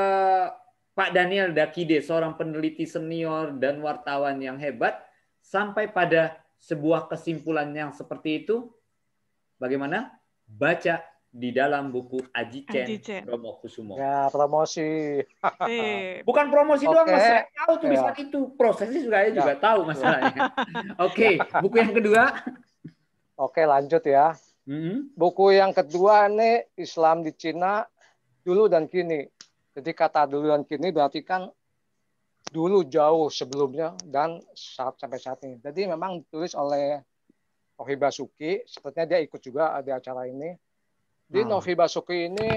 Pak Daniel Dakide, seorang peneliti senior dan wartawan yang hebat, sampai pada sebuah kesimpulan yang seperti itu? Bagaimana? Baca di dalam buku Aji Chen Domokusumo. Ya, promosi. Bukan promosi doang, Mas. Saya tahu tulisan itu. Prosesnya juga tahu masalahnya. Oke, buku yang kedua. Oke, lanjut ya. Buku yang kedua ini Islam di Cina dulu dan kini. Jadi kata dulu dan kini berarti kan dulu jauh sebelumnya dan sampai saat ini. Jadi memang ditulis oleh Novi Basuki, sepertinya dia ikut juga di acara ini. Di Novi Basuki ini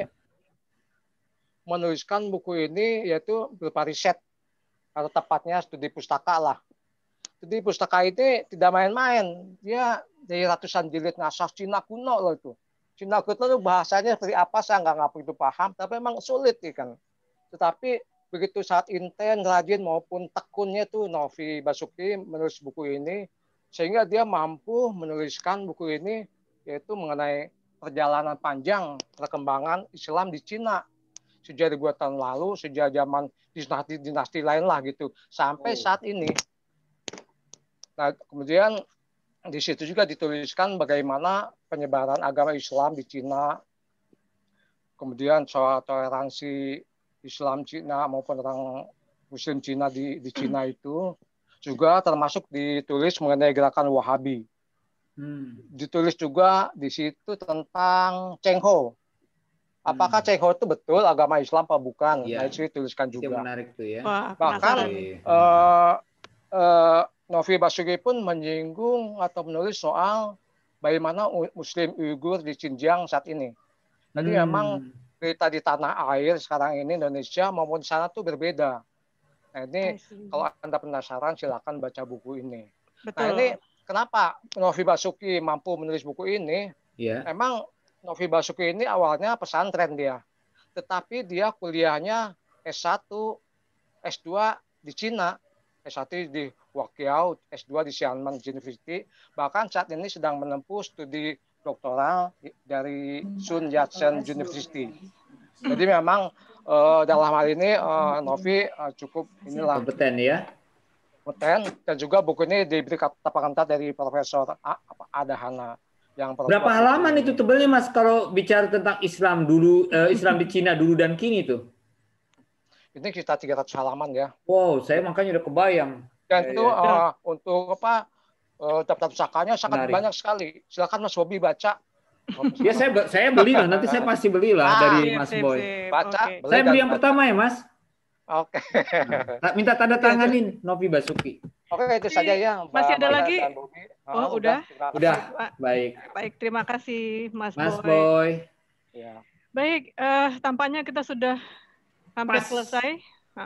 menuliskan buku ini yaitu berupa riset, atau tepatnya studi pustaka lah. Studi pustaka ini tidak main-main. Dia dari ratusan jilid naskah Cina kuno loh itu. Cina kuno itu bahasanya seperti apa saya nggak begitu paham, tapi memang sulit kan. Tetapi begitu saat intens, rajin maupun tekunnya tuh Novi Basuki menulis buku ini, sehingga dia mampu menuliskan buku ini yaitu mengenai perjalanan panjang perkembangan Islam di Cina sejak ribuan tahun lalu, sejak zaman dinasti lain lah gitu, sampai saat ini. Nah, kemudian di situ juga dituliskan bagaimana penyebaran agama Islam di Cina, kemudian soal toleransi Islam Cina maupun orang Muslim Cina di Cina itu juga termasuk ditulis mengenai gerakan Wahabi. Ditulis juga di situ tentang Cheng Ho. Apakah Cheng Ho itu betul agama Islam apa bukan? Nah, itu dituliskan juga. Itu menarik tuh ya. Bahkan Novi Basuki pun menyinggung atau menulis soal bagaimana Muslim Uighur di Xinjiang saat ini. Jadi memang berita di tanah air sekarang ini Indonesia maupun di sana tuh berbeda. Nah ini kalau Anda penasaran silakan baca buku ini. Betul. Nah ini kenapa Novi Basuki mampu menulis buku ini? Memang Novi Basuki ini awalnya pesantren dia, tetapi dia kuliahnya S1, S2 di Cina, S1 di Wakiao, S2 di Xiamen University, bahkan saat ini sedang menempuh studi doktoral dari Sun Yat-sen University. Jadi memang dalam hal ini Novi cukup kompeten ya. Kompeten, dan juga buku ini diberi kata pengantar dari Profesor Adahana. Berapa halaman itu tebalnya Mas kalau bicara tentang Islam dulu, Islam di Cina dulu dan kini tuh? Ini kita 300 halaman ya. Wow, saya makanya udah kebayang. Dan itu untuk daftar pusakanya sangat banyak sekali. Silakan Mas Bobi baca. Ya saya beli lah, nanti saya pasti belilah dari Mas Boy. Baca. Saya beli yang pertama ya Mas. Oke. Minta tanda tanganin Novi Basuki. Oke, itu saja ya. Masih ada lagi? Oh, udah. Baik. Baik, terima kasih Mas Boy. Ya. Baik, tampaknya kita sudah hampir selesai.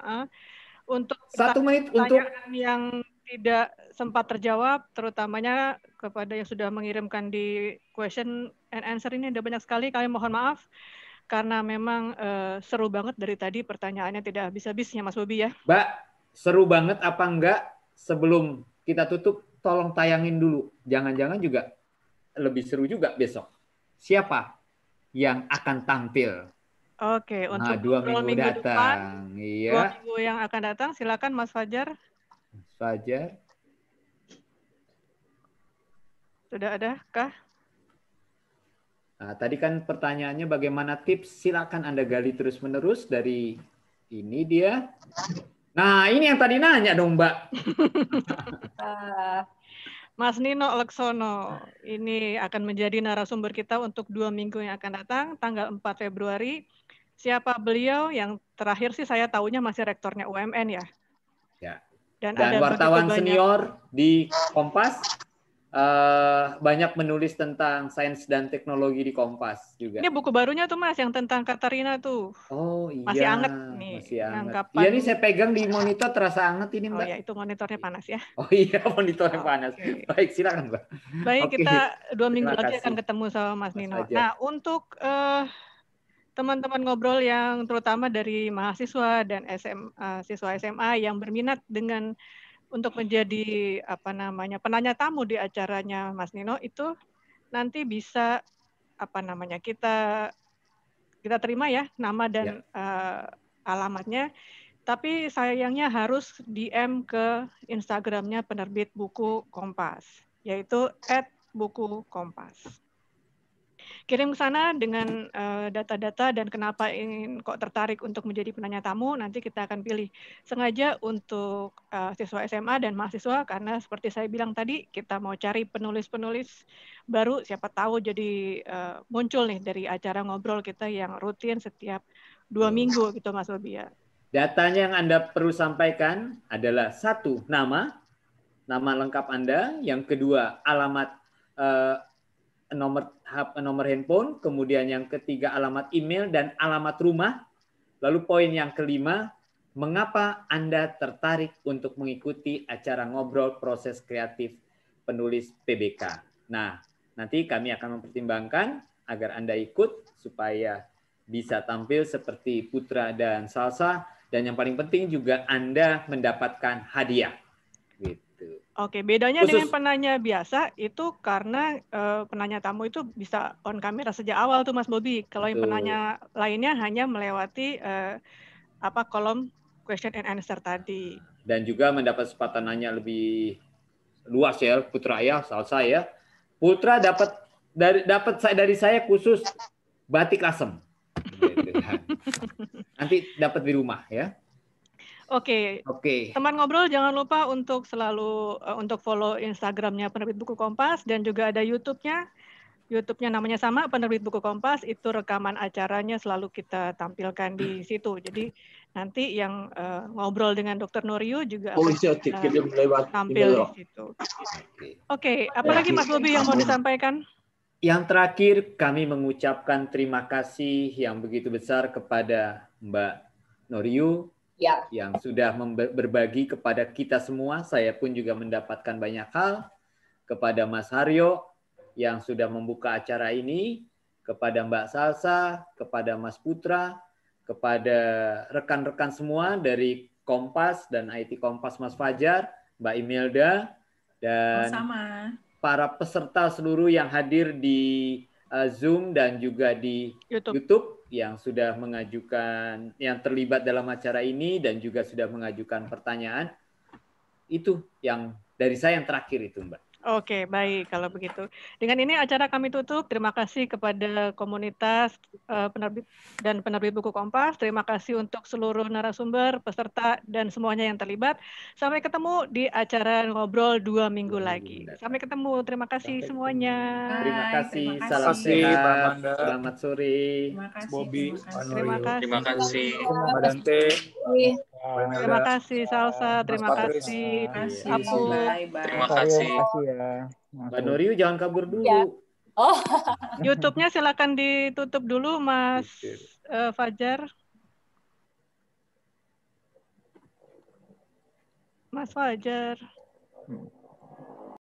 Untuk 1 menit untuk yang tidak sempat terjawab, terutamanya kepada yang sudah mengirimkan di question and answer ini ada banyak sekali. Kami mohon maaf karena memang seru banget dari tadi, pertanyaannya tidak habis-habisnya Mas Bobi ya. Mbak, seru banget apa enggak? Sebelum kita tutup, tolong tayangin dulu. Jangan-jangan juga lebih seru juga besok. Siapa yang akan tampil? Oke, untuk 2 minggu datang. Iya. 2 minggu yang akan datang, silakan Mas Fajar. Mas Fajar. Sudah ada kah? Nah, tadi kan pertanyaannya bagaimana tips? Silakan Anda gali terus-menerus dari ini dia. Nah, ini yang tadi nanya dong, Mbak. Mas Nino Leksono, ini akan menjadi narasumber kita untuk 2 minggu yang akan datang, tanggal 4 Februari. Siapa beliau? Yang terakhir sih saya tahunya masih rektornya UMN ya. Ya. Dan ada wartawan senior di Kompas. Banyak menulis tentang sains dan teknologi di Kompas juga. Ini buku barunya tuh Mas, yang tentang Katarina tuh. Oh iya. Masih anget nih. Masih anget. Iya nih saya pegang di monitor terasa anget ini Mbak. Oh ya, itu monitornya panas ya. Oh iya, monitornya panas. Baik, silakan Mbak. Baik, kita 2 minggu lagi akan ketemu sama Mas Nino. Nah, untuk teman-teman ngobrol yang terutama dari mahasiswa dan siswa SMA yang berminat dengan untuk menjadi penanya tamu di acaranya Mas Nino, itu nanti bisa kita terima ya nama dan alamatnya, tapi sayangnya harus DM ke Instagramnya penerbit buku Kompas, yaitu @bukukompas. Kirim ke sana dengan data-data dan kenapa ingin kok tertarik untuk menjadi penanya tamu, nanti kita akan pilih. Sengaja untuk siswa SMA dan mahasiswa, karena seperti saya bilang tadi, kita mau cari penulis-penulis baru, siapa tahu jadi muncul nih dari acara ngobrol kita yang rutin setiap 2 minggu gitu Mas Bobi ya. Datanya yang Anda perlu sampaikan adalah 1, nama lengkap Anda, yang kedua alamat nomor handphone, kemudian yang ketiga alamat email dan alamat rumah. Lalu poin yang kelima, mengapa Anda tertarik untuk mengikuti acara ngobrol proses kreatif penulis PBK. Nah, nanti kami akan mempertimbangkan agar Anda ikut supaya bisa tampil seperti Putra dan Salsa, dan yang paling penting juga Anda mendapatkan hadiah. Gitu. Oke, bedanya Khusus dengan penanya biasa itu karena penanya tamu itu bisa on kamera sejak awal tuh Mas Bobi. Kalau yang betul. penanya lainnya hanya melewati kolom question and answer tadi. Dan juga mendapat kesempatan nanya lebih luas ya, Putra ya, Salsa ya. Putra dapat dari saya khusus batik lasem. Gitu. Nanti dapat di rumah ya. Oke. Teman ngobrol jangan lupa untuk selalu untuk follow Instagramnya Penerbit Buku Kompas dan juga ada YouTube-nya. YouTube-nya namanya sama, Penerbit Buku Kompas. Itu rekaman acaranya selalu kita tampilkan di situ. Jadi nanti yang ngobrol dengan Dr. Noryu juga akan tampil di situ. Oke, apalagi Mas Bobi yang mau disampaikan? Yang terakhir, kami mengucapkan terima kasih yang begitu besar kepada Mbak Noryu yang sudah berbagi kepada kita semua. Saya pun juga mendapatkan banyak hal. Kepada Mas Haryo yang sudah membuka acara ini, kepada Mbak Salsa, kepada Mas Putra, kepada rekan-rekan semua dari Kompas dan IT Kompas Mas Fajar, Mbak Imelda, dan para peserta seluruh yang hadir di Zoom dan juga di YouTube yang sudah mengajukan, yang terlibat dalam acara ini dan juga sudah mengajukan pertanyaan. Itu yang dari saya yang terakhir itu, Mbak. Oke, baik kalau begitu. Dengan ini acara kami tutup. Terima kasih kepada komunitas penerbit dan penerbit buku Kompas. Terima kasih untuk seluruh narasumber, peserta, dan semuanya yang terlibat. Sampai ketemu di acara ngobrol 2 minggu lagi. Sampai ketemu. Terima kasih semuanya. Terima kasih. Salam sehat. Selamat sore. Terima kasih. Bobby, Terima kasih. Terima kasih. Mbak Dante. Terima kasih Salsa. Terima kasih Apu. Terima kasih. Mbak Noryu jangan kabur dulu. YouTube-nya silakan ditutup dulu, Mas Fajar. Mas Fajar.